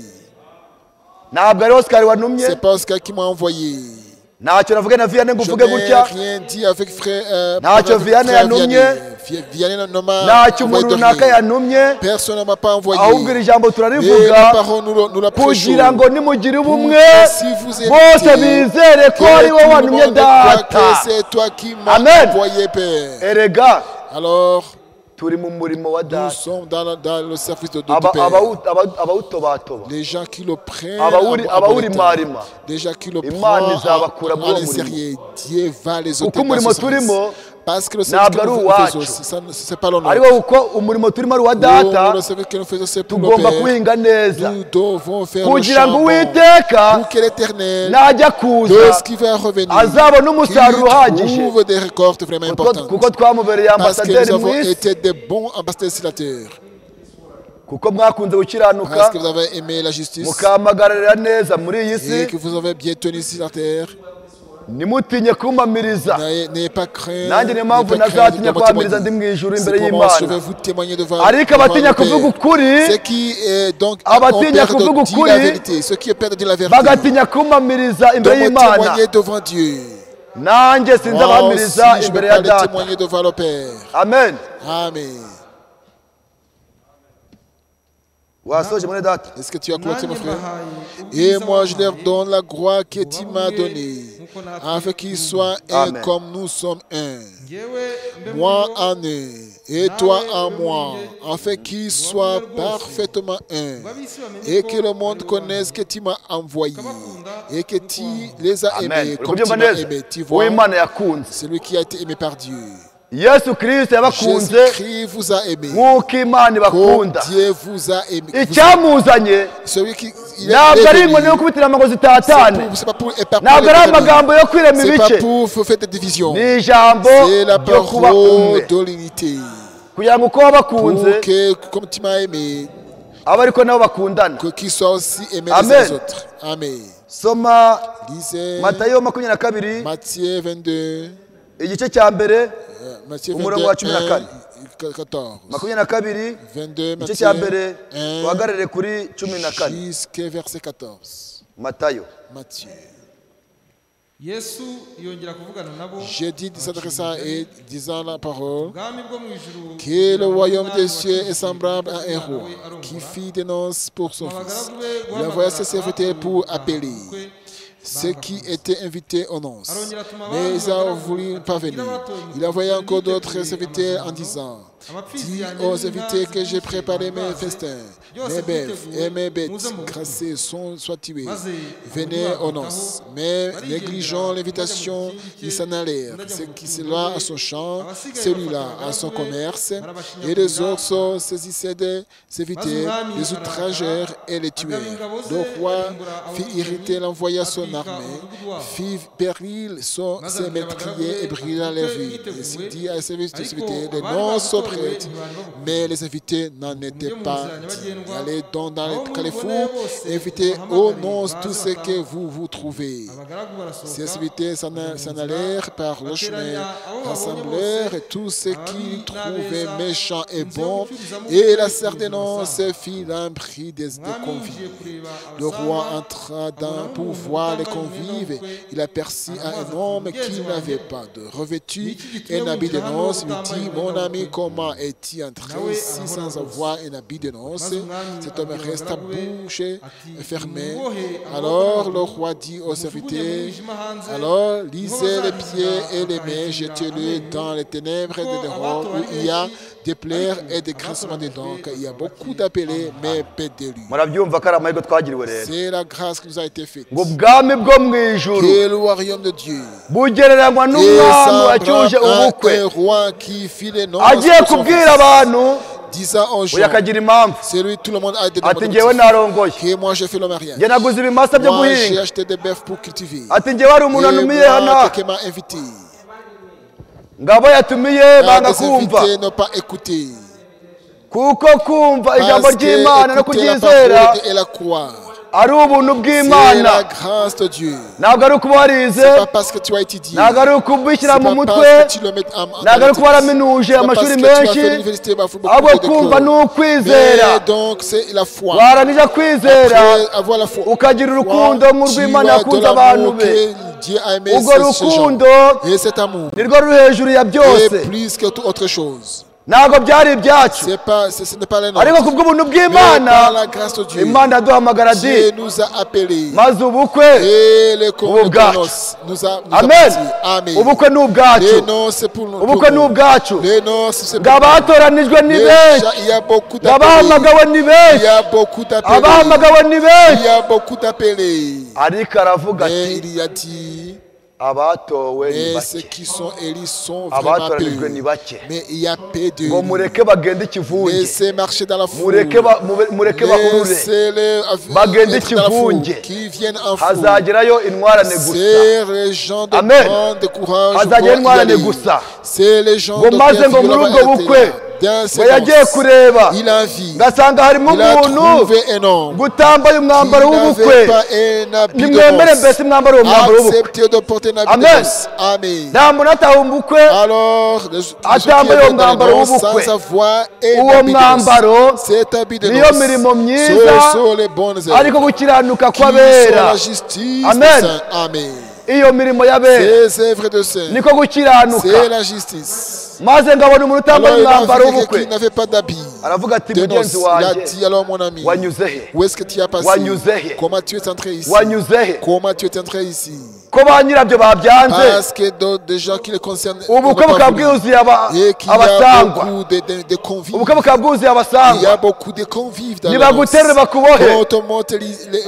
ntabwo ari osikari wantumye C'est pas Oscar qui m'a envoyé. ntacyo navuge na viyane ngo Je uvuge n'ai gutya rien dit avec frère. Euh, Ntacyo avec Vianney frère yantumye. Vianney. Vi- Vianney ne m'a ntacyo envoyé umuntu de runaka rien. yantumye Personne ne m'a pas envoyé. ahubwo iri jambo Et la turarivuga parole, nous, la- nous la prêchons. kugira ngo nimugire ubumwe que si vous bose évitez bizere ko que ari tout wowe le wantumye monde croit que data c'est toi qui m'as Amen. envoyé, Père. erega Alors, turi mu murimo wa nous data sommes dans, le- dans le service de, de, du Aba- Père. abawu- aba- abawutobatoba Les gens qui le prennent Abawuri- à- à abawuri bon marima. état. Les gens qui le Imana prennent izabakura muri à, à uwo l'insérieux. Dieu va les ôter kuko dans umurimo ce service. turimo Parce que le service que ntabwo ari nous faisons, uwacu c'est- ça- c'est pas le ari nôtre. wo uko umurimo turimo ari uwa Nous, data le service que nous faisons, c'est pour le tugomba Père. kuwinga neza Nous devons faire le kugira ngo charbon uwiteka pour que l'Éternel, najya kuza lorsqu'il va revenir, azabona umusaruro uhagije qu'il trouve des récoltes vraiment Kuko- importantes. kuko twamubereye Parce que ambasaderi nous mu avons isi été des bons ambassadeurs la terre. kuko mwakunze gukiranuka Parce que vous avez aimé la justice mukamagararira neza muri iyi si et que vous avez bien tenu sur la terre. ntimutinye kumpamiriza N'ayez n'ayez pas craint. nanjye niyo n'ayez mpamvu pas craint ntazatinya de me kuhamiriza ndi témoigner. mu ijuru C'est imbere pour moi, je y'imana vais vous témoigner devant, ariko devant abatinya le kuvuga Père. ukuri Ceux qui est donc Abatinya ont peur kuvuga de dire ukuri, la vérité, ceux qui ont peur de dire la vérité, bagatinya kumpamiriza de imbere me y'imana témoigner devant Dieu. nanjye Moi sinzabahamiriza aussi, je imbere vais ya pas les data témoigner devant le Père. amen Amen. wasoje muri data Est-ce que tu as cloté, mon Nanjye frère? mbahaye Et ubwiza moi, je leur wampaye, donne la gloire que tu m'as ubabwe donnée, nk'uko natwe afin qu'ils turi. soient un Amen. comme nous sommes un. Njyewe mbe Moi muri bo, en eux, et toi en moi, afin qu'ils soient parfaitement un. ngo ab'isi bamenye Et ko que le ari monde wowe connaisse que tu m'as envoyé, ukabakunda et que nk'uko tu wankunda. les as amen aimés uri comme tu kubyumva m'as neza aimé. Tu vois, uw'imana yakunze celui qui a été aimé par Dieu. yesu kirisito yabakunze Jésus-Christ vous a aimé. nk'uko imana Comme ibakunda Dieu vous a aimé. Vous a- icyamuzanye Celui qui il est ntabwo ari venu, inkoni yo kubitira amago c'est zitatane pour- c'est pas pour éparpiller ntabwo les ari ennemis. amagambo yo kwirema C'est pas ibice pour faire des divisions. ni ijambo C'est la ryo kuba umwe parole de l'unité. kugira ngo uko wabakunze Pour que, comme tu m'as aimé, abe ariko nabo bakundana que qu'ils soient aussi aimés Amen. les uns les autres. Amen. soma Lisez matayo makumyabiri na kabiri Matthieu vingt-deux, igice cya mbere euh, Matthieu Umurongo wa cumi na kane. vingt-deux, quatorze. makumyabiri na kabiri vingt-deux, igice cya Matthieu mbere un, uhagarare kuri cumi na kane jusqu'au verset quatorze. matayo Matthieu. J'ai dit de s'adresser et disant la parole que le royaume des cieux est semblable à un roi qui fit des noces pour son fils. Il envoya ses serviteurs pour appeler ceux qui étaient invités aux noces. Mais ils ont voulu pas venir. Il envoya encore d'autres serviteurs en disant: dis aux invités que j'ai préparé mes festins, mes bœufs et mes bêtes grassées sont soit tuées. Venez aux noces. Mais négligeant l'invitation, ils s'en allèrent. Celui-là à son champ, celui-là à son commerce, et les autres saisissaient des serviteurs, les outragèrent et les tuèrent. Le roi fit irriter, l'envoya son armée, fit périr ses métriers et brilla les rues. Et s'il dit à ses serviteurs: les noces sont prêtes. Mais les invités n'en étaient pas. Allez donc dans les carrefours, invitez aux noces tous ceux que vous vous trouvez. Ces invités s'en allèrent par le chemin, rassemblèrent tous ceux qui trouvaient méchants et bons, et la serre des noces fit l'embris des, des convives. Le roi entra dans pour voir les convives. Il aperçut un homme qui n'avait pas de revêtu et un habit de noces. Il dit: mon ami, comment est-il entré ici sans avoir un habit de noces? Cet homme resta bouche fermée. Alors le roi dit aux serviteurs: alors lisez les pieds et les mains, jetez-les dans les ténèbres de dehors où il y a des pleurs et des grincements de dents. Il y a beaucoup d'appelés, mais peu d'élus. C'est la grâce qui nous a été faite. Que le royaume de Dieu est un roi qui fit les noces disant aux gens, c'est lui, tout le monde a des demandes. Et moi j'ai fait le mariage. Moi j'ai acheté des bœufs pour cultiver. Et moi quelqu'un m'a invité. Les invités n'ont pas écouté. Parce que écouter la parole et la croire, c'est la grâce de Dieu. C'est pas parce que tu as étudié. C'est pas parce que tu le mets en tête. C'est pas parce que tu as fait l'université, il faut beaucoup de cœur. Mais donc c'est la foi. Après avoir la foi, tu as de l'amour que Dieu a aimé ce gens. Et cet amour est plus que toute autre chose. C'est pas, ce n'est pas les nôtres. Mais par la grâce de Dieu, Dieu nous a appelés. Et le convoi de noces nous a appelés. Amen. Les noces c'est pour nous. Les noces c'est pour nous. Il y a beaucoup d'appelés. Il y a beaucoup d'appelés. Il y a beaucoup d'appelés. Et il y a dit: mais ceux qui sont élus sont vraiment peu. Mais il y a peu de. Laissez marcher dans la foule. Laissez-les être dans la foule. Qui viennent en foule. C'est les gens de grande courage. C'est les gens de grande courage. Dans ses danses, il a vu, il a trouvé un homme qui n'avait pas un habit de noces. Acceptez de porter un habit de noces. Amen. Alors, les gens qui avaient dans les noces sans avoir un habit de noces, cet habit de noces, ce sont les bonnes œuvres qui sont la justice. Amen. Amen. Ces œuvres de saints, c'est la justice. Alors il a vu quelqu'un qui n'avait pas d'habit de noces. Il a dit: alors mon ami, où est-ce que tu as passé? Comment tu es entré ici? Comment tu es entré ici? Parce que des gens qui les concernent et qu'il y a beaucoup de, de, de convives. Il y a beaucoup de convives dans le monde. Quand on te monte les, les,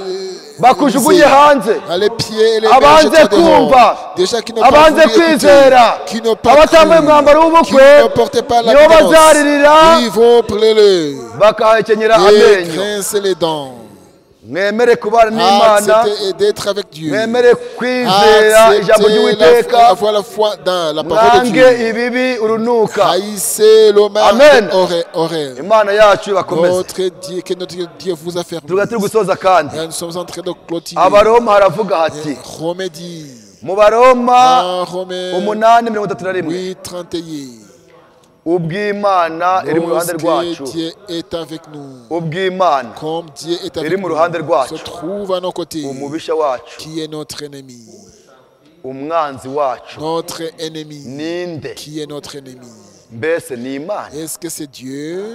les pieds et les mains jetés dehors. Des gens qui n'ont pas voulu écouter, qui n'ont pas cru, qui ne portaient pas la noces. Ils vont pleurer et grincer les dents. Acceptez d'être avec Dieu. Acceptez avoir la foi dans la parole de Dieu. Haïssez le mal oreille. Notre Dieu, que notre Dieu vous a fermé. Nous sommes en train de clôturer. Romains dit, Romains huit trente et un. Ubw'Imana iri mu ruhande rwacu. Dieu est avec nous. Ubw'Imana comme Dieu est avec nous, se trouve à nos côtés, umubisha wacu, qui est notre ennemi. umwanzi wacu Notre ennemi. ninde? Qui est notre ennemi? Mbese ni Imana? Est-ce que c'est Dieu?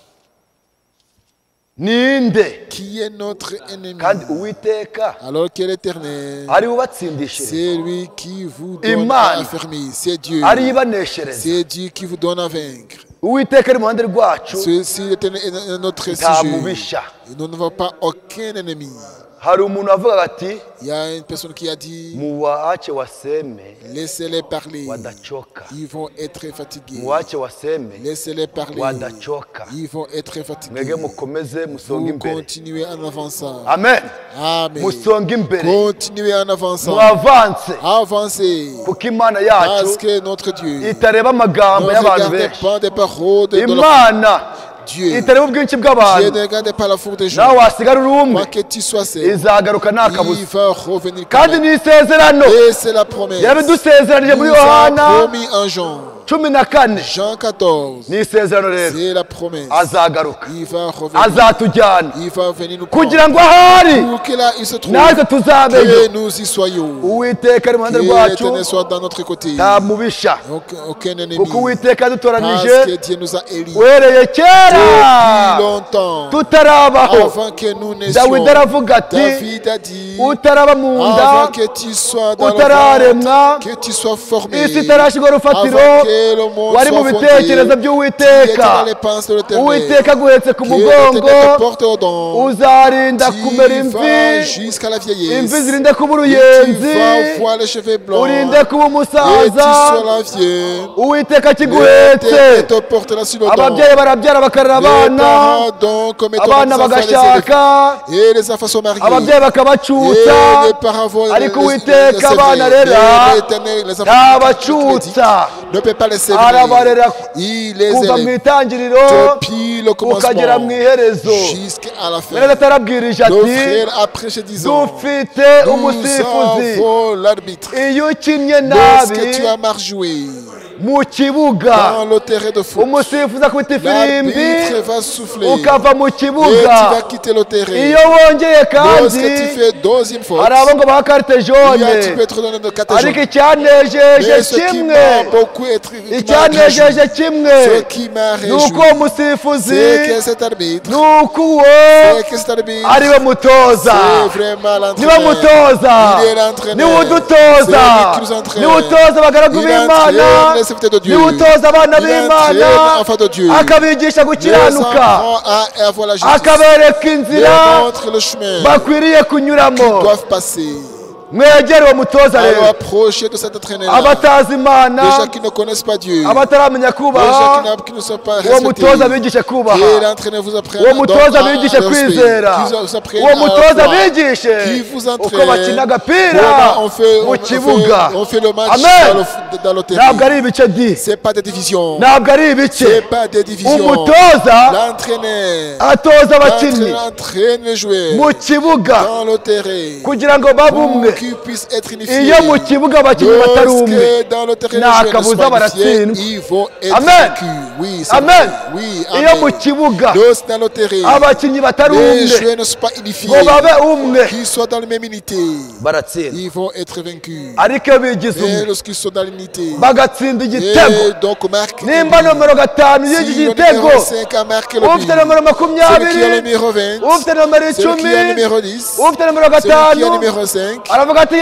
Ninde? Qui est notre ennemi? Kandi Uwiteka Alors que l'Éternel, ari ubatsindishiriza, c'est lui qui vous donne Imana à affermir. C'est Dieu. ari ibaneshereza. C'est Dieu qui vous donne à vaincre. Uwiteka ari mu ruhande rwacu, Ceci l'Éternel est notre nta sujet. mubisha. Nous n'avons pas aucun ennemi. Hari umuntu avuga ati Il y a une personne qui a dit, muwaache waseme laissez-les parler. wadachoka, Ils vont être fatigués. muwaache waseme Laissez-les parler. wadachoka, Ils vont être fatigués. mwege mukomeze musonge Vous imbere. continuez en avançant. Amen. Amen. Musonge imbere, Continuez en avançant. muavanse, Avancez. kuko Imana Parce yacu que notre Dieu itareba ne amagambo y'abantu regarde benshi. pas des paroles de de la Imana Dieu. itareba ubwinshi Dieu bw'abantu. ne regarde pas la foule des gens. Nawe wasigara uri umwe, Quoi que tu sois seul, izagaruka nta il kabuza. va revenir quand Kandi même. ni isezerano Et c'est la promesse. yabidusezeranije muri Il nous a Yohana promis en Jean. cumi na kane. Jean quatorze. Ni isezerano rero, C'est la promesse. azagaruka, Il va revenir. azatujyana Il va venir nous prendre. kugira ngo ahari Pour que là il se trouve. natwe tuzabeyo. Que nous y soyons. Uwiteka ari mu ruhande Que rwacu, l'Éternel soit dans notre côté. nta mubisha, Aucun, aucun ennemi. kuko Uwiteka Parce yadutoranije que Dieu nous a élis. uhereye Depuis kera longtemps. tutarabaho. Avant que nous naissions. Dawidi aravuga ati David a dit. utaraba mu nda, Avant que tu sois dans le utararemwa, ventre, que tu sois formé. isi itarashyirwa urufatiro, Avant que le monde wari mu soit fondé. bitekerezo Qui était by'Uwiteka. dans les pensées de l'Éternel. Uwiteka aguhetse ku Qui mugongo, te porte au don. uzarinda kumera Tu imvi, vas jusqu'à la vieillesse. imvi zirinde kuba Tu uruyenzi, vas voir les cheveux blancs. urinde kuba Et tu umusaza. seras vieux. Uwiteka Et akiguhetse, te portera sur le don. ababyeyi barabyara bakarera Les abana, parents donc commettent abana les enfants les bagashaka, élèves. Et les enfants sont mariés. ababyeyi bakabacuta, Et les parents vont ariko les- Uwiteka les abana sévrer. arera Mais l'Éternel, les enfants ntabacuta, ne peut pas les sévrer. arabarera Il les kuva mu élève itangiriro depuis le ukagera mu commencement iherezo. jusqu'à la fin. Mwene atarabwirije Le ati frère a prêché disant, dufite nous umusifuzi, avons l'arbitre. iyo ukinnye Lorsque nabi tu as mal joué mu kibuga, dans le terrain de foot, umusifuzi akubita ifirimbi l'arbitre va souffler ukava mu et tu kibuga. vas quitter le terrain. Iyo wongeye kandi Lorsque tu fais deuxième faute, hari abo ngo baha carte il y a- jaune, tu peux être donné de quatre ariko jours. icyanejeje Mais ce qui kimwe, m'a beaucoup être, qui m'a réjoui, icyanejeje kimwe ce qui m'a ni uko réjoui, uwo musifuzi, c'est que cet arbitre, ni uko uwo c'est que cet arbitre, ari we mutoza. c'est vraiment niwe l'entraîneur. mutoza, Il est l'entraîneur. niwe udutoza, C'est lui qui nous entraîne. niwe utoza abagaragu Il b'Imana, entraîne les serviteurs de Dieu. niwe utoza abana Il b'Imana, entraîne les enfants de Dieu. akabigisha Les gukiranuka, apprend à avoir la justice. akabereka Il inzira montre le chemin bakwiriye kunyuramo. qu'ils doivent passer. Mwegere uwo mutoza Alors rero, approchez de cet entraîneur. abatazi Imana, Déjà qui ne connaissent pas Dieu. abataramenya Déjà kubaha, qui, n'a- qui ne sont pas uwo mutoza respectés. abigishe kubaha, Et l'entraîneur vous apprenne uwo donc mutoza à- abigishe à respect. kwizera, Qui vous apprenne uwo à mutoza croire. abigishe Qui vous uko entraîne. bakina agapira Comment on fait, on, mu on kibuga. fait, on fait le match Amen. dans le, dans le terrain. Ntabwo ari ibice di, C'est pas des divisions. ntabwo ari ibice. C'est pas des divisions. Umutoza L'entraîneur atoza abakinnyi l'entraîneur entraîne les joueurs mu kibuga dans le terrain kugira ngo babe pour umwe. qu'ils puissent être unifiés. Iyo mu kibuga abakinnyi batari umwe, Lorsque dans le terrain les nta joueurs ne sont kabuza pas unifiés, baratsindwa. ils vont être Amen. vaincus. Oui, c'est Amen. vrai. Oui, iyo mu amen. kibuga Lorsque dans le terrain abakinnyi batari les umwe joueurs ne sont pas unifiés, ngo babe umwe, qu'ils soient dans la même unité, baratsinda. ils vont être vaincus. ariko iyo bigize Et umwe lorsqu'ils sont dans l'unité, bagatsinda igitego, et donc marque nimba nomero gatanu si y'iki le gitego, numéro cinq a marqué le ufite but, nomero celui qui a le makumyabiri, numéro vingt, ufite nomero celui qui a le icumi, numéro dix, ufite nomero celui qui a le gatanu, numéro cinq, aravuga ati il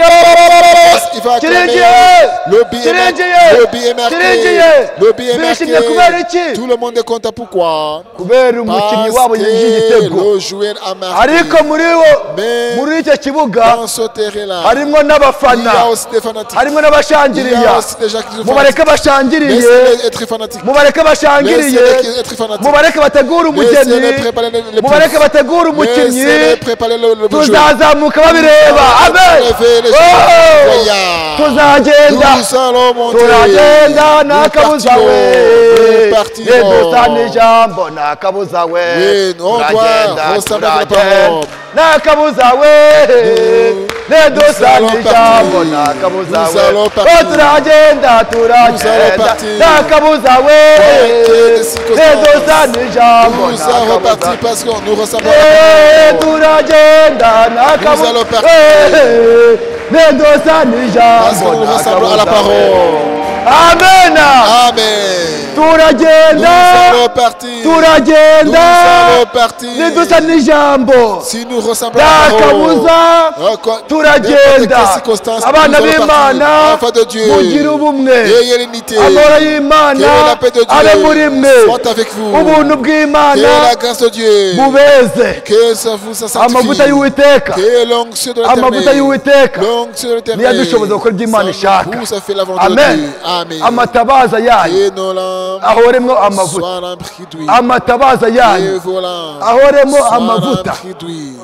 va acclamer. kiringiye, Le billet est marqué. kiringiye, Le billet est marqué. kiringiye. Le billet est Bishimye kubera iki? marqué. Tout le monde est content. Pourquoi? kubera umukinnyi wabo Parce yinjije que igitego. le joueur a marqué. Ariko muri wo, Mais muri icyo kibuga dans ce terrain-là, harimo il y n'abafana, a aussi des fanatiques. harimo Il y a n'abashangiriya. aussi des gens qui sont Mubareke fanatiques. bashangiriye, Laissez-les être fanatiques. mubareke bashangiriye, Laissez-les être fanatiques. mubareke bategure umugeni, Laissez-les préparer les- les mubareke poules. bategure umukinnyi, Laissez-les préparer le, le jeu. tuzazamuka babireba. Amen. Levez les Oh! voyants. Tuzagenda, Nous allons monter. turagenda nta kabuza we, Nous partirons. nedusana ijambo nta kabuza we, Oui, on doit turagenda ressembler à la turagenda parole. nta kabuza we, nedusana allons ijambo partir. nta kabuza Nous we, allons oh partir. turagenda turagenda partir. nta kabuza we, Quelles circonstances. nedusana ijambo Nous nta allons kabuza partir parce que nous ressemblons Eh, à la parole. turagenda nta kabuza allons partir. Eh, nedusa Parce que n'ijambo nous ressemblons à la n'akabuza parole. amena Amen. Nous turagenda allons partir. Nous turagenda allons partir. nedusa n'ijambo Si nous ressemblons à la n'akabuza parole, turagenda abana b'imana enfants de Dieu, mugire ubumwe ayez l'unité, amahoro y'imana que la paix de abe muri Dieu mwe soit avec vous, ubuntu que bw'imana la grâce de Dieu, bubeze que ça vous ça amavuta sanctifie, y'uwiteka que l'onction de amavuta l'éternel, y'uwiteka l'onction de niyo l'éternel, adushoboza gukora ibyo imana ishaka ça nous pousse à faire la volonté de amen Dieu. Amen. amatabaza yayo Et nos lampes ahoremo amavuta soient remplis d'huile. amatabaza Et yayo vos lampes ahoremo soient amavuta remplis d'huile.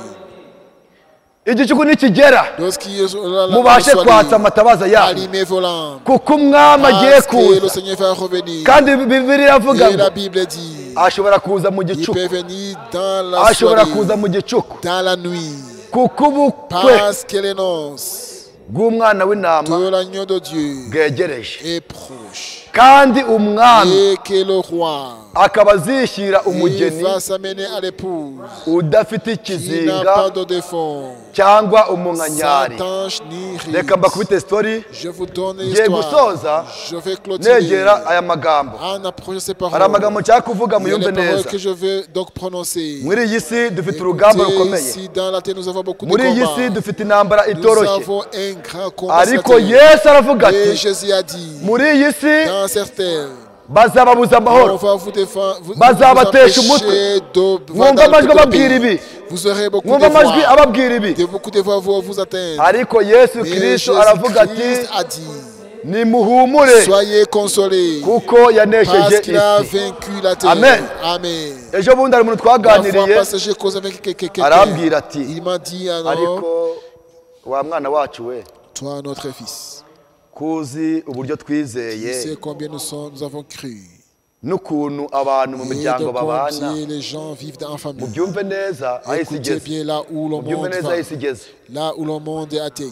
igicuku nikigera Lorsqu'il y a mubashe kwatsa amatabaza yayo allumez vos lampes. kuko umwami agiye Parce que le kuza Seigneur va revenir. kandi bibiri iravuga Et ngo la Bible dit, ashobora kuza mu il gicuku peut venir dans la ashobora soirée, kuza mu gicuku dans la nuit, kuko ubukwe parce que les noces bw'umwana w'intama de l'agneau de Dieu bwegereje est proche. kandi umwami Et que le roi akaba azishyira il umugeni va s'amener à l'épouse udafite qui n'a ikizinga pas de défaut, cyangwa sans umunkanyari tache ni reka ride. mbakubite sitori Je vous donne ngiye l'histoire. gusoza Je vais clôturer negera aya magambo en approchant ces hari paroles. amagambo nshaka kuvuga Il y a muyumve les paroles neza que je vais donc prononcer. muri iyi si dufite urugamba Écoutez, rukomeye ici dans la terre nous avons beaucoup de muri iyi si combats. dufite intambara Nous itoroshye avons un grand combat sur la ariko terre. yesu aravuga Et ati Jésus a dit, muri iyi si dans certaines, bazababuza on amahoro va vous défendre, vous, vous bazabatesha umutwe empêcher de mwumva amajwi ababwira ibi Vous aurez beaucoup mwumva de amajwi voix, ababwira ibi de beaucoup de voix vont vous atteindre. ariko yesu Mais kirisito aravuga ati Jésus-Christ a dit, nimuhumure soyez consolés, kuko yanesheje parce qu'il a isi vaincu la terre. Amen. Amen. ejo bundi hari umuntu La fois twaganiriye passée, j'ai causé avec quelqu'un. arambwira ati Il m'a dit, alors, ariko wa mwana wacu we toi, notre fils, kuzi uburyo tu twizeye sais combien nous, sommes, nous avons cru. n'ukuntu abantu mu Et de miryango babana combien les gens vivent en famille. mubyumve neza aho isi Écoutez igeze bien là où le mubyumve monde neza va, aho isi igeze là où le monde est atteint.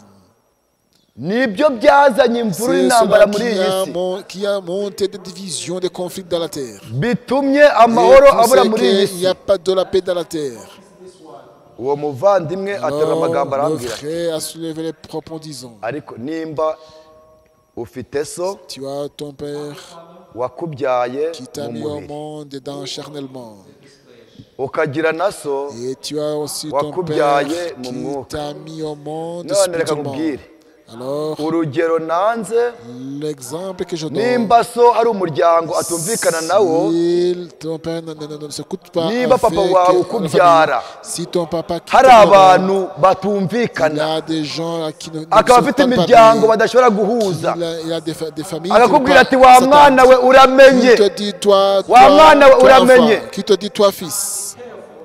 nibyo byazanye imvuru C'est n'intambara cela muri qui iyi a, si mon- qui a monté des divisions, des conflits dans la terre. bitumye Et amahoro pour abura ce muri iyi qu'il si n'y a pas de la paix dans la terre. uwo muvandimwe aterura amagambo Alors, le arambwira ati frère a soulevé les propres en disant, ariko nimba ufite so tu as ton père wakubyaye qui t'a mu mis au mubiri monde dans charnellement. ukagira na so Et tu as aussi ton wakubyaye père mu qui mwuka t'a mis au monde none reka spirituellement. nkubwire Alors, urugero nanze l'exemple que je donne, nimba so ari umuryango atumvikana nawo si ton père ne, ne, ne, ne s'écoute pas, niba papa avec wawe la ukubyara famille, si ton papa quitte hari le monde, abantu il y batumvikana a des gens à qui ne, ne akaba sont afite pas imiryango parmi, badashobora guhuza il a, il a des, fa- des familles akakubwira qui ne ati wa pas mwana we uramenye qui te dit toi, Wa toi, mwana we toi uramenye. enfant, qui te dit toi fils.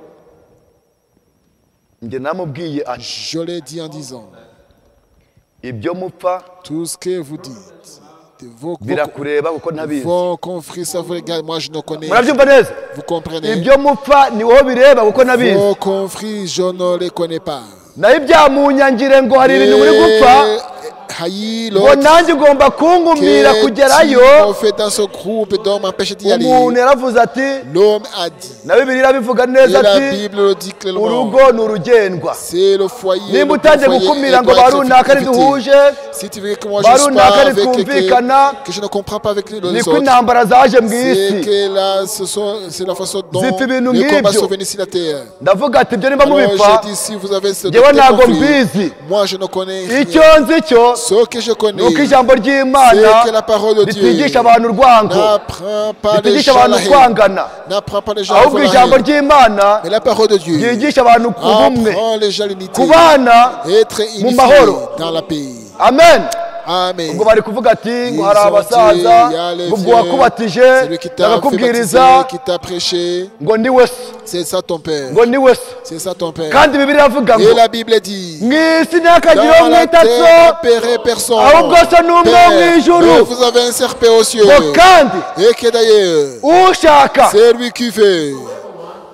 njye namubwiye ati Je l'ai dit en disant, ibyo mupfa tout ce que vous dites, de vos, vos, birakureba kuko ntabizi vos confrères, ça vous regarde, moi je ne connais. murabyumva neza Vous comprenez? ibyo mupfa ni wowe bireba kuko ntabizi Vos confrères, je ne les connais pas. nayo ibyamunyangire ngo hari ibintu muri gupfa hayi ngo nanjye ugomba kunkumira kugerayo on fait dans ce groupe d'hommes empêché d'y aller. umuntu yaravuze ati L'homme a dit, na bibiliya irabivuga et neza la ati Bible le dit clairement, urugo ni urugendwa c'est le foyer. nimba le utangiye foyer, gukumira il ngo doit ba être runaka évité. ntiduhuje Si tu veux que moi ba je ne runaka pas avec quelqu'un ntitwumvikana que je ne comprends pas avec les niko autres, intambara zaje mu c'est isi que là, ce sont, c'est la façon dont Zipfa ibintu les combats nk'ibyo. sont venus sur la terre. ndavuga ati ibyo nimba Alors mubipfa je dis, si vous avez ce njyewe tel ntabwo conflit, mbizi moi je ne connais rien. icyo nzi cyo Ce que je ni connais, uko ijambo ry'imana c'est que la parole de Dieu ritigisha abantu urwango n'apprend pas les ritigisha gens abantu la haine, kwangana n'apprend pas les gens à ahubwo faire la ijambo haine. ry'imana Mais la parole de Dieu ryigisha abantu ku bumwe apprend les gens l'unité, kubana être mu unifiés mahoro. dans la paix. amen Amen. ubwo bari kuvuga ati ngo Ils hari ont abasaza dit, il y a les ngo ubwo vieux, wakubatije celui qui t'a fait akakubwiriza baptiser, qui t'a prêché, ngo ni we se c'est ça ton père. ngo ni we se C'est ça ton père. kandi bibiliya iravuga ngo Et la Bible dit, mu isi ntihakagire uwo dans la mwita so terre n'apparaît personne. ahubwo se n'umwe wo mu Père, ijuru mais vous avez un serpent aux cieux. ngo kandi Et que d'ailleurs, ushaka c'est lui qui fait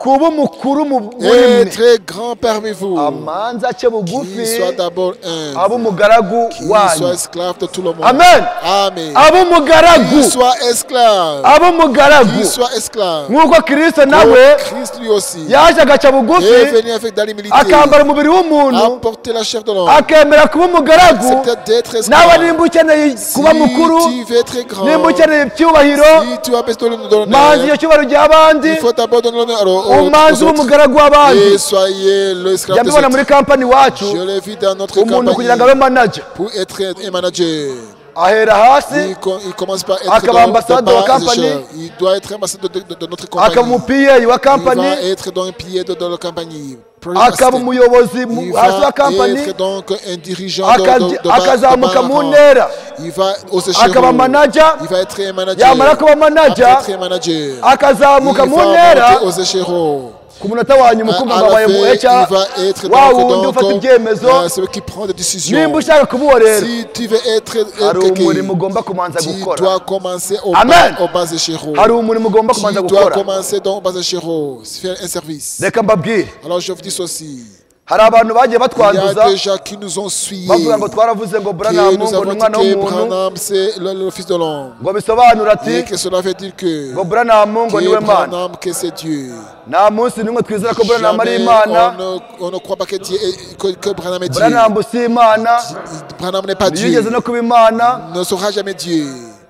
kuba umukuru mu Et mwe très grand parmi vous, amanza ace qui bugufi soit d'abord un, aba umugaragu qui soit wanyu esclave de tout le monde. amen Amen. aba umugaragu Qui soit esclave. aba umugaragu Qui soit esclave. nk'uko kirisito Comme nawe Christ lui aussi yaje agaca est bugufi venu avec dans l'humilité, akambara umubiri w'umuntu apporter la chair de l'homme, akemera kuba umugaragu accepter d'être nawe esclave. nimba ukeneye Si kuba mukuru tu veux être grand, nimba ukeneye icyubahiro si tu as besoin de manza l'honneur, icyo cyubahiro gihabandi il faut d'abord donner l'honneur aux- aux- umanza aux ube autres. umugaragu w'abandi Et soyez l'esclave des yambibona muri autres. kampani iwacu Je l'ai vu dans notre umuntu kugira ngo campagne abe manager pour être un manager. ahera hasi Il, com- il commence par être Akaba dans, ambassadeur dans de la bas compagnie. échelle. Il doit être ambassadeur de, de- de notre akaba compagnie. umupiyeyi wa Il kampani va être dans un pilier de, de la compagnie. Project akaba assistant. umuyobozi mu- Il hasi wa va kampani être donc un dirigeant de, de, akazi- de, bas- de akazamuka bas mu rang. ntera Il va au akaba manager Il va être un manager. yamara kuba manager Après être un manager. akazamuka Il mu va ntera monter aux échelons. ku munota wa nyuma À, ukumva à ngo la abaye fin, mu il eca va être wa donc, wundi donc, ufata ibyemezo euh, celui qui prend des décisions. nimba ushaka kuba uwo rero Si tu veux être hari quelqu'un, umurimo ugomba kubanza tu gukora dois commencer au Amen. bas, au bas échelon. hari umurimo ugomba kubanza Tu dois gukora commencer donc au bas échelon, faire un service. reka mbabwire Alors je vous dis ceci. hari abantu bagiye Il y a batwanduza des gens qui nous ont suivis. bavuga ngo twaravuze ngo Que buranamu nous ngo ni avons dit umwana que w'umuntu Branham c'est le, le fils de l'homme. ngo bisobanura ati Et que cela veut dire que, ngo buranamu ngo niwe que mana Branham que c'est Dieu. nta munsi n'umwe twizera ko buranamu ari Jamais imana on ne, on ne croit pas que, Dieu est- que, que Branham est Dieu. buranamu si imana Branham n'est pas Dieu. ntiyigeze no kuba imana Ne sera jamais Dieu.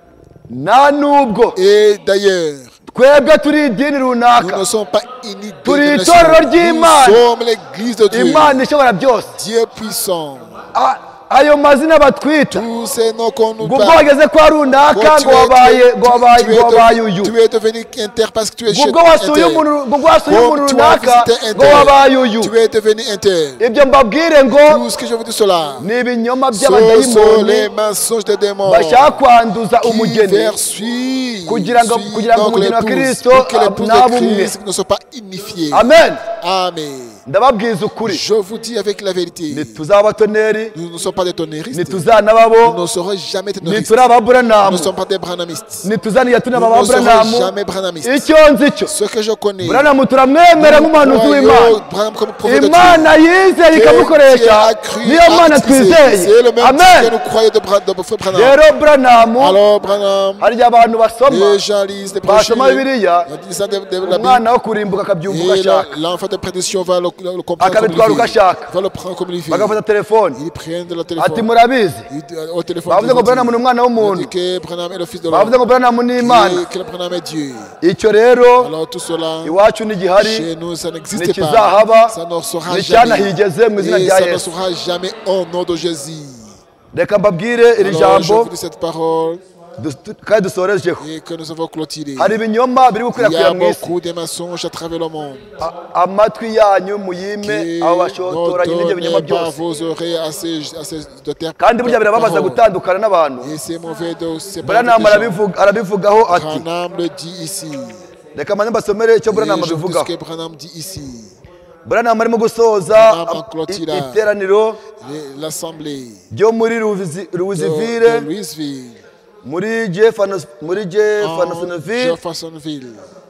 nta nubwo Et d'ailleurs, twebwe turi idini nous runaka ne sommes pas une Turi idole itorero nationale. ry'Imana. Nous sommes l'église de Dieu. imana ishobora byose Dieu puissant. A- ayo mazina batwita Tous ces noms qu'on nous ngo ubwo parle. wageze kwa runaka Quand tu ngo es- wabaye tu- ngo wabaye tu ngo es wabaye devenu- uyu tu es devenu inter parce que tu es ngo chez ubwo wasuye inter. umuntu ngo ubwo wasuye Comme umuntu tu as runaka visité ngo wabaye uyu inter, tu es devenu inter. ibyo mbabwire ngo Tout ce que je vous dis cela, ni ibinyoma ce sont by'abadayimoni les mensonges des démons bashaka kwanduza qui umugeni versuit kugira ngo- suit kugira ngo donc umugeni wa l'épouse, Kristo pour que l'épouse nabe de umwe. Christ ne soit pas unifiée. amen Amen. ndababwiza ukuri Je vous dis avec la vérité, ntituzaba abatoneri nous ne sommes pas des tonnéristes, ntituzanababo nous ne serons jamais des tonnéristes, ntituri nous ababuranamu ne sommes pas des branhamistes, ntituzaniye tuna nous ne serons ababuranamu jamais branhamistes. icyo nzi cyo Ce que je connais, buranamu turamwemera nk'umuhanuzi w'imana croyons Branham comme prophète de Dieu. imana yizeye ikamukoresha niyo mana twizeye C'est le même Dieu amen que nous croyons de, Bra- de Feu Branham. rero buranamu Alors Branham, hari igihe abantu basoma les gens lisent des brochures, basoma bibiliya ils disent de, de la Bible, umwana wo kurimbuka akabyumva uko et la- ashaka l'enfant de prédiction va le, le, le comprendre comme akabitwara il uko veut. ashaka Va le prendre comme il veut. bagafata telefone Ils prennent de la ati téléphone. murabizi Ils- au téléphone, bavuze ils ngo vont buranamu ni dire, umwana ils w'umuntu disent que Branham est le fils de bavuze l'homme, ngo buranamu ni imana et que le Branham est Dieu. icyo rero Alors tout cela, iwacu ntigihari chez nous, ça n'existe ntikizahaba pas. Ça ne sera jamais. nticyanahigeze mu izina Et rya ça ne yesu sera jamais au nom de Jésus. reka mbabwire iri Alors je jambo vous dis cette parole dus- kandi dusorejeho et que nous avons clôturé. hari ibinyoma biri Il y gukwirakwira a mu isi beaucoup de mensonges à travers le monde. A- amatwi yanyu muyime Qui abo ne bashotoranye n'ibyo binyoma donnez pas byose vos oreilles à ces, à ces de terre. kandi burya birababaza gutandukana n'abantu Et c'est mauvais de séparer buranamu des gens. arabivuga- arabivugaho ati Branham le dit ici. reka mbanze mbasomere icyo Et buranamu je vous dis ce abivugaho que Branham dit ici. buranamu arimo gusoza Branham am- en clôtura. i- iteraniro Les- L'assemblée ryo muri Louisi- de, louisville de Louisville, muri Jefferson- muri en jeffersonville Jeffersonville,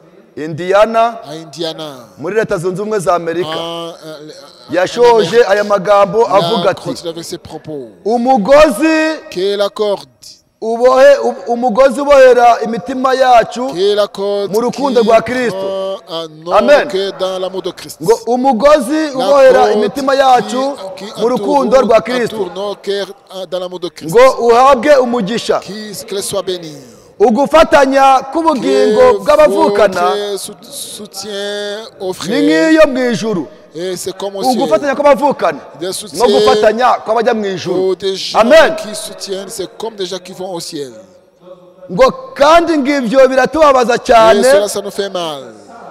indiana à Indiana, muri leta zunze ubumwe za amerika en, euh, yashoje aya magambo avuga il a ati continué avec ses propos. umugozi Qu'il accorde, ubohe u- umugozi ubohera imitima yacu qu'il accorde mu rukundo qui rwa Kristo. prend un nom Amen. que dans l'amour de Christ. ngo umugozi ubohera imitima yacu mu rukundo rwa Kristo Entoure nos cœurs dans l'amour de Christ. ngo uhabwe umugisha Qu'il qu'il soit béni. ugufatanya k'ubugingo bw'abavukana votre sout- soutien aux ni frères. nk'iyo mu ijuru Et c'est comme aussi ugufatanya kw'abavukana des no soutiens gufatanya kw'abajya mu ijuru aux des gens amen qui soutiennent, c'est comme des gens qui vont au ciel. ngo kandi ngibyo biratubabaza Et cyane cela, ça nous fait mal.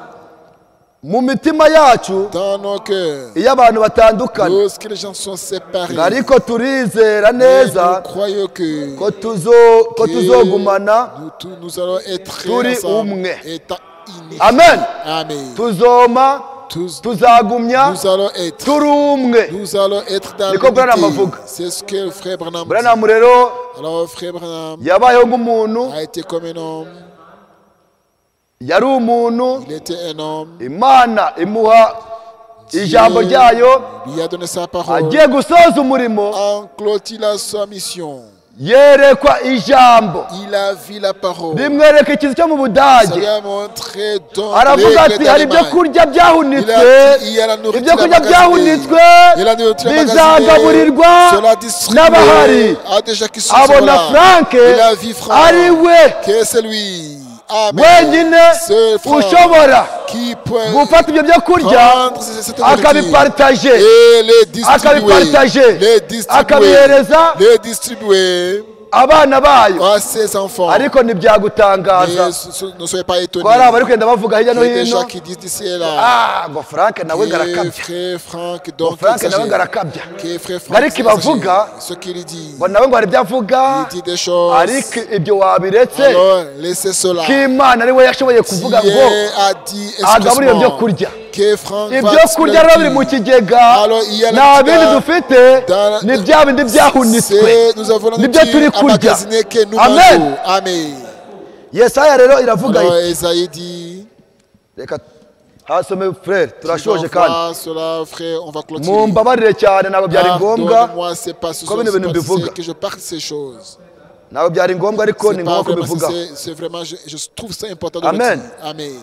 mu mitima yacu Dans nos cœurs, iyo abantu batandukana lorsque les gens sont séparés, ngo ariko turizera et neza nous croyons que, ko tuzo ko que tuzogumana nous, tous- nous allons être Turi ensemble, umwe. étant unis. Amen. Amen. tuzoma Tous- tuzagumya nous allons être, turi umwe nous allons être dans Niko Branham l'unité. avuga. C'est ce que le frère Branham dit. buranamu rero Alors, frère Branham yabayeho nk'umuntu a été comme un homme. yari umuntu Il était un homme. imana imuha ijambo ryayo lui a donné sa parole. agiye gusoza umurimo En clôturant sa mission, yerekwa ijambo il a vu la parole. rimwereka ikizu cyo mu Ça budage lui a montré donc aravuga les ati hari ibyo d'Allemagne. kurya byahunitswe Il y a la nourriture ibyo kurya emmagasinée. byahunitswe Il y a la nourriture bizagaburirwa emmagasinée. Cela distribué n'abahari à des gens qui sont abona là. frank Il a vu Franck, ari we qui est celui. Amen. wenyine Ce Franck ushobora qui peut gufata ibyo byo kurya prendre cette nourriture akabipartaje et les distribuer, akabipartager les distribuer, akabihereza les distribuer abana bayo à ses enfants. ariko ntibyagutangaza Mais ce- ne soyez pas étonnés. ko hari abari kugenda bavuga hirya no Il y a des hino gens qui disent d'ici et là. ah ngo frank nawe Et ngarakabya frère Franck, ngo donc frank nawe exagère. ngarakabya Qui est frère Franck, ariko exagère. ibavuga Ce qu'il dit, ngo nawe ngo hari ibyo avuga il dit des choses. ariko ibyo wabiretse Alors laissez cela. ko imana ari we yashoboye kuvuga ngo Dieu a dit agaburire ibyo expressement kurya que Franck va ibyo kurya rero biri mu kigega Alors, il y a nta le bindi kigega dufite dans- ni bya bindi byahunitswe C'est- nous avons la nibyo turi nourriture kurya emmagasinée que nous amen mangeons. Amen. yesaya rero iravuga Alors iti Esaïe dit, reka hasome frere si turashoje on kandi voit cela, frère, on va clôturer. mumbabarire cyane ntabwo byari ngombwa Pardonne-moi, c'est pas ce ko bino bintu c'est pas- mbivuga c'est que je parle de ces choses. ntabwo byari ngombwa ariko C'est ni pas ngombwa ko vraiment, bivugaho c'est- c'est vraiment, je, je trouve ça important de Amen. le dire. Amen.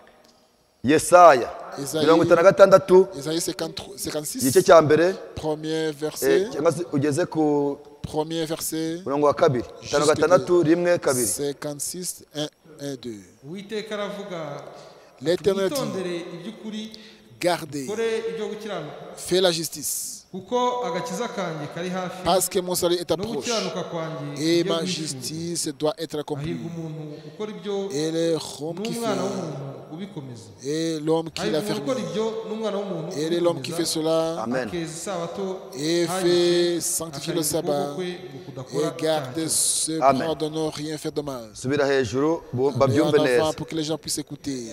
yesaya Isaïe- mirongo itanu na gatandatu Esaïe cinquante-trois- cinquante-six, igice cya mbere premier eh, verset, cyangwa se ugeze ku premier verset, murongo wa kabiri itanu Jusque gatandatu rimwe kabiri cinquante-six, un, un, deux. uwiteka aravuga L'Éternel dit, twitondere iby'ukuri gardez, dukore ibyo gukiranuka fais la justice, kuko agakiza kanjye kari hafi parce que mon salut est no approche, gukiranuka kwanjye et kugiye ma guhishurwa. justice doit être accomplie. hahirwa umuntu ukora ibyo Et les hommes qui n'umwana fait, w'umuntu ubikomeza et l'homme qui hahirwa l'a umuntu ukora fermé, ibyo n'umwana w'umuntu et l'homme qui fait ubikomeza, cela, amen akeza isabato et ntayite, fait sanctifier le akarinda sabbat, ukuboko kwe ngo kudakora et garder icyaha. ce Amen. bras de ne rien faire de mal. subira hejuru bu- Et en babyumve enfant, neza pour que les gens puissent écouter.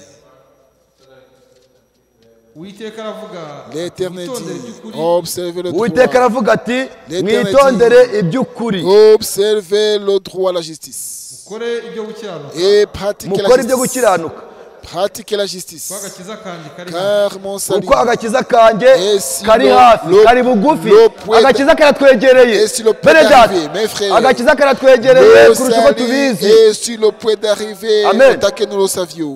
uwiteka aravuga ati, L'Éternel "Witondere dit, iby'ukuri observez le uwiteka droit, aravuga ati L'Éternel mwitondere iby'ukuri observez le droit à la justice, ukore ibyo gukiranuka et pratiquez la mukore ibyo justice. gukiranuka Pratiquez la justice, kuko agakiza kanjye kari hafi car mon salut kuko agakiza kanjye Et si kari le- hafi le- kari bugufi le poids- agakiza karatwegereye Et si le poids bene data d'arriver, mes frères, agakiza karatwegereye le kurusha uko salut tubizi est sur le point d'arriver, Amen. autant que nous le savions.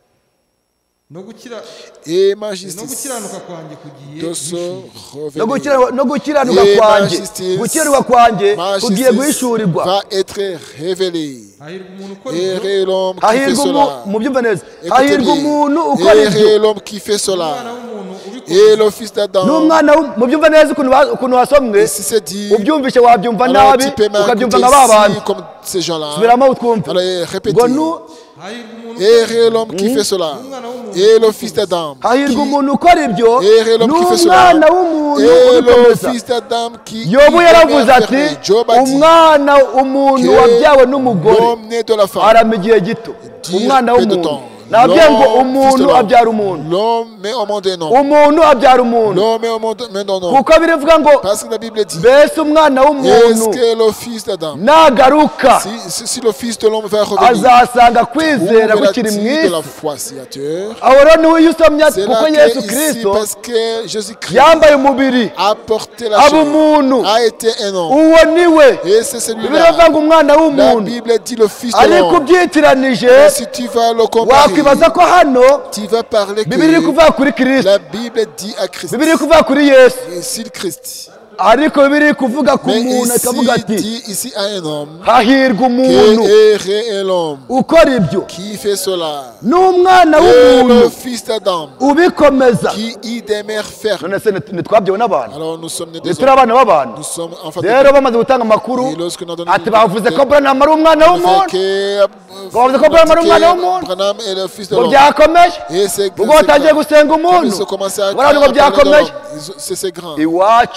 no gukira Et ma no justice gukiranuka kwanjye kugiye de se guhishurwa. no revenir. gukira- no gukiranuka Et ma kwanjye justice- gukiranirwa kwanjye Ma kugiye justice guhishurirwa va être révélée. hahirwa umuntu ukora Et ibyo l'homme qui fait hahirwa umu- cela. mubyumve neza Écoutez hahirwa bien. umuntu ukora ibyo Et l'homme qui fait umwana cela. w'umuntu Et ubikomeza le fils d'Adam. n'umwana w'u- mubyumve neza ukuntu wa- ukuntu wasomwe Ici c'est dit. ubyumvishe wabyumva Alors nabi tu peux ukabyumva m'écouter nka ba ici bantu comme ces gens-là. subiramo utwumve Alors répétez. ngo nu hahirwa umuntu Et l'homme qui fait cela. Et le fils d'Adam. hahirwa qui- umuntu ukora ibyo Et l'homme qui fait cela. n'umwana w'umuntu Et le ubikomeza fils d'Adam qui yobu qui yaravuze demeure ati fermé. Job a dit umwana umuntu que wabyawe n'umugore l'homme né de la femme. arama igihe gito Dire umwana peu de w'umuntu temps. nabwiye ngo L'homme, umuntu fils de l'homme. abyara umuntu L'homme met au monde un homme. umuntu abyara umuntu L'homme met au monde un homme. kuko birivuga ngo Parce que la Bible dit, mbese umwana est-ce w'umuntu que le fils d'Adam, nagaruka si, si, si le fils de l'homme va revenir, azasanga kwizera gukiri mu trouve-t-il de la isi foi, Seigneur? aho rero niho iyo usomye C'est kuko là yesu que ici, kirisito parce que Jésus-Christ yambaye umubiri a porté la aba chair, umuntu a été un homme. uwo niwe Et c'est biravuga celui-là. ngo umwana La w'umuntu Bible dit le fils de ariko l'homme. ubyitiranije Mais si tu vas le comparer, wakwibaza ko hano tu vas parler bibiri iri que kuvuga kuri kirisito la Bible dit à Christ, bibiri iri kuvuga kuri yesu et sur Christ. ariko bibiri iri kuvuga ku Mais muntu ikavuga ici, ati dit ici à un homme hahirwa qui umuntu est réel homme ukora ibyo qui fait cela. n'umwana Et le w'umuntu fils d'Adam ubikomeza qui y demeure ferme. none se nit- ntitwabyewe n'abantu Alors nous sommes des ntituri hommes. abana b'abantu Nous sommes enfants de rero bamaze gutanga amakuru Et lorsque nous donnons ati bavuze ko Branham ari umwana w'umuntu bavuze ko Branham ari umwana w'umuntu Branham est le fils de ngo l'homme. byakomeje Et c'est ubwo batangiye gusenga Comme umuntu ils ont commencé à, à baravuga ngo parler de byakomeje l'homme. Ils ont- c'est c'est grand. iwacu Chez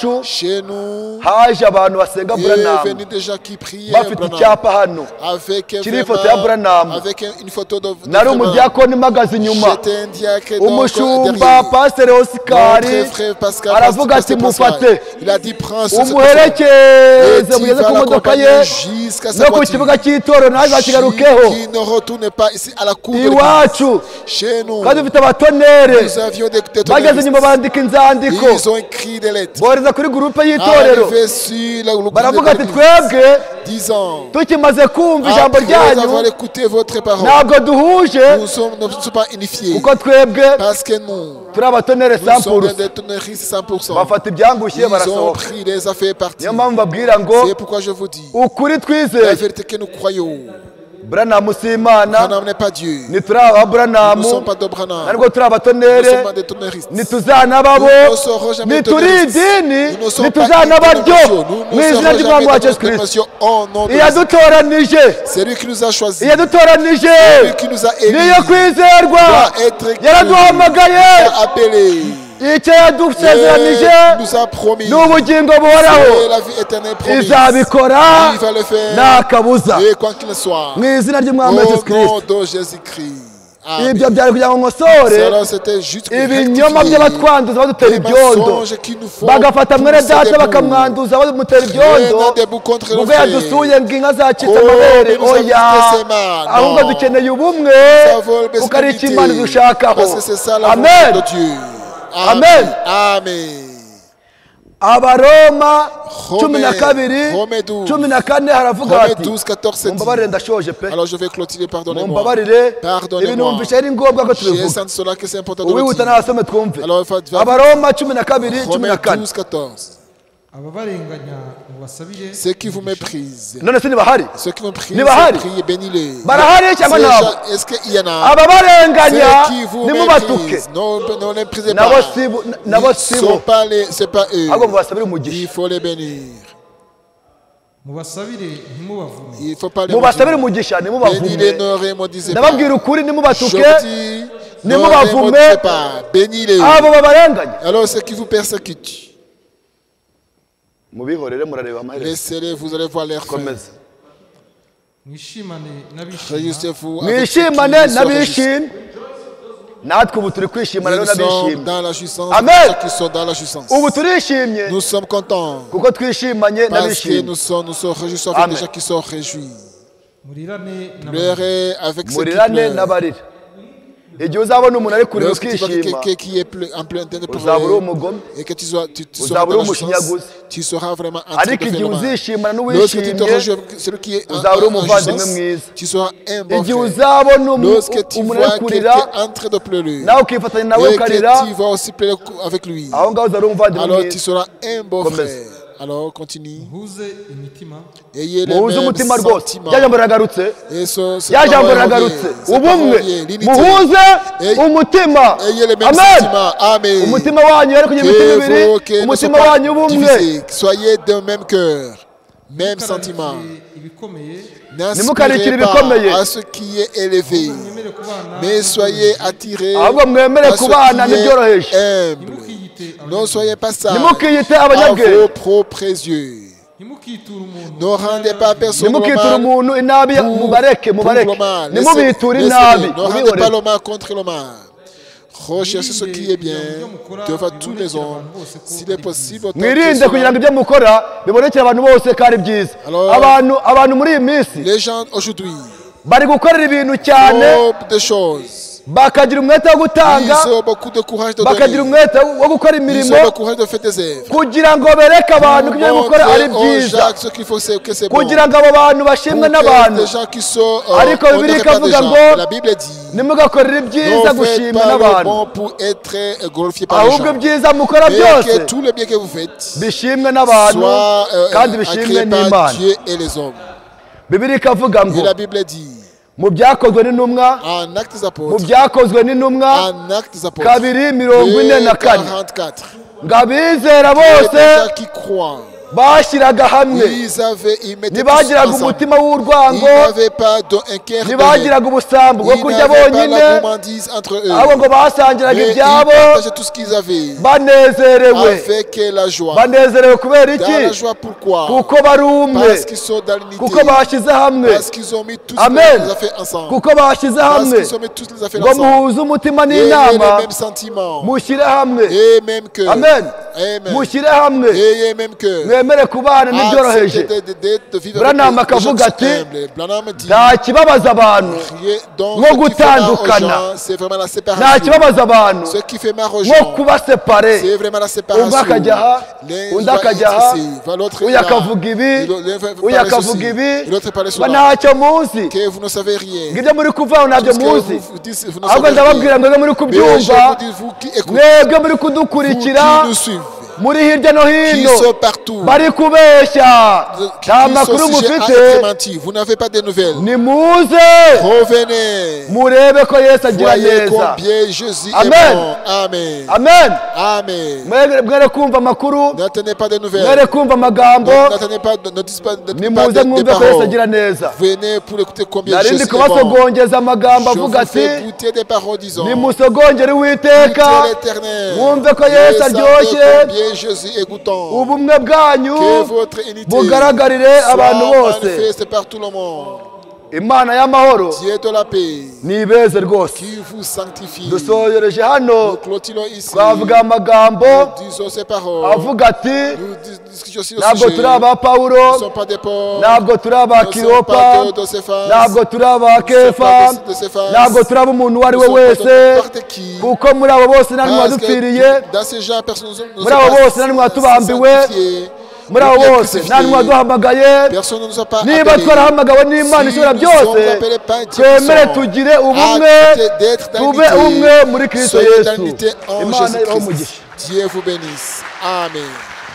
Chez nous, haje abantu basenga il est Branham venu des gens qui priaient bafite Branham, icyapa hano avec, kiriho ifoto ya Branham. avec une photo de, de nari Branham. umudiyakoni mpagaze inyuma. J'étais un diacre donc umushumba derrière. pasiteri osikari Notre frère Pascal, aravuga ati Pasteur Pascal, mufate il a dit prends ce umuherekeze mugeze ku modoka ye jusqu'à no sa ku voiture. kibuga cy'itorero nawe bakigarukeho Qui ne retourne pas ici à la cour de iwacu l'église. Chez nous, kandi dufite abatonere nous avions des, des bageze inyuma tonneristes. bandika inzandiko Ils ont écrit des lettres. bohereza kuri gurupe y'itorero Arrivé sur la groupe baravuga ati de twebwe disant tukimaze kumva ijambo après ryanyu avoir écouté votre parole, ntabwo duhuje nous sommes, nous ne sommes pas unifiés. kuko twebwe Parce que nous, turi abatonere nous sommes sampurusi des tonneristes cent pour cent. bafata ibyangushye Ils ont barasohoka. pris les affaires parties. niyo mpamvu babwira ngo C'est pourquoi je vous dis, ukuri la twizeye vérité que nous croyons, Branham si Imana Branham n'est pas Dieu. ntituri aba Nous Branham ne sommes pas de Branham. ntabwo turi Nous ne abatonere sommes pas des tonneristes. ntituzanababo Nous ne serons jamais ntituri tonneristes. idini Nous ne sommes pas ntituzanabaryo une mu izina dénomination. Nous ry'umwami ne wacu serons yesu jamais une kirisito dénomination au nom de Jésus. iyadutoranije C'est lui qui nous a choisis. iyadutoranije Lui qui nous a élus. niyo kwizerwa Doit être cru. yaraduhamagaye Doit appelé. icyo yadusezeranije Et nous a promis. ni ubugingo buhoraho C'est la vie éternelle promise. izabikora Il va le faire. nta kabuza Et quoi qu'il soit. mu izina ry'umwami yesu Au nom kirisito de Jésus-Christ. Amen. ibyo byari kugira ngo nkosore Alors c'était juste pour ibinyoma rectifier by'abatwanduza badutera les ibyondo mensonges qui nous font bagafata mwene pousser data des bouts. bakamwanduza bamutera ibyondo Rien des bouts contre le ubwo frère. yadusuye ngo inka zacitse Oh, amabere nous avons oya quitté ces mains. ahubwo Non. dukeneye ubumwe Nous avons besoin kuko ari icyo d'unité. imana idushakaho Parce que c'est ça la amen volonté de Dieu. Amen. Amen. abaroma Rome- cumi na kabiri Rome douze. cumi na kane haravuga Romains hati douze, quatorze, c'est dit. mumbabarire ndashoje pe Alors je vais clôturer, pardonnez-moi. mumbabarire ibi Pardonnez-moi. numvise ari ngombwa ko J'ai tubivuga senti cela que c'est important de le uwihuta dire. n'abasome twumve Alors il faut abaroma cumi na kabiri cumi na Romains kane douze, quatorze. ababarenganya mubasabire Ceux qui vous méprisent, none se ntibahari ceux qui vous méprisent, Ntibahari. priez, bénis-les. barahari cyangwa Ces ntabwo gens- Est-ce qu'il y en a? ababarenganya Ceux qui vous nimubatuke méprisent, non, non les méprisez nabo pas. sibo nabo Ils sibo sont pas les, c'est pas eux. ahubwo mubasabire umugisha Il faut les bénir. mubasabire ntimubavume Il faut pas les mubasabire maudire. umugisha Bénis-les, ntimubavume ne maudissez pas. ndababwira ukuri Je nimubatuke vous dis, ne Ntimubavume. maudissez pas. Bénis-les. abo babarenganya Alors ceux qui vous persécutent, mubihorere murareba amaherezo laissez-les, vous allez voir leur fin. komeza mwishimane n'abishima Réjouissez-vous avec ceux mwishimane qui se réjouissent. n'abishimye natwe ubu turi kwishimana rero Nous sommes n'abishimye dans la jouissance. Amen. Ceux qui sont dans la jouissance. ubu turishimye Nous sommes contents kuko twishimanye parce que n'abishimye nous sommes, nous sommes réjouissants avec Amen. des gens qui sont réjouis. murirane n'abandi Pleurez avec ceux qui murirane pleurent. n'abarira igihe uzabona umuntu ari kurira Lorsque tu vois ukishima quelqu'un qui est ple- en plein train de uzaba uri pleurer umugome et que tu, sois, tu, tu Uzaba seras dans uri la jouissance, umushinyaguzi. tu seras vraiment en train de ariko faire igihe le mal. uzishimana Lorsque tu te n'uwishimye réjouis avec celui qui est en, uzaba uri en, en umuvandimwe jouissance, mwiza tu seras un bon igihe frère. uzabona umu- Lorsque tu umuntu ari vois kurira quelqu'un en train de pleurer nawe ukifatanya nawe et ukarira que tu vas aussi pleurer avec lui, aho ngaho uzaba uri umuvandimwe alors tu mwiza seras un bon Comme frère. ça. Alors continue. muhuze imitima Ayez les muhuze mêmes umutima rwose sentiments. rya jambo riragarutse Et ce, ce rya jambo parole riragarutse revient. Cette ubumwe parole revient. L'unité. muhuze Et- umutima Ayez les mêmes amen sentiments. Amen. umutima wanyu yari kugira imitima Que ibiri vos cœurs ne soient umutima pas wanyu ubumwe divisés. Soyez d'un même cœur, même sentiment. mukararikire ibikomeye N'aspirez Ntimukarikire pas ibikomeye. à ce qui est élevé, mwemere kubana mais soyez attirés ahubwo mwemere à ce kubana qui est n'ibyoroheje humble. ntimukiyite Ne soyez pas sages ntimukiyite à abanyabwenge vos propres yeux. ntimukiture umuntu Ne rendez pas personne le ntimukiture mal umuntu inabi pour, mubareke pour mubareke le mal. ntimubiture Laissez- inabi laissez-le. Ne rendez mubihorere pas le mal contre le mal. Recherchez ce qui est bien devant tous les hommes. S'il est possible, autant que mwirinde cela. kugira ngo ibyo mukora bibonekere abantu bose ko ari byiza Alors- abantu abantu muri iyi minsi Les gens aujourd'hui, bari gukorera ibintu cyane beaucoup de choses. bakagira umwete wo Ils gutanga ont beaucoup de courage de bakagira donner. umwete wo gukora Ils imirimo ont le courage de faire des œuvres. kugira ngo bereke abantu ko ibyo bari gukora ari Montrer aux byiza gens ce qu'il faut, c'est que c'est bon. kugira ngo abo bantu bashimwe Pour que n'abantu des gens qui sont euh, Ariko Bibiliya honorés par des ikavuga gens. ngo, La Bible dit, ntimugakorere ibyiza ne faites gushimwa pas le n'abantu bon pour être euh, glorifié par les ahubwo gens. ibyiza mukora Mais byose que tout le bien que vous faites bishimwe n'abantu soit euh, kandi bishimwe agréé par n'imana Dieu et les hommes. Bibiliya ikavuga ngo Et la Bible dit, mu byakozwe n'intumwa en Actes des mu Apôtres, byakozwe n'intumwa en Actes des Apôtres, kabiri mirongo ine na kane quarante-quatre, ngo abizera il y a bose des gens qui croient bashyiraga hamwe Ils avaient, ils mettaient ntibagiraga tous ensemble. umutima Ils w'urwango n'avaient pas de- un cœur de ntibagiraga ubusambo bwo Ils kurya n'avaient pas bonyine la gourmandise entre eux. ahubwo ngo basangiraga Mais ils ibyabo partageaient tout ce qu'ils avaient banezerewe avec la joie. banezerewe kubera Dans iki la joie, pourquoi? kuko bari umwe Parce qu'ils sont dans l'unité. kuko bashyize hamwe Parce qu'ils ont mis tous Amen. les affaires ensemble. kuko bashyize Parce hamwe qu'ils ont mis tous les affaires ngo ensemble. muhuze umutima Et les n'inama mêmes sentiments. mushyire hamwe Et même que. amen Amen. mushyire hamwe Et même que. mwemere kubana n'ibyoroheje Accepter de, de, de vivre Branham avec les gens qui akavuga sont ati, humbles. Branham dit. nta kibabaza abantu Rien- donc, nko ce qui fait mal aux gutandukana. gens, c'est vraiment la nta séparation. kibabaza abantu Ce qui fait mal aux nko gens, kubasepare c'est vraiment la umwe séparation. akajya aha L'un undi va akajya être aha ici, va l'autre uyu là. akavuga ibi Et l'autre- l'un va uyu parler akavuga ceci, ibi et l'autre parler ba cela. ntacyo muzi Que vous ne savez rien. ngo ibyo muri kuvaho ntabyo Tout ce que muzi vous- vous dites, vous ne ahubwo savez ndababwira rien. ngo mwe muri Mais je kubyumva vous dis, vous qui écoutez, mwebwe muri vous kudukurikira qui nous suivez, muri hirya no qui hino sont partout, bari kubeshya qui nta sont makuru sujets à mufite être mentis, vous n'avez pas de nouvelles. nimuze Revenez. murebe ko yesu agira Voyez neza combien Jésus Amen. est bon. Amen. amen Amen. Mwere- mwere kumva amakuru N'attendez pas de nouvelles. mwere kumva amagambo N'attendez pas, ne dites pas, ne dites pas nimuze des, des mwumve ko yesu paroles. agira neza Venez pour écouter combien nari Jésus ndi est bon. kubasogongeza amagambo Je avuga vous fais ati goûter des paroles disant. nimusogongere uwiteka Goûtez l'Éternel. mwumve ko Et yesu sentez aryoshye combien Jésus est goûtant. ubumwe bwanyu Que votre unité bugaragarire abantu soit bose manifeste par tout le monde. imana y'amahoro Dieu de la paix nibeze rwose qui vous sanctifie. dusohereje hano Nous clôturons ici. twavuga amagambo Nous disons ces paroles. avuga ati Nous dis- discutons aussi le ntabwo sujet. turi aba Nous ne pawulo sommes pas des pauvres. ntabwo turi aba Nous ne sommes kiropa pas de, de ces femmes. ntabwo turi aba kefa de ces femmes. ntabwo turi aba umuntu uwo ari we Nous sommes pas wese de n'importe qui. kuko muri abo bose nta n'umwe Parce wadupfiriye que dans ces gens, personne ne nous muri abo bose nta n'umwe watubambiwe muri abo bose nta n'umwe waduhamagaye Personne ne nous a pas niba appelés. twarahamagawe n'imana Si ishobora nous byose sommes appelés par Dieu, twemere nous sommes tugire ubumwe actés d'être dans tube l'unité. umwe muri kristo Soyez dans yesu l'unité en imana ibahe Jésus-Christ. umugisha Dieu vous bénisse. Amen.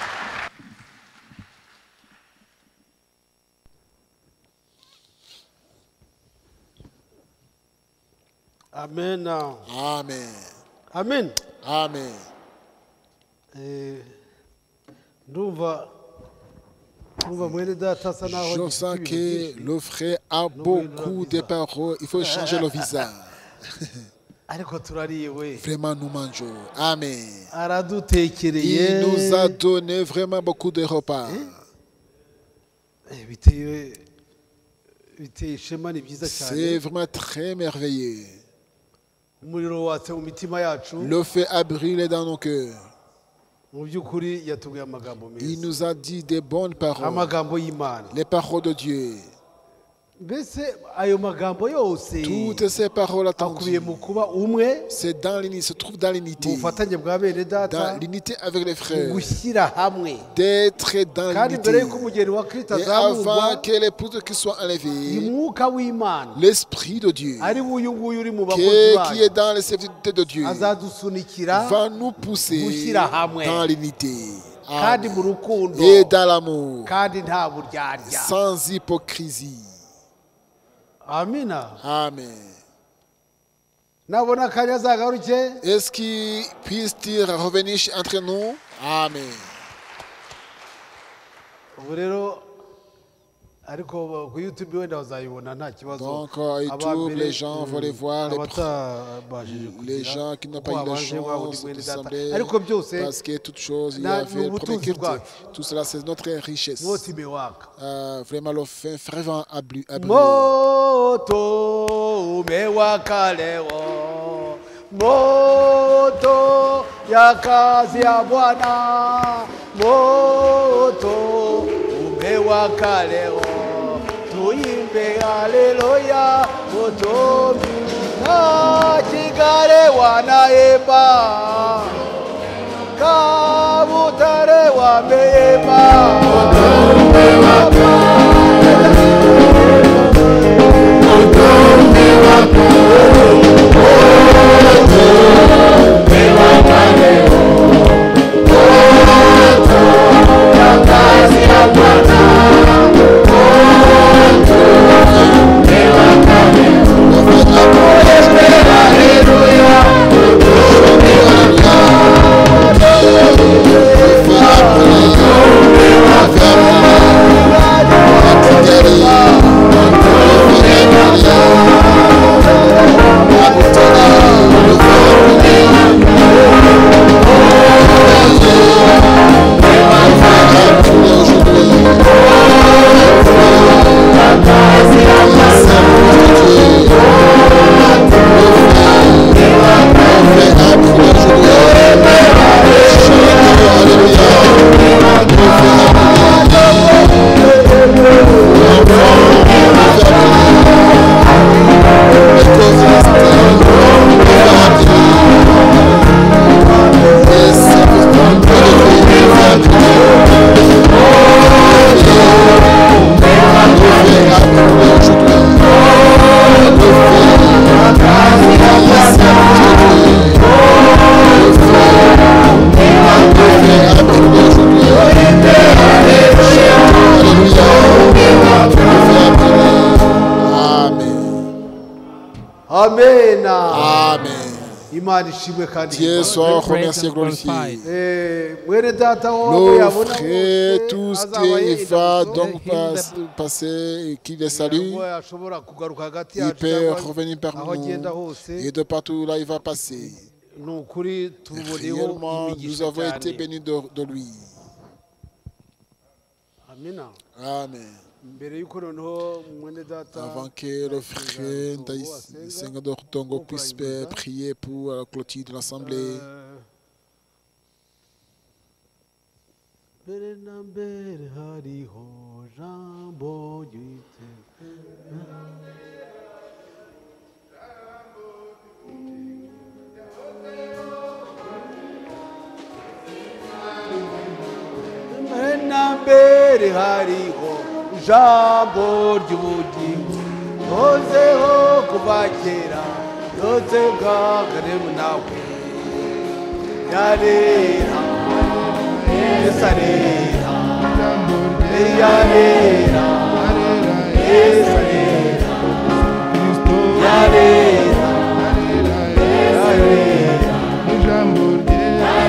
Amen. Amen. Amen. Amen. Eh, ndumva ndumva mwene data asa naho Je agifite sens ibintu que byinshi. le frère a beaucoup de paroles. Il faut changer le visage. ariko turariwe Vraiment, nous mangeons. Amen. aradutekereye Il nous a donné vraiment beaucoup de repas. Eh, biteye biteye ishema ni byiza C'est cyane vraiment très merveilleux. umuriro watse mu mitima yacu Le feu a brûlé dans nos cœurs. mu by'ukuri yatubwiye amagambo Il meza nous a dit des bonnes paroles. amagambo y'imana Les paroles de Dieu. mbese ayo magambo yose Toutes ces paroles akubiye attendues, mu kuba umwe c'est dans l'unité, se trouve dans mu l'unité. bufatanye bwa bene data Dans l'unité avec les mu frères. gushyira hamwe D'être dans kandi mbere l'unité. y'uko umugeni wa kristo Et avant azamurwa que l'épouse qui soit ni enlevée, umwuka w'imana l'Esprit de Dieu, ari uyu nguyu uri mu bakozi qui, qui bayo est dans les serviteurs de Dieu, azadusunikira va nous pousser gushyira hamwe dans l'unité. kandi Amen. mu rukundo Et dans l'amour, kandi nta buryarya sans hypocrisie. amina Amen. nabona akanya azagaruke Est-ce qu'il puisse-t-il revenir entre nous? Amen. ubu rero ariko ku youtube wenda bazayibona nta kibazo Donc, euh, YouTube, les gens vont les voir, les, abatabashije les gens qui n'ont pas eu la chance de s'assembler, ariko byose parce que toute chose, il y na- avait ni le ubutunzi premier culte. bwacu. Tout cela, c'est notre richesse. mwotima waka Euh, vraiment, le fin fervent a brû- a brûlé. moto umewaka leo moto ya kazi ya Bwana moto umewaka leo tuimbe haleluya moto na Kigali wanaimba Kabutare wameimba Hallelujah. amen Amen. imana ishimwe kandi Dieu soit remercié et glorifié. Eh, mwene data wowe Nos yabona frères, bose, tous azaba qui yenda va gusa, donc passe- passer, qui les salue, ngo ashobora kugaruka hagati il yacu peut cyangwa revenir par aho agenda nous hose et de partout là il va passer. ni ukuri tuboneho Réellement, nous imigisha avons été cyane bénis de, de lui. amina Amen. mbere y'uko noneho mwene data Avant que le frère Seigneur de Tongo puisse prier pour la clôture de l'assemblée, mbere na mbere hariho jambo ry'iteka mbere na mbere hariho jambo ry'ubugingo yozeho kuva kera yose bwagaremu nawe yarera yesu arera yarera yesu arera yarera yarera ijambo rye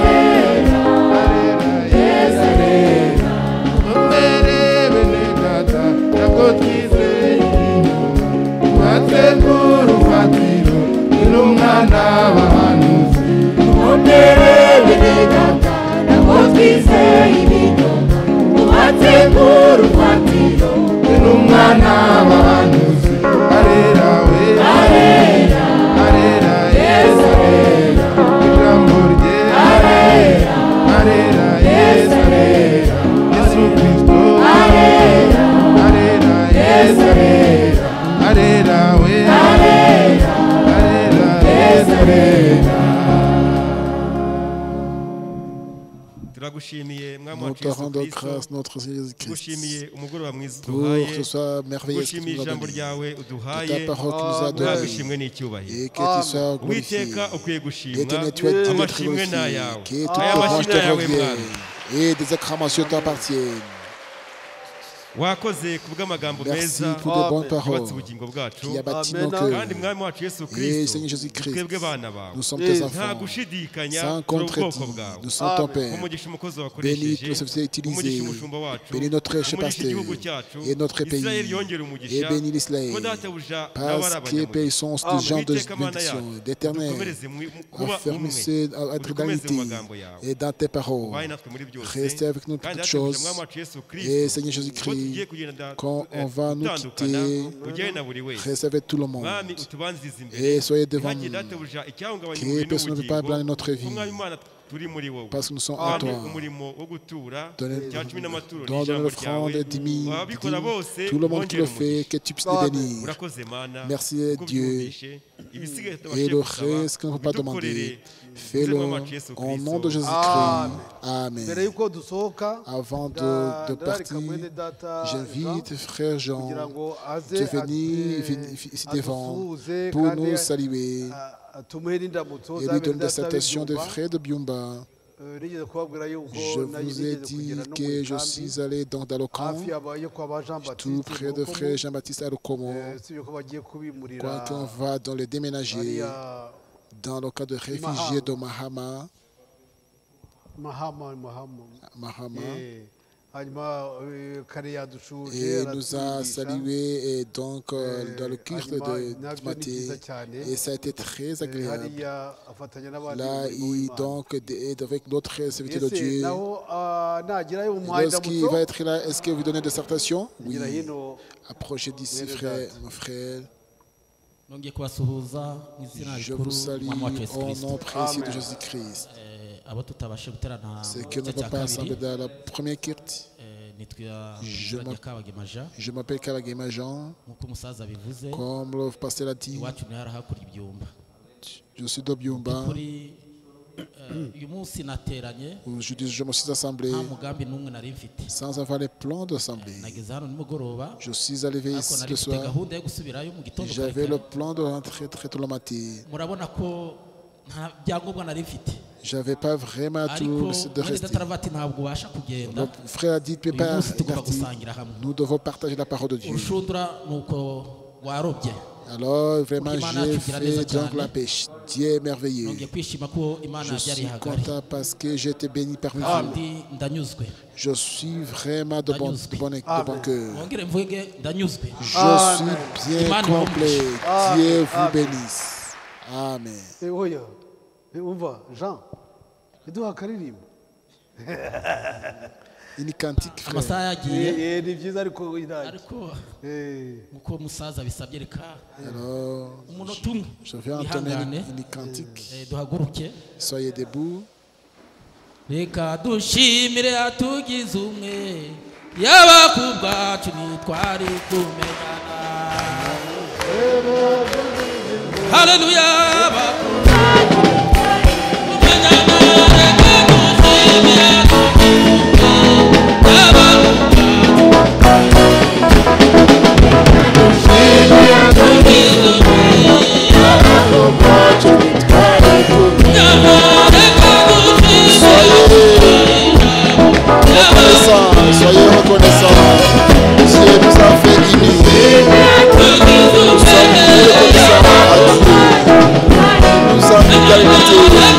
yesu arera mbere bene data ntabwo twizeye twatse ku rufatiro n'umwana w'abahanuzi mbere bene data ntabwo twizeye ibinyoma twatse ku rufatiro n'umwana w'abahanuzi arera we arera arera yesu arera ijambo rye arera arera yesu arera yesu kristo arera arera yesu arera arera we arera arera yesu arera. turagushimiye mwami nous wacu te Yesu rendons Kristo grâce, notre Jésus-Christ, tugushimiye umugoroba mwiza pour uduhaye que ce soit merveilleux que tu tugushimiye nous as ijambo donné, ryawe de uduhaye ta parole que nous as mwami donnée, ushimwe n'icyubahiro et que tu sois glorifié. uwiteka ukwiye gushimwa Éternel, tu es Dieu très amashimwe ni glorifié, ayawe que toutes aya les branches mashimwe te ni ayawe reviennent, mwami et des acclamations t'appartiennent. wakoze ku bw'amagambo Merci meza pour de bonnes yubatse paroles ubugingo bwacu qui a bâti Amen. nos kandi cœurs. mwami wacu Yesu Et Kristo Seigneur Jésus-Christ, twebwe bana bawe nous sommes tes nta enfants, gushidikanya sans turi ubwoko contredit. bwawe Nous sommes ton Père. umugisha umukozi Bénis wakoresheje tous ceux qui sont umugisha utilisés. umushumba wacu Bénis notre umugisha pasteur igihugu cyacu et notre pays. Israel yongere Et umugisha bénis l'Israël. ko databuja nawe ari Parce que abanyamugisha Père, ils sont des gens de Uwiteka mana bénédiction, yacu d'éternel. udukomereze mu- mu- kuba umwe Affermissez à être udukomeze d'égalité mu magambo yawe et dans tes ubaye paroles. natwe muri byose Restez avec nous kandi toutes databuja choses. mwami wacu Yesu Et Kristo Seigneur ubwo tugiye Jésus-Christ, kugenda quand eh, on va nous gutandukana quitter, ujyane na buri wese restez avec tout le monde. mwami utubanzirize imbere Et soyez devant ntihagire nous. databuja icyahungabanya Que umubiri personne ne peut pas n'ubugingo blâmer notre vie. ko mwami Imana turi muri wowe Parce que nous sommes en kandi toi. umurimo wo gutura Donnez- cya cumi n'amaturo Donne n'ijambo l'offrande ryawe et dix mille. ababikora bose Tout le monde qui le bongere fait, umugisha que tu puisses les bénir. urakoze mana Merci, kuko Dieu. byumvishe ibisigaye Et tutabashije le gusaba reste qu'on ne peut pas ubidukorere demander, mu fais-le izina rya Yesu au nom Kristo. de Jésus-Christ. Amen. mbere y'uko dusohoka Avant de, nda- de ndararika partir, mwene data j'invite frère Jean kugira ngo aze de venir ade- venir ici devant adusuhuze pour kandi nous saluer a- atumuhe n'indamutso et za lui bene donner des data salutations de b'ibyumba. frère de Biumba. Eh, nigeze kubabwira yuko Je nari vous ai nigeze dit kugera no mu que je ikambi, suis allé donc dans le camp, hafi yaba- yo kwa ba Jean tout Baptiste près de Mukomo. frère Jean-Baptiste Arukomo. Eh, si yuko bagiye kubimurira Quand on va dans le déménager, hariya dans le cas de réfugiés de Mahama, mahama mahama Mahama, Eh, hanyuma eh, kare yadushuje et nous a aratwigisha. salués et donc euh, Eh, dans le culte hanyuma de nabyo du ni byiza matin. cyane. Et ça a été très Eh, agréable. hariya afatanya n'abandi Là, mu murimo il w'Imana. donc est avec d'autres serviteurs de Ese Dieu. naho ah, nagerayo umuhaye Lorsqu'il indamutso va être là, est-ce que vous donnez des salutations? Oui. ngira hino Approchez d'ici, Mwene frère, data. mon frère. nongeye kubasuhuza mu izina Je rikuru vous salue umwami wacu Yesu au Kristo. nom précieux de Amen. Jésus-Christ. Eh, abo tutabashe guterana C'est mu que nous ne gice peut cya pas assembler kabiri dans la première kirti. eh, nitwa Je izina m'app- rya Kabagemaja Je m'appelle Kabagema Jean. nk'uko umusaza bivuze Comme le pasteur l'a dit, iwacu niho harahakura ibyumba je suis de Biumba. kuri eh, uyu munsi nateranye Aujourd'hui, je me suis assemblé nta mugambi n'umwe nari mfite sans avoir les plans d'assemblée. nageze hano nimugoroba Je suis arrivé ariko ici nari le mfite soir. gahunda yo gusubirayo mu gitondo kare J'avais le kare. plan de rentrer très tôt le matin. murabona ko nta byangombwa nari mfite J'avais pas vraiment ariko tout de mwene rester. data aravuga ati ntabwo ubasha kugenda Le frère a dit, tu ne peux uyu pas munsi tugomba partir. gusangira hamwe Nous devons partager la parole de Dieu. urushundura ni uko Alors vraiment j'ai fait donc la pêche. Dieu est merveilleux. Je suis content parce que j'ai été béni parmi vous. Je suis vraiment de bon, de bon, de bon cœur. Je suis bien complet. Dieu vous bénisse. Amen. Jean, ini cantique frère. Ni byiza ariko ariko uko musaza bisabye reka umunota umwe je vais entonner une cantique. Duhaguruke soyez debout. Reka dushimire atugize umwe yaba ku bwacu nitwari kumenyana. Haleluya. Soyez reconnaissants. Dieu nous a fait unis. Nous sommes reconnaissants à Dieu. Nous sommes d'égalité.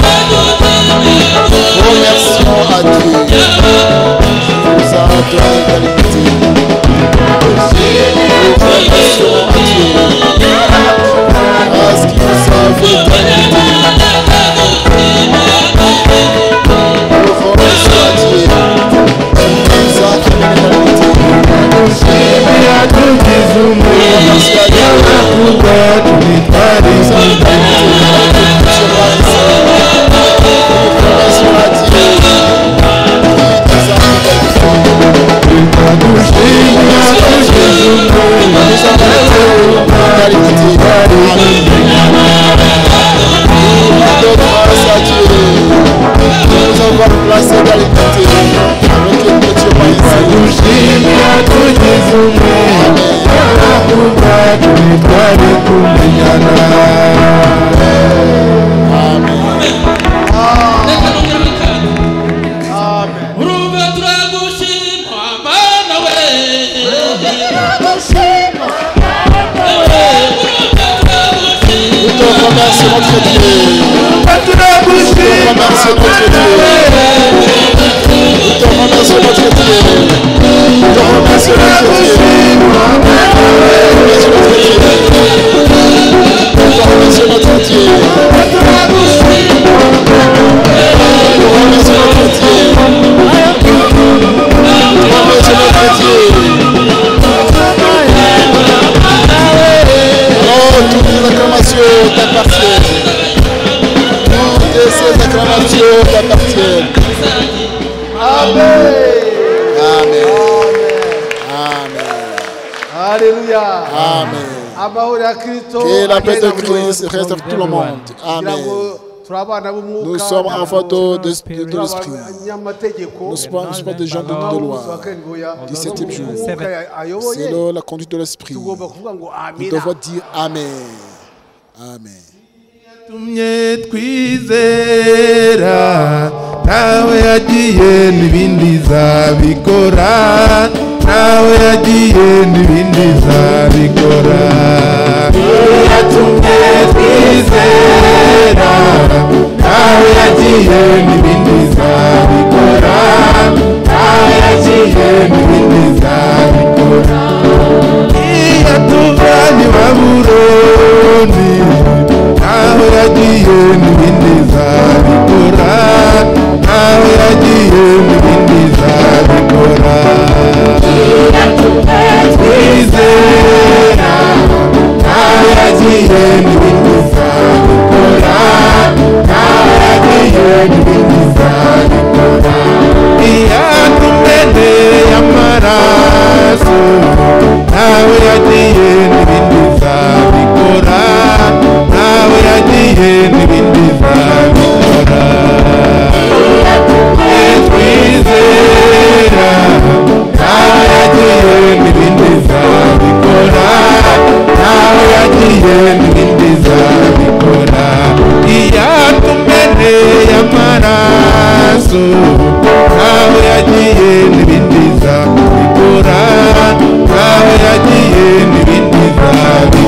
Remercions à Dieu. Nous avons donné l'égalité. Remercions à Dieu. Parce qu'il nous a fait l'égalité. Remercions à Dieu. Que la paix de Christ reste avec tout le monde. Amen. Nous sommes enfants de, de, de, de l'esprit. Nous ne sommes pas des gens de, de loi. dix-septième jour. Selon la conduite de l'esprit. Nous devons dire Amen. Amen. Tumye twizera nawe yagiye n'ibindi zabikora nawe yagiye n'ibindi zabikora yatumye twizera nawe yagiye n'ibindi zabikora nawe yagiye n'ibindi zabikora yatuvanye Babuloni nawe yagiye n'ibindi zabikora nawe yagiye n'ibindi zabikora twizera nawe yagiye n'ibindi zabikora nawe yagiye n'ibindi zabikora iyatumeneye amaraso nawe yagiye n'ibindi zabikora nawe yagiye n'ibindi zabikora twizera nawe yagiye n'ibindi zabikora nawe yagiye n'ibindi zabikora iyatumeneye amaraso nawe yagiye n'ibindi zabikora nawe yagiye n'ibindi zabikora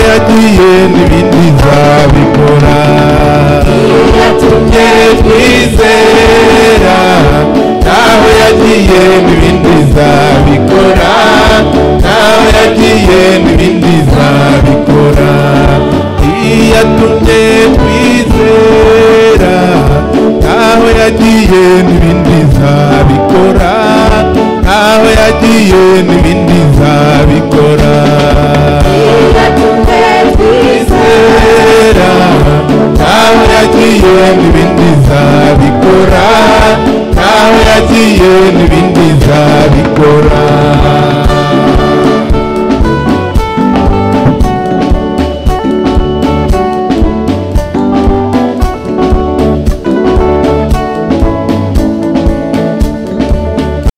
yagiye n'ibindi zabikora yatumye twizera nawe yagiye n'ibindi zabikora nawe yagiye n'ibindi zabikora yatumye twizera nawe yagiye n'ibindi zabikora nawe yagiye n'ibindi zabikora yatumye twizera nawe yagiye n'ibindi